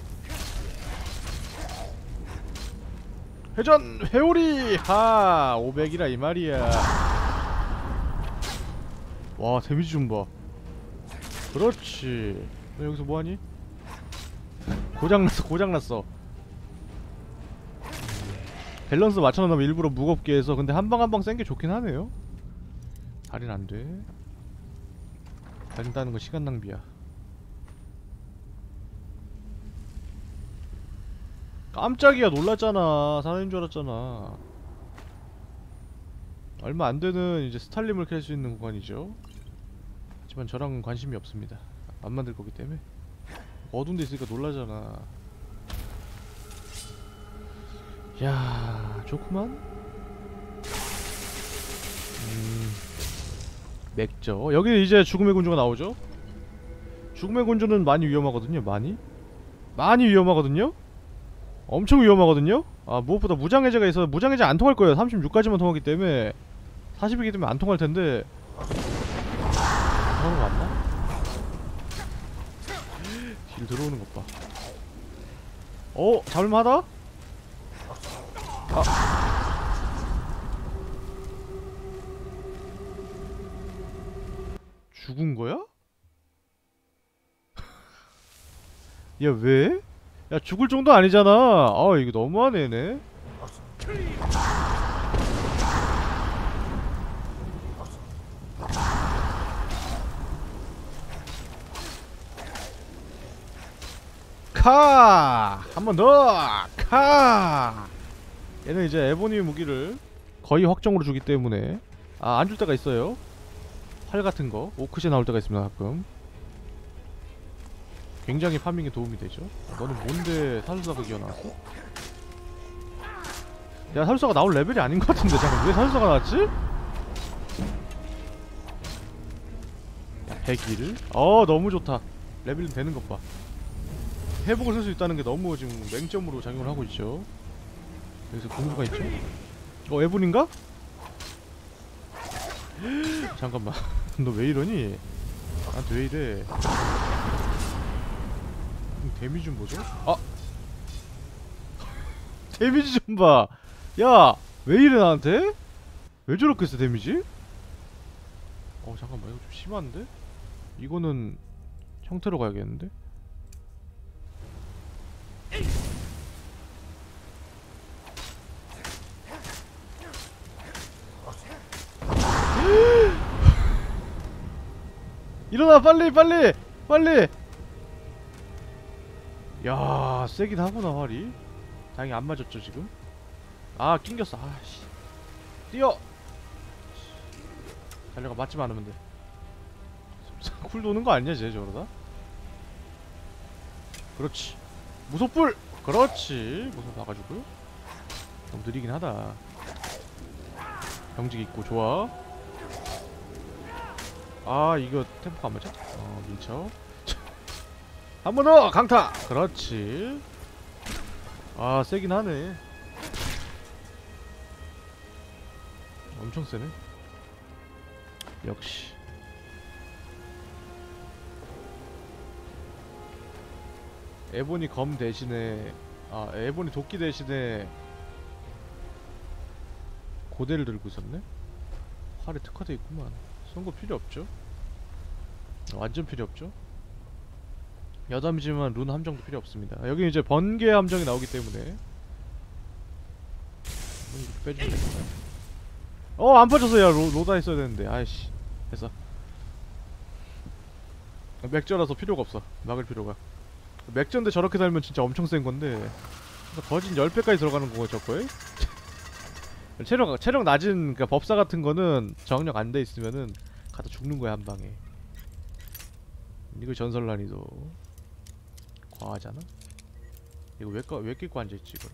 회전! 회오리! 하! 500이라 이 말이야. 와 데미지 좀 봐. 그렇지. 너 여기서 뭐하니? 고장났어. 밸런스 맞춰놓으면 일부러 무겁게 해서. 근데 한 방 한 방 센 게 좋긴 하네요. 할인 안돼. 할인 따는 거 시간 낭비야. 깜짝이야. 놀랐잖아. 사람인 줄 알았잖아. 얼마 안되는 이제 스탈림을 캘 수 있는 구간이죠. 하지만 저랑은 관심이 없습니다. 안 만들 거기 때문에. 어두운 데 있으니까 놀라잖아. 야 좋구만. 맥저. 여기 이제 죽음의 군주가 나오죠. 죽음의 군주는 많이 위험하거든요. 많이 위험하거든요. 엄청 위험하거든요. 아 무엇보다 무장해제가 있어서 무장해제 안 통할 거예요. 36까지만 통하기 때문에. 40이기 때문에 안 통할 텐데. 통하는 거 맞나? 딜 들어오는 것 봐. 잡을만하다? 죽은 거야? 야 왜? 야 죽을 정도 아니잖아. 이거 너무하네 얘네. 카! 한 번 더! 카! 얘는 이제 에보니 무기를 거의 확정으로 주기 때문에 안 줄 때가 있어요. 활 같은 거 오크시에 나올 때가 있습니다. 가끔 굉장히 파밍에 도움이 되죠. 너는 뭔데 사술사가 기어 나왔어? 야, 사술사가 나올 레벨이 아닌 것 같은데 잠깐 왜 사술사가 나왔지? 야, 101? 너무 좋다. 레벨 되는 것 봐. 회복을 쓸 수 있다는 게 너무 지금 맹점으로 작용을 하고 있죠. 여기서 공부가 있죠? 에본인가? 잠깐만 너 왜 이러니? 나한테 왜 이래? 데미지 좀 보죠? 데미지 좀 봐! 야! 왜 이래 나한테? 왜 저렇게 세 데미지? 잠깐만 이거 좀 심한데? 이거는 형태로 가야겠는데? 일어나 빨리 빨리 빨리. 야 세긴 하구나 활이. 다행히 안 맞았죠 지금. 낑겼어. 아씨 뛰어. 달려가 맞지만 않으면 돼. 쿨 도는 거 아니냐 쟤 저러다. 그렇지 무속불. 그렇지 무속 봐가지고요. 너무 느리긴 하다. 경직 있고 좋아. 이거 템포가 안 맞아? 밀쳐. 한 번 더! 강타! 그렇지. 세긴 하네. 엄청 세네. 역시. 에보니 검 대신에 에보니 도끼 대신에 고대를 들고 있었네? 활에 특화돼 있구만. 쏜 거 필요 없죠? 완전 필요 없죠? 여담이지만 룬 함정도 필요 없습니다. 여기 이제 번개 함정이 나오기 때문에 이렇게 빼주면 됩니다. 안 빠졌어. 야 로다 했어야 되는데. 아이씨 됐어. 맥저라서 필요가 없어. 막을 필요가. 맥저인데 저렇게 달면 진짜 엄청 센 건데 거진 10배까지 들어가는 거고 저거에? 체력 낮은 그러니까 법사 같은 거는 정력 안 돼 있으면은 가다 죽는 거야 한 방에. 이거 전설 난이도 과하잖아. 이거 왜 끼고 앉아있지 이거를?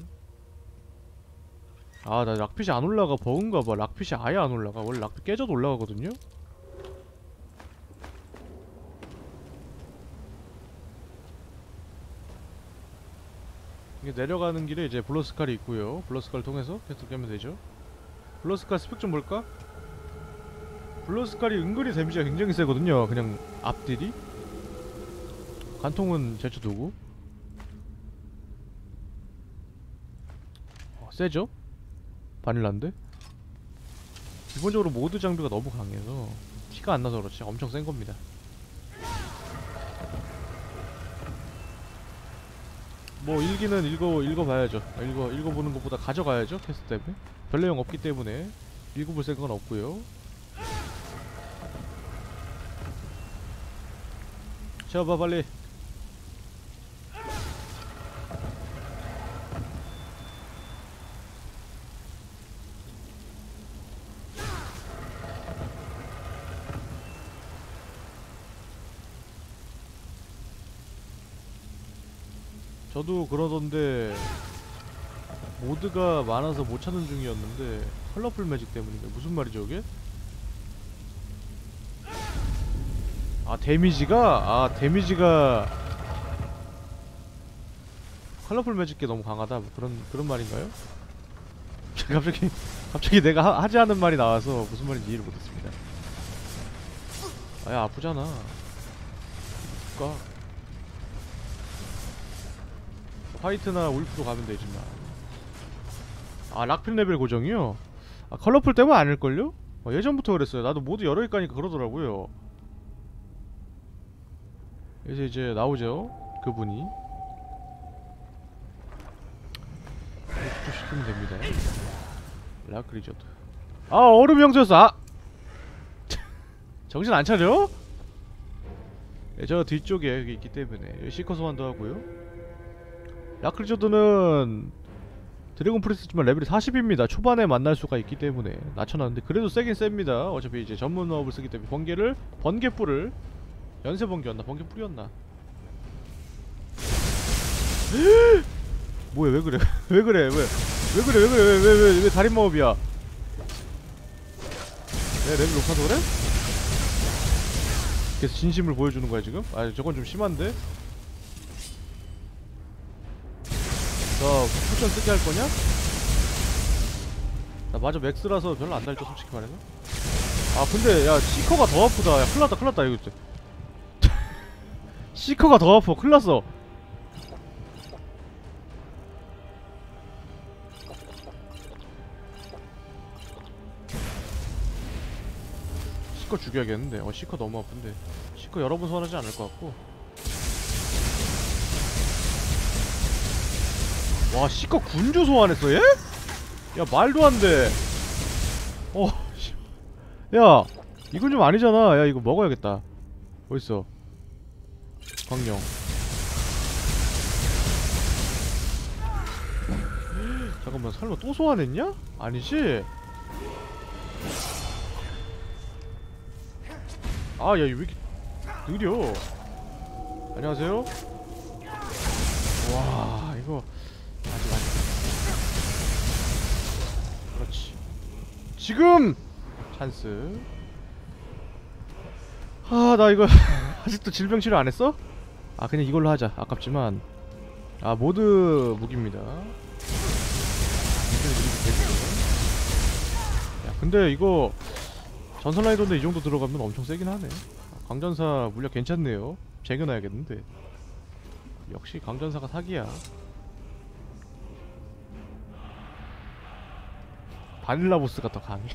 나 락핏이 안 올라가. 버그인가 봐. 락핏이 아예 안 올라가. 원래 락핏 깨져도 올라가거든요? 이게 내려가는 길에 이제 블러스칼이 있고요. 블러스칼 통해서 계속 깨면 되죠. 블러스칼 스펙 좀 볼까? 블러스칼이 은근히 데미지가 굉장히 세거든요. 그냥 앞딜이. 관통은 제쳐두고. 세죠? 바닐라인데? 기본적으로 모드 장비가 너무 강해서 티가 안 나서 그렇지 엄청 센 겁니다. 뭐 일기는 읽어봐야죠. 읽어보는 것보다 가져가야죠. 퀘스트 때문에. 별 내용 없기 때문에 읽어볼 생각은 없고요. 잡아 빨리. 저도 그러던데 모드가 많아서 못 찾는 중이었는데 컬러풀 매직 때문인데 무슨 말이죠 이게? 데미지가 컬러풀 매직게 너무 강하다 뭐 그런 말인가요? 갑자기 내가 하지 않은 말이 나와서 무슨 말인지 이해를 못했습니다. 야 아프잖아. 그니까 화이트나 울프로 가면 되지만. 락필 레벨 고정이요? 컬러풀 때문에 아닐걸요? 예전부터 그랬어요. 나도 모두 여러 개 까니까 그러더라고요. 그래서 이제 나오죠 그분이. 시키면 됩니다. 라크리저드. 얼음 형태였어. 정신 안 차려? 저 뒤쪽에 여기 있기 때문에 시커 소환도 하고요. 라크리저드는 드래곤 프리스트지만 레벨이 40입니다. 초반에 만날 수가 있기 때문에 낮춰놨는데 그래도 세긴 셉니다. 어차피 이제 전문 어업을 쓰기 때문에 번개뿔을 연쇄 번개였나? 번개뿔이었나? 뭐야 왜 그래? 왜 그래? 왜 달인 마법이야? 내 레벨 높아서 그래? 그래서 진심을 보여주는 거야 지금? 아 저건 좀 심한데? 너 쿠션 쓰게 할 거냐? 나 마저 맥스라서 별로 안 달죠 솔직히 말해서. 아 근데 야 시커가 더 아프다. 야 큰일났다 이거 진짜. 시커가 더 아파. 큰일났어. 시커 죽여야겠는데. 시커 너무 아픈데. 시커 여러 번 소환하지 않을 것 같고. 와 시커 군주 소환했어 얘? 야 말도 안돼. 야 이건 좀 아니잖아. 야 이거 먹어야겠다. 어딨어 광령. 잠깐만 설마 또 소환했냐? 아니지? 아 야 왜 이렇게 느려. 안녕하세요. 와 이거 아직 그렇지. 지금 찬스. 아 나 이거 아직도 질병 치료 안 했어? 아 그냥 이걸로 하자. 아깝지만. 아 모드 무기입니다. 야 근데 이거 전설 라이더인데 이 정도 들어가면 엄청 세긴 하네. 강전사 물약 괜찮네요. 쟁여놔야겠는데. 역시 강전사가 사기야. 바닐라 보스가 더 강해.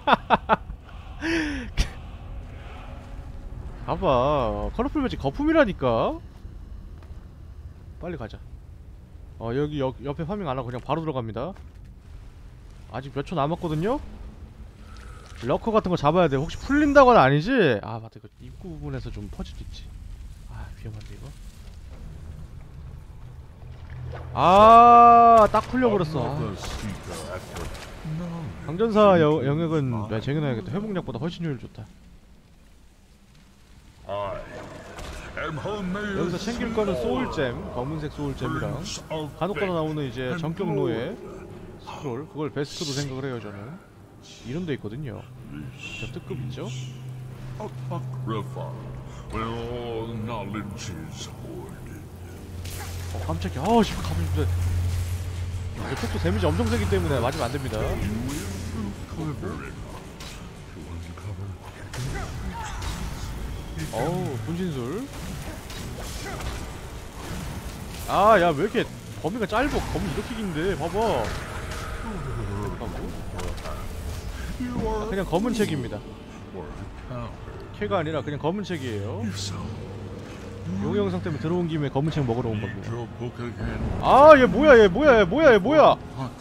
봐봐 컬러풀 매직 거품이라니까. 빨리 가자. 여기 옆에 파밍 안하고 그냥 바로 들어갑니다. 아직 몇 초 남았거든요? 러커 같은 거 잡아야 돼. 혹시 풀린다거나 아니지? 아 맞다 이거 입구 부분에서 좀 퍼질 수 있지. 아 위험한데 이거. 딱 풀려버렸어. 강전사 영역은 쟁여놔야겠다. 회복약보다 훨씬 효율 좋다. 여기서 챙길 거는 소울잼, 검은색 소울잼이랑 간혹가다 나오는 이제 정격로의 스크롤. 그걸 베스트로 생각을 해요 저는. 이런 데 있거든요. 저 특급 있죠? 깜짝이야. 씨 가만히 있어. 이쪽도 데미지 엄청 세기 때문에 맞으면 안 됩니다. 분신술. 아, 야, 왜 이렇게 범위가 짧어? 범위 이렇게 긴데, 봐봐. 그냥 검은 책입니다. 캐가 아니라 그냥 검은 책이에요. 용 영상 때문에 들어온 김에 검은 책 먹으러 온 겁니다. 아, 얘 뭐야?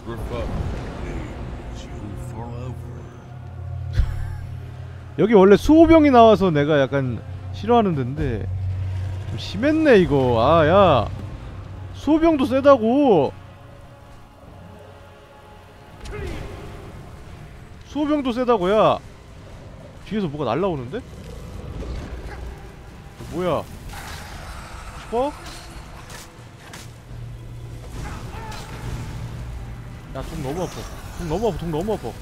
여기 원래 수호병이 나와서 내가 약간 싫어하는 데인데 좀 심했네 이거. 아, 야, 수호병도 세다고. 수호병도 세다고. 야, 뒤에서 뭐가 날라오는데? 뭐야? 슈퍼? 야, 동 너무 아파. 동 너무 아파.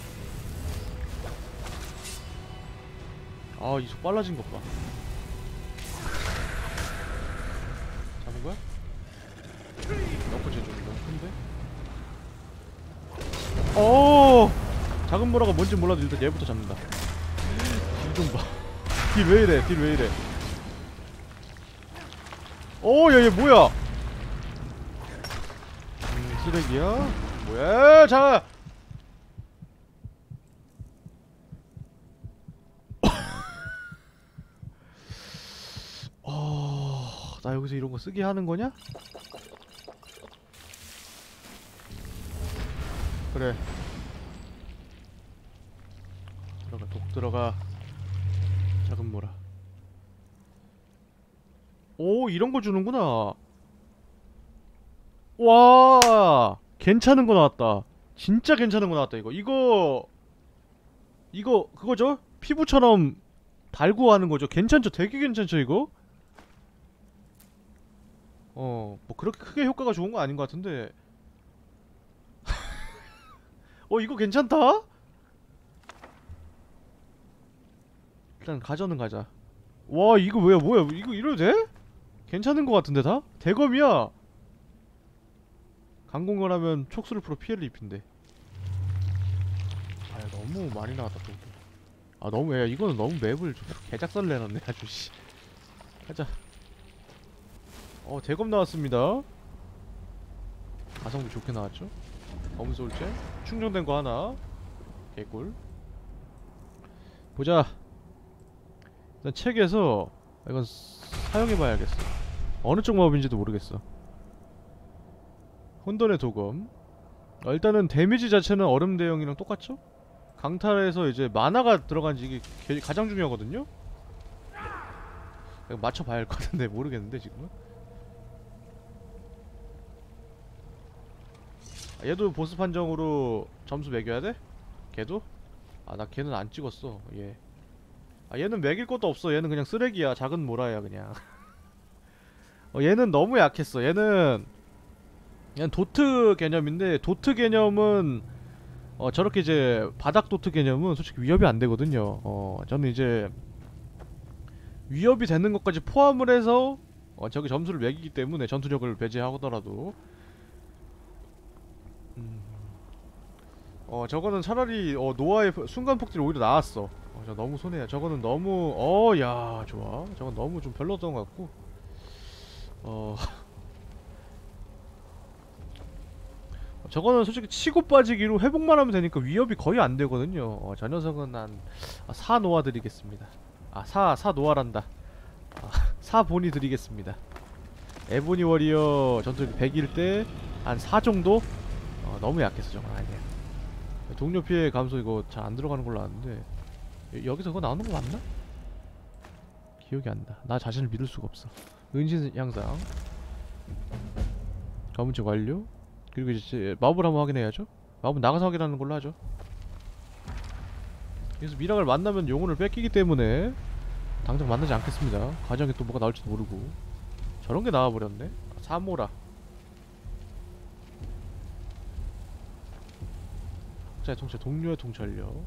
아, 이 속 빨라진 것 봐. 잡은 거야? 넣고 쟤 좀 너무 큰데? 작은 보라가 뭔지 몰라도 일단 얘부터 잡는다. 딜 좀 봐. 딜 왜 이래? 야, 얘 뭐야? 쓰레기야? 뭐야? 자! 나 여기서 이런 거 쓰게 하는 거냐? 그래. 들어가, 독 들어가. 작은 모라. 오, 이런 거 주는구나. 와, 괜찮은 거 나왔다. 진짜 괜찮은 거 나왔다. 이거 그거죠? 피부처럼 달고 하는 거죠. 괜찮죠? 되게 괜찮죠 이거? 뭐 그렇게 크게 효과가 좋은 거 아닌 것 같은데. 이거 괜찮다? 일단 가져는 가자. 와, 이거 뭐야? 이거 이래도 돼? 괜찮은 것 같은데 다? 대검이야. 강공건하면 촉수를 풀어 피해를 입힌대. 아, 너무 많이 나왔다 또. 아, 너무 이거는 너무 맵을 좀 개작살을 내놨네 아주 씨. 가자. 대검 나왔습니다. 가성비 좋게 나왔죠. 검솔체 충전된 거 하나. 개꿀. 보자. 일단 책에서 이건 사용해봐야겠어. 어느 쪽 마법인지도 모르겠어. 혼돈의 도검. 일단은 데미지 자체는 얼음 대형이랑 똑같죠? 강탈에서 이제 만화가 들어간지 이게 가장 중요하거든요? 이거 맞춰봐야 할 것 같은데 모르겠는데 지금은? 얘도 보스 판정으로 점수 매겨야 돼? 걔도? 아, 나 걔는 안 찍었어. 얘. 얘는 매길 것도 없어. 얘는 그냥 쓰레기야. 작은 모라야 그냥. 얘는 너무 약했어. 얘는 도트 개념인데, 도트 개념은 저렇게 이제 바닥 도트 개념은 솔직히 위협이 안 되거든요. 저는 이제 위협이 되는 것까지 포함을 해서 저기 점수를 매기기 때문에, 전투력을 배제하더라도. 저거는 차라리 노아의 순간 폭딜이 오히려 나았어. 저 너무 손해야. 저거는 너무 야, 좋아. 저건 너무 좀 별로였던 것 같고. 저거는 솔직히 치고 빠지기로 회복만 하면 되니까 위협이 거의 안 되거든요. 저 녀석은 한 4 노아 드리겠습니다. 4 노아란다. 4 보니 드리겠습니다. 에보니 워리어 전투력이 100일 때 한 4 정도? 너무 약했어. 저건 아니야. 동료 피해 감소 이거 잘 안 들어가는 걸로 아는데, 여기서 그거 나오는 거 맞나? 기억이 안 나. 나 자신을 믿을 수가 없어. 은신 향상. 검은책 완료. 그리고 이제 마법을 한번 확인해야죠. 마법은 나가서 확인하는 걸로 하죠. 그래서 미락을 만나면 영혼을 뺏기기 때문에 당장 만나지 않겠습니다. 과정에 또 뭐가 나올지도 모르고. 저런 게 나와버렸네. 사모라. 학자의 통찰, 동료의 통찰력.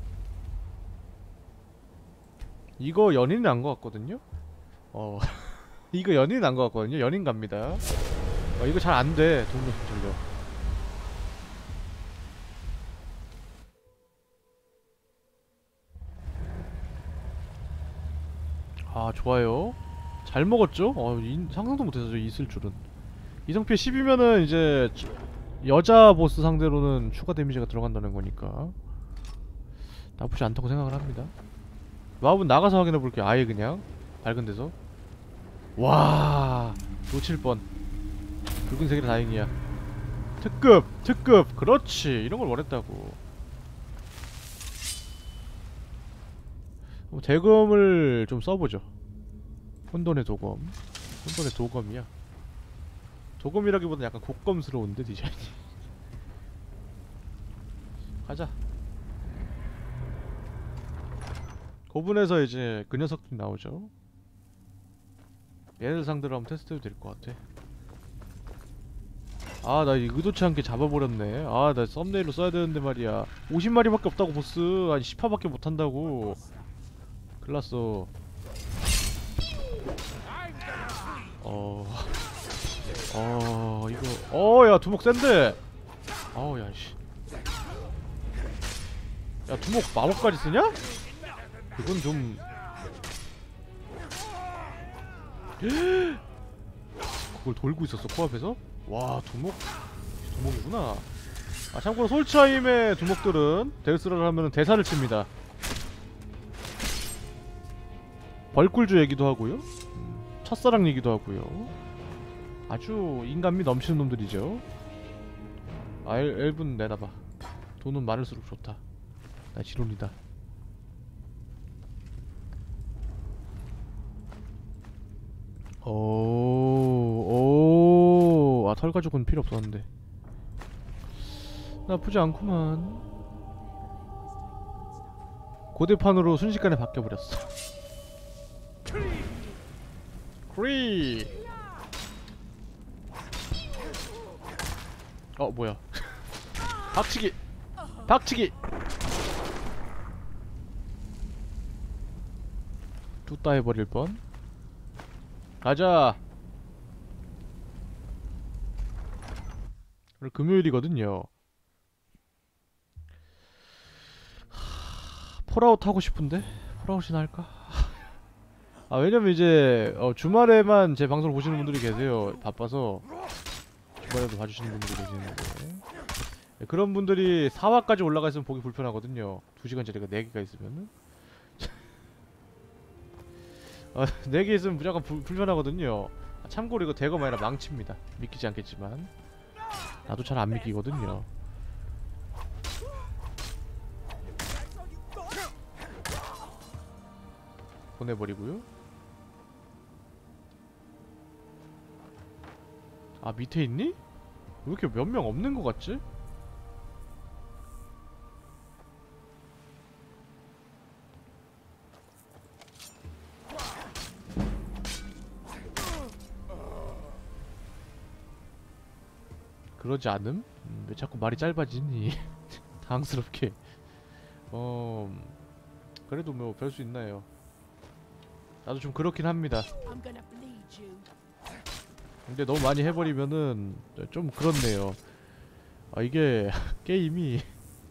이거 연인이 난 것 같거든요? 이거 연인이 난 것 같거든요? 연인 갑니다. 이거 잘 안 돼, 동료 통찰력. 좋아요. 잘 먹었죠? 상상도 못해서 있을 줄은. 이성피해 10이면은 이제 여자 보스 상대로는 추가 데미지가 들어간다는 거니까 나쁘지 않다고 생각을 합니다. 마법은 나가서 확인해볼게요. 아예 그냥 밝은 데서. 와, 놓칠 뻔. 붉은색이라 다행이야. 특급 그렇지. 이런걸 원했다고. 대검을 좀 써보죠. 혼돈의 도검. 혼돈의 도검이야. 도검이라기보다는 약간 곡검스러운데 디자인이. 가자. 고분에서 이제 그 녀석들이 나오죠. 얘들 상대로 한번 테스트해도 될 것 같아. 나 의도치 않게 잡아버렸네. 나 썸네일로 써야 되는데 말이야. 50마리밖에 없다고 보스. 아니 10화밖에 못한다고. 큰일났어. 이거 야, 두목 센데. 야, 씨. 야, 두목 마법까지 쓰냐? 그건 좀. 그걸 돌고 있었어, 코앞에서? 와, 두목이구나. 참고로 솔츠하임의 두목들은 데스라를 하면은 대사를 칩니다. 벌꿀주 얘기도 하고요. 첫사랑 얘기도 하고요. 아주 인간미 넘치는 놈들이죠. 엘분 내놔봐. 돈은 많을수록 좋다. 나 지론이다. 털 가죽은 필요 없었는데. 나쁘지 않구만. 고대판으로 순식간에 바뀌어버렸어. 크리. 뭐야. 박치기. 박치기. 뚜따 해버릴 뻔. 가자. 오늘 금요일이거든요. 폴아웃 하고 싶은데? 폴아웃이나 할까? 왜냐면 이제 주말에만 제 방송을 보시는 분들이 계세요. 바빠서 주말에도 봐주시는 분들이 계시는데, 네, 그런 분들이 4화까지 올라가 있으면 보기 불편하거든요. 2시간짜리가 4개가 있으면은 4개 있으면 무조건 불편하거든요. 참고로 이거 대검 아니라 망치입니다. 믿기지 않겠지만 나도 잘 안 믿기거든요. 보내버리고요. 밑에 있니? 왜 이렇게 몇 명 없는 것 같지? 그러지 않음? 왜 자꾸 말이 짧아지니? 당황스럽게. 그래도 뭐 별 수 있나요? 나도 좀 그렇긴 합니다. 근데 너무 많이 해버리면은 좀 그렇네요. 이게 게임이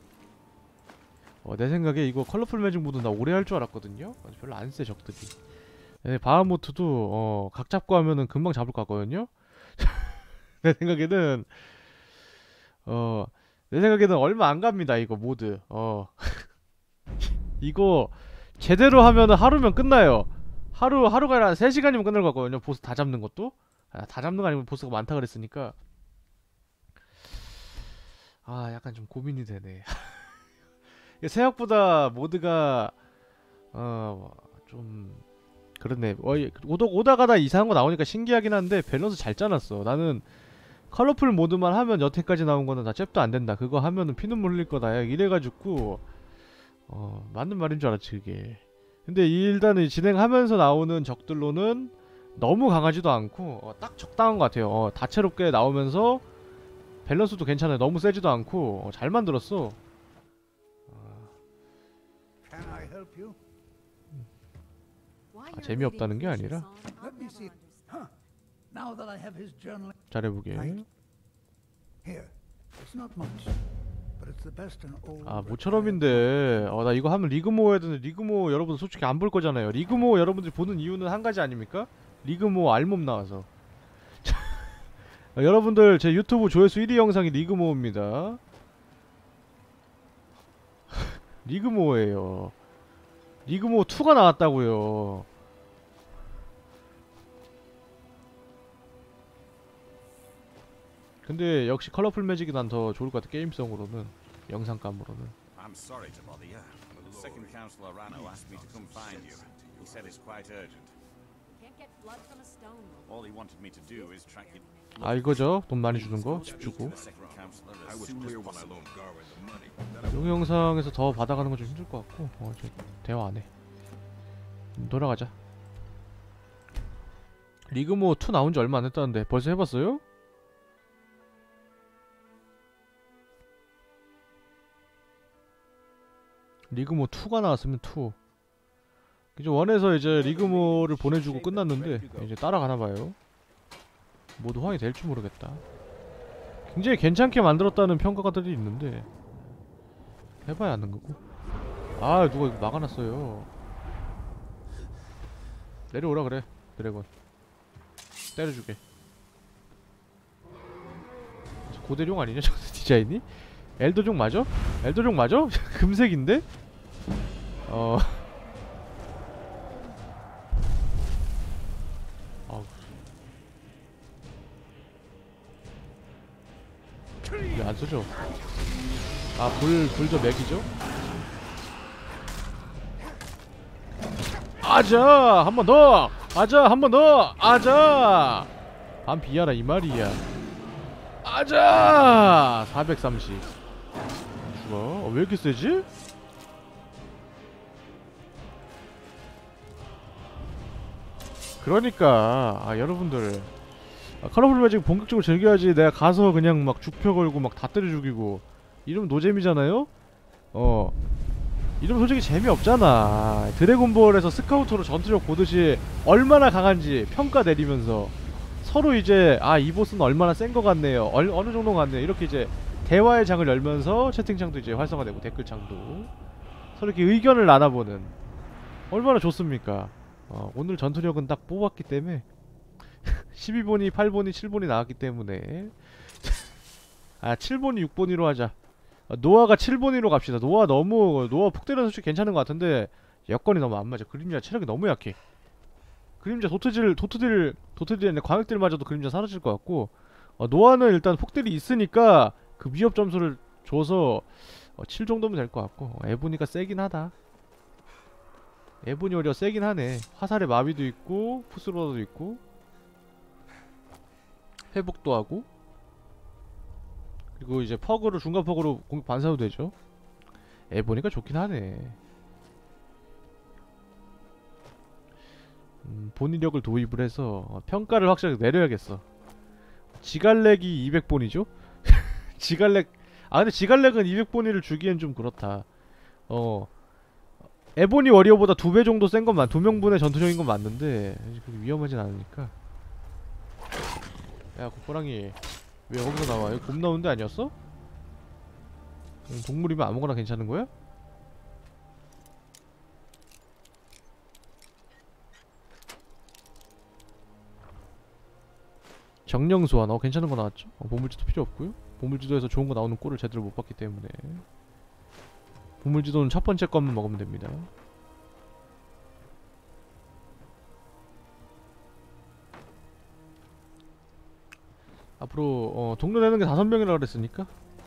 내 생각에 이거 컬러풀 매직 모드 나 오래 할 줄 알았거든요? 별로 안 세 적들이. 네, 바하무트도 각 잡고 하면은 금방 잡을 것 같거든요? 내 생각에는 얼마 안 갑니다 이거 모드. 이거 제대로 하면은 하루면 끝나요. 하루가 아니라 3시간이면 끝날 것 같거든요. 보스 다 잡는 것도. 다 잡는 거 아니면 보스가 많다 그랬으니까. 약간 좀 고민이 되네. 생각보다 모드가 좀 그렇네. 오다가다 이상한 거 나오니까 신기하긴 한데 밸런스 잘 짜놨어. 나는 컬러풀 모드만 하면 여태까지 나온 거는 다 잽도 안 된다. 그거 하면은 피눈물 흘릴 거다. 이래가지고 맞는 말인 줄 알았지 그게. 근데 일단은 진행하면서 나오는 적들로는 너무 강하지도 않고 딱 적당한 것 같아요. 다채롭게 나오면서 밸런스도 괜찮아요. 너무 세지도 않고 잘 만들었어. 재미없다는 게 아니라 잘해보게. 모처럼인데 나 이거 하면 리그모 해야 되는데 리그모 여러분들 솔직히 안 볼 거잖아요. 리그모 여러분들이 보는 이유는 한 가지 아닙니까? 리그모 알몸 나와서. 여러분들 제 유튜브 조회수 1위 영상이 리그모입니다. 리그모예요. 리그모 2가 나왔다고요. 근데 역시 컬러풀 매직이 난 더 좋을 것 같아. 게임성으로는, 영상감으로는. I'm sorry to bother you. The second counselor Rano asked me to come find you. He said it's quite urgent. All he wanted me to do is track you. 이거죠. 돈 많이 주는 거. 집 주고. 용 영상에서 더 받아가는 건 좀 힘들 것 같고. 저 대화 안 해. 돌아가자. 리그모 2 나온 지 얼마 안 됐다는데 벌써 해봤어요? 리그모 2가 나왔으면 2. 이제 원에서 이제 리그모를 보내주고 끝났는데 이제 따라가나봐요. 모두 호환이 될지 모르겠다. 굉장히 괜찮게 만들었다는 평가가들이 있는데 해봐야 아는 거고. 누가 이거 막아놨어요. 내려오라 그래 드래곤. 때려주게. 고대룡 아니냐 저 디자인이? 엘더종 맞아? 엘더종 맞아? 금색인데? 이게 안 써져. 불 저 맥이죠? 아자! 한 번 더! 아자! 한 번 더! 아자! 반비하라 이 말이야. 아자! 430 죽어. 왜 이렇게 세지? 그러니까 여러분들 컬러풀 매직 본격적으로 즐겨야지. 내가 가서 그냥 막 죽표 걸고 막 다 때려 죽이고 이러면 노잼이잖아요? 이러면 솔직히 재미없잖아. 드래곤볼에서 스카우터로 전투력 보듯이 얼마나 강한지 평가 내리면서 서로 이제 이 보스는 얼마나 센 거 같네요, 어느 정도 같네요, 이렇게 이제 대화의 장을 열면서 채팅창도 이제 활성화되고 댓글창도 서로 이렇게 의견을 나눠보는, 얼마나 좋습니까? 오늘 전투력은 딱 뽑았기 때문에 12본이 8본이 7본이 나왔기 때문에 7본이 6본이로 하자. 노아가 7본이로 갑시다. 노아 폭 때려서 솔직히 괜찮은 것 같은데 여건이 너무 안 맞아. 그림자 체력이 너무 약해. 그림자 도트딜 광역딜마저도 그림자 사라질 것 같고, 노아는 일단 폭딜이 있으니까 그 위협 점수를 줘서 7 정도면 될 것 같고, 에보니가 세긴 하다. 에보니 오히려 세긴 하네. 화살의 마비도 있고 푸스로도 있고 회복도 하고, 그리고 이제 퍼그로 중간 퍼그로 공격 반사도 되죠. 에보니가 좋긴 하네. 본인력을 도입을 해서 평가를 확실하게 내려야겠어. 지갈렉이 200본이죠? 지갈렉 근데 지갈렉은 200본이를 주기엔 좀 그렇다. 에보니 워리어보다 2배 정도 센 건 2명분의 전투력인 건 맞는데 그렇게 위험하진 않으니까. 야, 고뽀랑이 왜 여기서 나와? 여기 곰 나오는 데 아니었어? 동물이면 아무거나 괜찮은 거야? 정령소환, 괜찮은 거 나왔죠? 보물지도 필요 없고요. 보물지도에서 좋은 거 나오는 꼴을 제대로 못 봤기 때문에 보물지도는 첫 번째 것만 먹으면 됩니다. 앞으로 동료 내는 게 5명이라 그랬으니까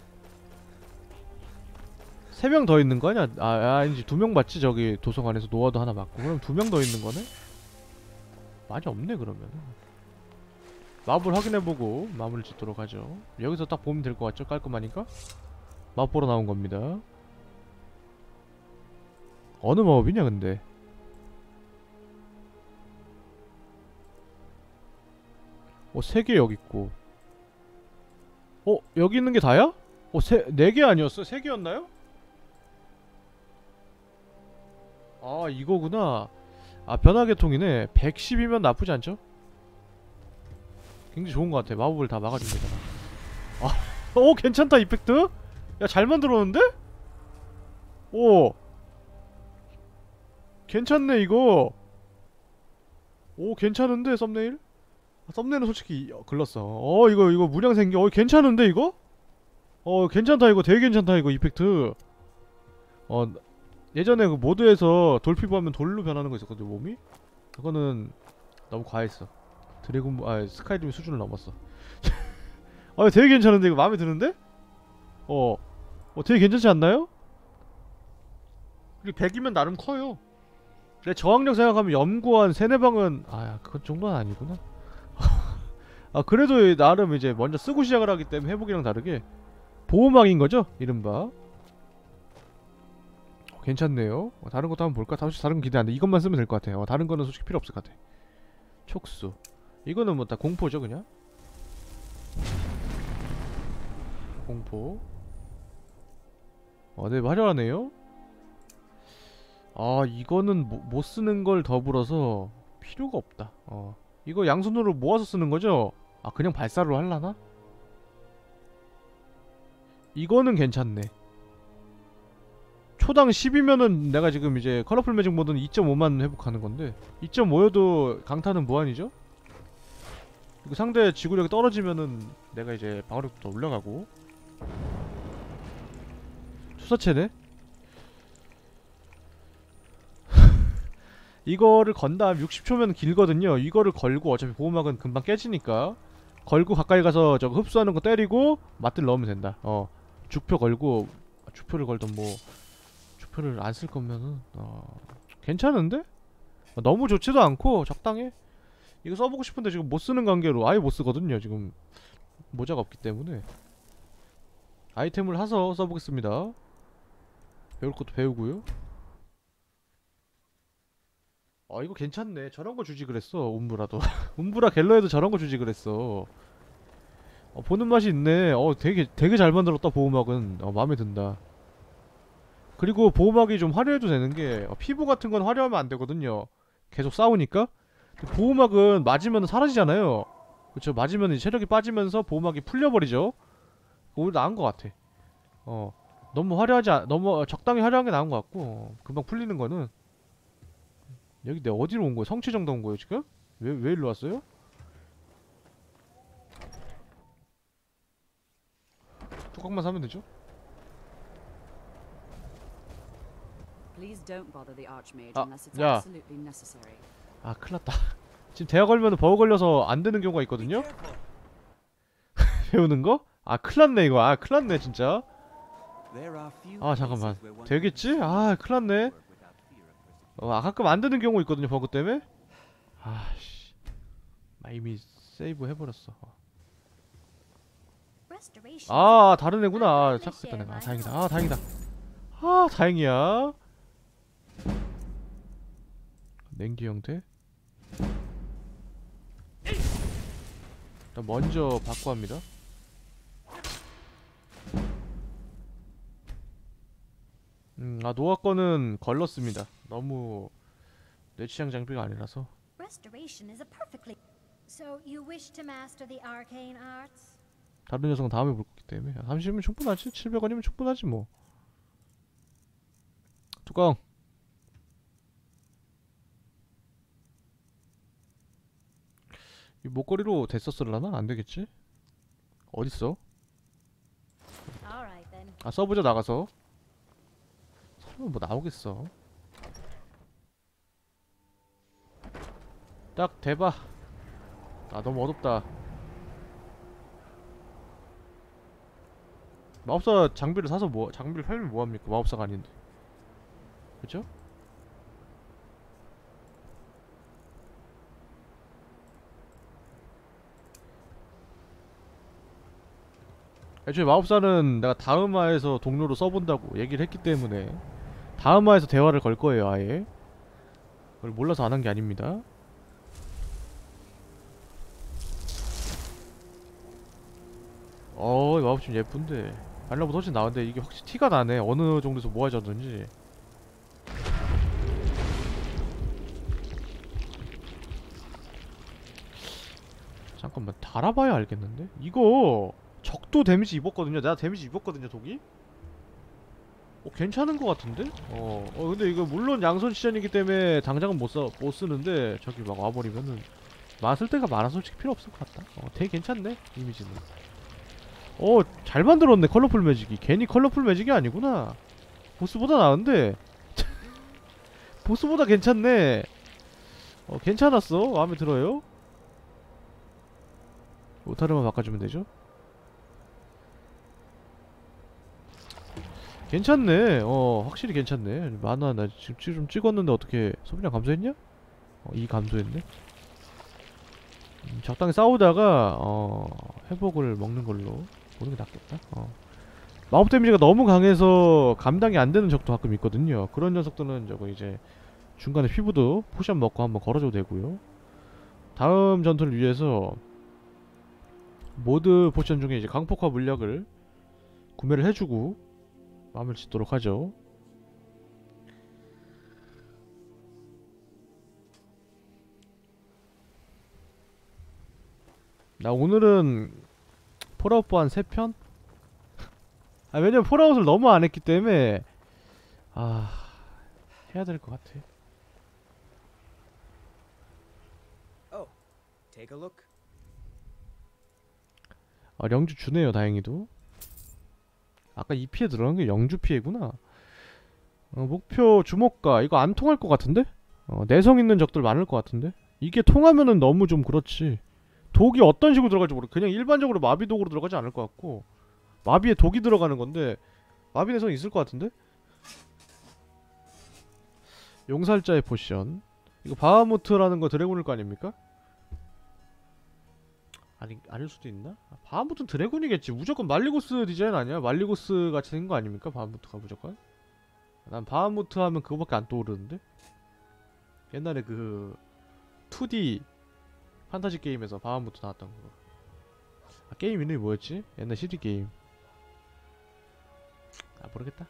3명 더 있는 거 아니야? 아니지, 2명 맞지? 저기 도서관에서 노아도 하나 맞고. 그럼 2명 더 있는 거네? 많이 없네 그러면. 마법을 확인해보고 마무리를 짓도록 하죠. 여기서 딱 보면 될 것 같죠? 깔끔하니까. 마법 보러 나온 겁니다. 어느 마법이냐 근데? 어, 3개 여기 있고. 어, 여기 있는 게 다야? 어, 4개 아니었어? 3개였나요? 아, 이거구나. 아, 변화계통이네. 110이면 나쁘지 않죠? 굉장히 좋은 것 같아. 마법을 다 막아줍니다. 아, 오, 괜찮다, 이펙트? 야, 잘 만들었는데? 오, 괜찮네, 이거. 오, 괜찮은데, 썸네일? 썸네일은 솔직히 글렀어. 이거 무량 생겨. 괜찮은데 이거? 괜찮다 이거. 되게 괜찮다 이거 이펙트. 예전에 그 모드에서 돌피부하면 돌로 변하는 거 있었거든 몸이. 그거는 너무 과했어. 스카이림 수준을 넘었어. 되게 괜찮은데 이거. 마음에 드는데? 되게 괜찮지 않나요? 그리고 100이면 나름 커요. 그래, 저항력 생각하면 염구한 3-4방은 그건 정도는 아니구나. 그래도 나름 이제 먼저 쓰고 시작을 하기 때문에 회복이랑 다르게 보호막인 거죠? 이른바. 괜찮네요. 다른 것도 한번 볼까? 다른 건 기대 안 돼. 이것만 쓰면 될 것 같아. 다른 거는 솔직히 필요 없을 것 같아. 촉수. 이거는 뭐 다 공포죠, 그냥? 공포. 네, 화려하네요. 이거는 못 쓰는 걸 더불어서 필요가 없다. 이거 양손으로 모아서 쓰는 거죠? 그냥 발사로 할라나? 이거는 괜찮네. 초당 10이면은 내가 지금 이제 컬러풀 매직 모드는 2.5만 회복하는 건데 2.5여도 강타는 무한이죠? 그리고 상대 지구력이 떨어지면은 내가 이제 방어력도 더 올라가고. 투사체네? 이거를 건 다음 60초면 길거든요. 이거를 걸고 어차피 보호막은 금방 깨지니까 걸고 가까이 가서 저거 흡수하는 거 때리고 맞들 넣으면 된다. 죽표 걸고, 죽표를 걸던 뭐 죽표를 안 쓸 거면은 괜찮은데? 너무 좋지도 않고 적당해. 이거 써보고 싶은데 지금 못 쓰는 관계로 아예 못 쓰거든요 지금. 모자가 없기 때문에 아이템을 사서 써보겠습니다. 배울 것도 배우고요. 이거 괜찮네. 저런 거 주지 그랬어. 움브라도. 움브라 갤러에도 저런 거 주지 그랬어. 보는 맛이 있네. 되게 잘 만들었다. 보호막은 마음에 든다. 그리고 보호막이 좀 화려해도 되는 게 피부 같은 건 화려하면 안 되거든요. 계속 싸우니까. 보호막은 맞으면 사라지잖아요. 그쵸? 맞으면 체력이 빠지면서 보호막이 풀려버리죠. 오히려 나은 것 같아. 너무 너무 적당히 화려한 게 나은 것 같고 금방 풀리는 거는. 여기 내가 어디로 온 거야? 성취정도 온 거예요 지금? 왜 일로 왔어요? 뚜껑만 사면 되죠? Please don't bother the Archmage 아, unless it's 야. absolutely necessary. 아 큰일났다. 지금 대화 걸면 버거 걸려서 안 되는 경우가 있거든요? 배우는 거? 아 큰일났네 이거. 아 큰일났네 진짜. 아 잠깐만 되겠지? 아 큰일났네. 가끔 안 되는 경우 있거든요 버그 때문에. 아씨 이미 세이브 해버렸어. 아 다른 애구나. 착각했다 내가. 다행이다. 다행이다. 다행이야. 냉기 형태. 일단 먼저 바꿔 합니다. 노아 거는 걸렀습니다. 너무 내 취향 장비가 아니라서. Restoration is a perfectly. So you wish to master the arcane arts? 다른 녀석은 다음에 볼 거기 때문에 30이면 충분하지. 700원이면 충분하지 뭐. 뚜껑. 이 목걸이로 됐었을라나? 안 되겠지? 어딨어? Alright then. 써보자 나가서. 설마 뭐 나오겠어? 딱 대봐. 너무 어둡다. 마법사 장비를 사서 장비를 팔면 뭐합니까? 마법사가 아닌데. 그쵸? 애초에 마법사는 내가 다음화에서 동료로 써본다고 얘기를 했기 때문에 다음화에서 대화를 걸 거예요 아예. 그걸 몰라서 안 한 게 아닙니다. 이 마법 좀 예쁜데 발라보다 훨씬 나은데 이게 확실히 티가 나네. 어느 정도에서 모아졌는지. 잠깐만 달아봐야 알겠는데? 이거 적도 데미지 입었거든요. 내가 데미지 입었거든요 독이? 괜찮은 것 같은데? 근데 이거 물론 양손 시전이기 때문에 당장은 못 쓰는데 저기 막 와버리면은 쓸 데가 많아서 솔직히 필요 없을 것 같다. 되게 괜찮네 이미지는. 잘 만들었네 컬러풀 매직이. 괜히 컬러풀 매직이 아니구나. 보스보다 나은데 보스보다 괜찮네. 괜찮았어. 마음에 들어요. 오타르만 바꿔주면 되죠. 괜찮네. 확실히 괜찮네. 만화 나 지금 좀 찍었는데 어떻게 소비량 감소했냐? 2 감소했네. 적당히 싸우다가 회복을 먹는 걸로 보는 게 낫겠다. 마법 데미지가 너무 강해서 감당이 안 되는 적도 가끔 있거든요. 그런 녀석들은 저거 이제 중간에 피부도 포션 먹고 한번 걸어줘도 되고요. 다음 전투를 위해서 모드 포션 중에 이제 강폭화 물약을 구매를 해주고 마음을 짓도록 하죠. 나 오늘은 폴아웃 보안 3편? 왜냐면 폴아웃을 너무 안 했기 때문에 해야 될 것 같아. Take a look. 영주 주네요 다행히도. 아까 이 피해 들어간 게 영주 피해구나. 목표 주목가 이거 안 통할 것 같은데? 내성 있는 적들 많을 것 같은데? 이게 통하면은 너무 좀 그렇지. 독이 어떤 식으로 들어갈지 모르겠어. 그냥 일반적으로 마비 독으로 들어가지 않을 것 같고 마비에 독이 들어가는 건데 마비 내성이 있을 것 같은데? 용살자의 포션 이거 바하무트라는 거 드래곤일 거 아닙니까? 아니 아닐 수도 있나? 바하무트는 드래곤이겠지. 무조건 말리고스 디자인 아니야? 말리고스 같이 생긴 거 아닙니까? 바하무트가 무조건. 난 바하무트 하면 그거밖에 안 떠오르는데. 옛날에 그 2D 판타지 게임에서 바하무트 나왔던 거. 아, 게임 이름이 뭐였지? 옛날 CD 게임. 아 모르겠다.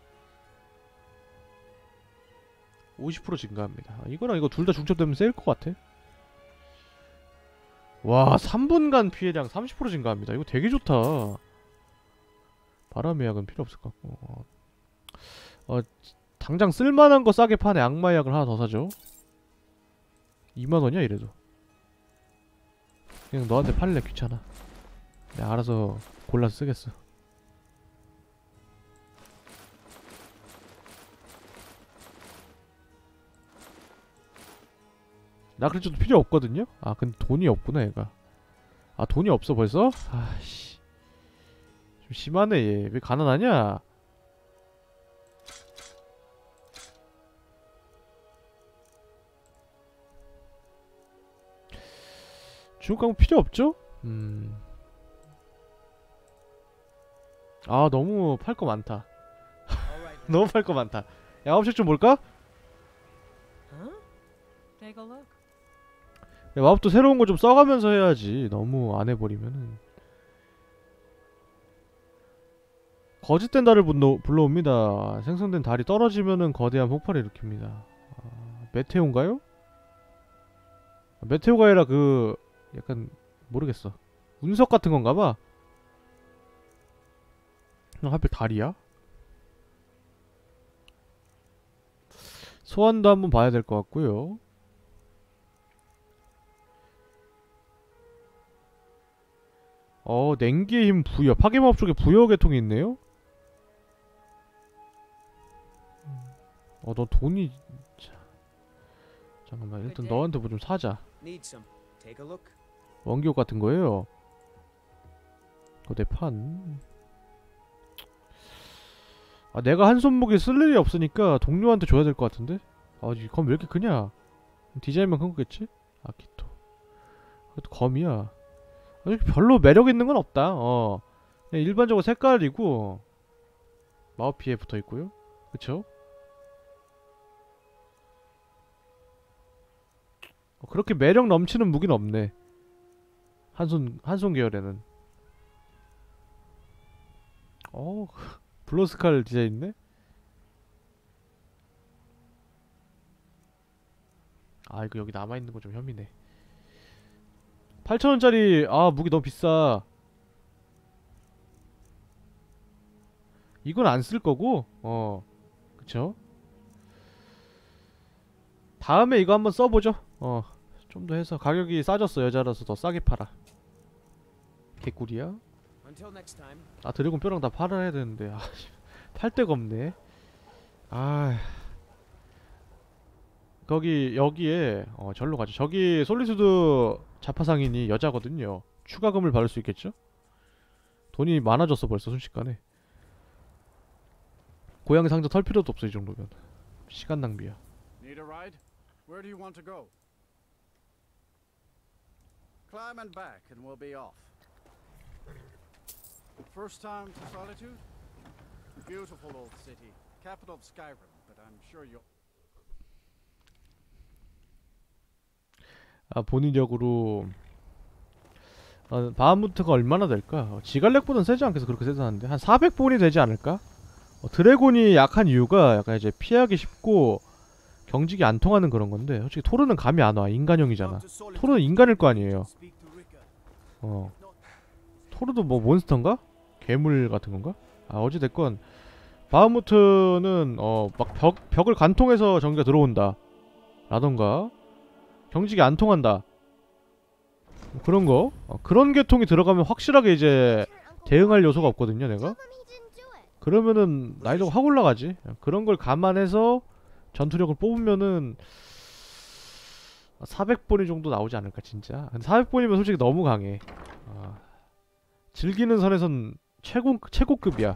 50% 증가합니다. 이거랑 이거 둘 다 중첩되면 셀 것 같아. 와 3분간 피해량 30% 증가합니다. 이거 되게 좋다. 바람의 약은 필요 없을 것 같고. 당장 쓸만한 거 싸게 파네. 악마의 약을 하나 더 사죠. 2만원이야 이래도. 그냥 너한테 팔래. 귀찮아. 내가 알아서 골라서 쓰겠어. 나 그래도 필요 없거든요? 아 근데 돈이 없구나 얘가. 아 돈이 없어 벌써? 아씨 좀 심하네 얘. 왜 가난하냐? 중국 가면 필요 없죠? 아 너무 팔 거 많다. 너무 팔 거 많다. 야 마법책 좀 볼까? Take a look. 야, 마법도 새로운 거 좀 써가면서 해야지. 너무 안 해버리면은. 거짓된 달을 불러옵니다. 생성된 달이 떨어지면은 거대한 폭발을 일으킵니다. 아, 메테오인가요? 메테오가 아니라 그 약간 모르겠어. 운석 같은 건가봐. 하필 달이야? 소환도 한번 봐야 될 것 같고요. 냉기의 힘 부여. 파괴마법 쪽에 부여 계통이 있네요? 너 돈이... 잠깐만 일단 너한테 뭐 좀 사자. 원기옥 같은 거예요. 내 판. 아 내가 한 손목에 쓸 일이 없으니까 동료한테 줘야 될 것 같은데? 아 검 왜 이렇게 크냐? 디자인만 큰 거겠지? 아키토. 그것도 검이야. 별로 매력 있는 건 없다. 그냥 일반적으로 색깔이고 마법 피해 붙어 있고요. 그쵸? 그렇게 매력 넘치는 무기는 없네. 한손 계열에는. 블러스칼 디자인 있네? 아 이거 여기 남아있는 거 좀 혐의네. 8,000원짜리 아 무기 너무 비싸. 이건 안 쓸 거고 그쵸? 다음에 이거 한번 써보죠. 좀 더 해서 가격이 싸졌어. 여자라서 더 싸게 팔아. 개꿀이야. 아 드래곤 뼈랑 다 팔아야 되는데 팔 데가 없네. 아 거기 여기에 절로 가죠. 저기 솔리스드 자파상인이 여자거든요. 추가금을 받을 수 있겠죠? 돈이 많아졌어 벌써 순식간에. 고양이 상자 털 필요도 없어 이 정도면. 시간 낭비야. Need a ride? Where do you want to go? Climb and back and we'll be off. First time to Solitude? Beautiful old city. Capital of Skyrim, but I'm sure you'll... 아 본인적으로 바하무트가 얼마나 될까? 지갈렉보단 세지 않겠어. 그렇게 세지 않은데 한 400본이 되지 않을까? 드래곤이 약한 이유가 약간 이제 피하기 쉽고 경직이 안 통하는 그런 건데 솔직히 토르는 감이 안 와. 인간형이잖아. 토르는 인간일 거 아니에요. 토르도 뭐 몬스터인가? 괴물 같은 건가? 아 어찌됐건 바하무트는 막 벽을 관통해서 전기가 들어온다 라던가 경직이 안 통한다 뭐 그런 거. 그런 계통이 들어가면 확실하게 이제 대응할 요소가 없거든요 내가. 그러면은 난이도가 확 올라가지. 그런 걸 감안해서 전투력을 뽑으면은 400번이 정도 나오지 않을까 진짜. 근데 400번이면 솔직히 너무 강해. 즐기는 선에선 최고급이야.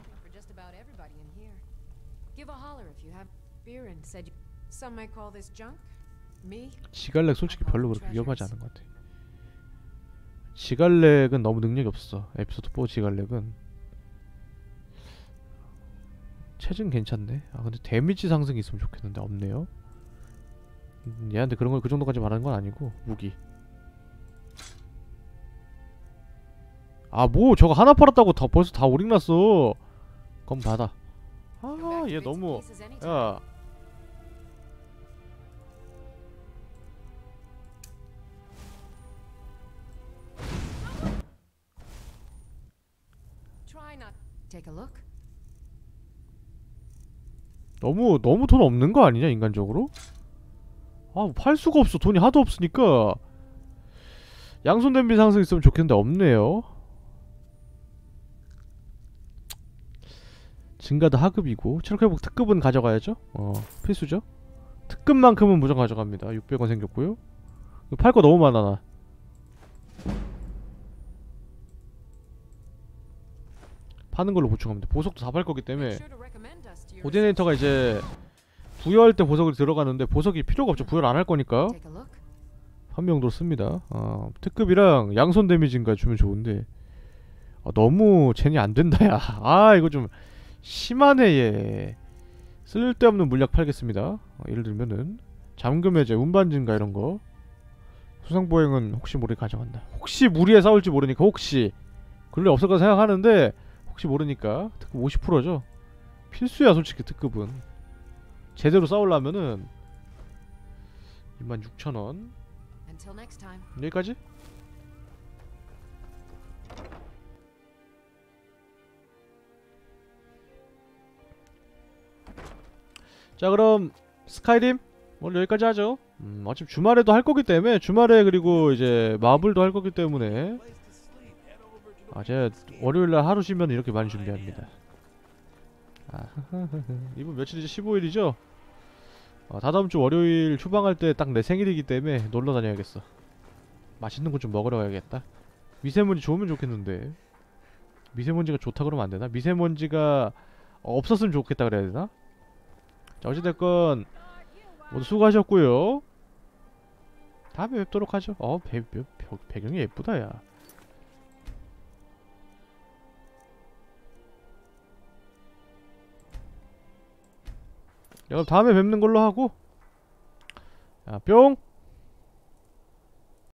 지갈렉 솔직히 별로 그렇게 위험하지 않은 것 같아. 지갈렉은 너무 능력이 없어. 에피소드 4 지갈렉은. 체증 괜찮네. 아 근데 데미지 상승이 있으면 좋겠는데 없네요. 얘한테 그런 걸 그 정도까지 말하는 건 아니고 무기. 아 뭐 저거 하나 팔았다고 다 벌써 다 오링났어. 그럼 받아. 아 얘 너무 야 Try not. Take a look. 너무 돈 없는 거 아니냐 인간적으로? 아 팔 수가 없어. 돈이 하도 없으니까. 양손 대비 상승 있으면 좋겠는데 없네요. 증가도 하급이고 체력 회복 특급은 가져가야죠. 필수죠. 특급만큼은 무조건 가져갑니다. 600원 생겼고요. 팔 거 너무 많아 나. 파는 걸로 보충하면 돼. 보석도 다 팔 거기 때문에. 오디네이터가 이제 부여할 때 보석을 들어가는데 보석이 필요가 없죠. 부여를 안 할 거니까 판명도로 씁니다. 특급이랑 양손 데미지인가 주면 좋은데 너무 젠이 안 된다 야. 아 이거 좀 심하네 얘. 쓸데없는 물약 팔겠습니다. 예를 들면은 잠금 해제, 운반 증가 이런 거. 수상보행은 혹시 모르게 가져간다. 혹시 무리에 싸울지 모르니까 혹시 그럴 리 없을 까 생각하는데 혹시 모르니까. 특급 50%죠. 필수야 솔직히 특급은. 제대로 싸우려면은 26,000원. 여기까지? 자 그럼 스카이림 오늘 여기까지 하죠. 어차피 주말에도 할 거기 때문에 주말에 그리고 이제 마블도 할 거기 때문에 제가 월요일날 하루 쉬면 이렇게 많이 준비합니다. 이번 며칠이죠? 15일이죠? 다다음주 월요일 휴방할 때 딱 내 생일이기 때문에 놀러 다녀야겠어. 맛있는 거 좀 먹으러 가야겠다. 미세먼지 좋으면 좋겠는데 미세먼지가 좋다 그러면 안되나? 미세먼지가 없었으면 좋겠다 그래야 되나? 자 어찌됐건 모두 수고하셨고요. 다음에 뵙도록 하죠. 배경이 예쁘다 야. 그럼 다음에 뵙는 걸로 하고 뿅!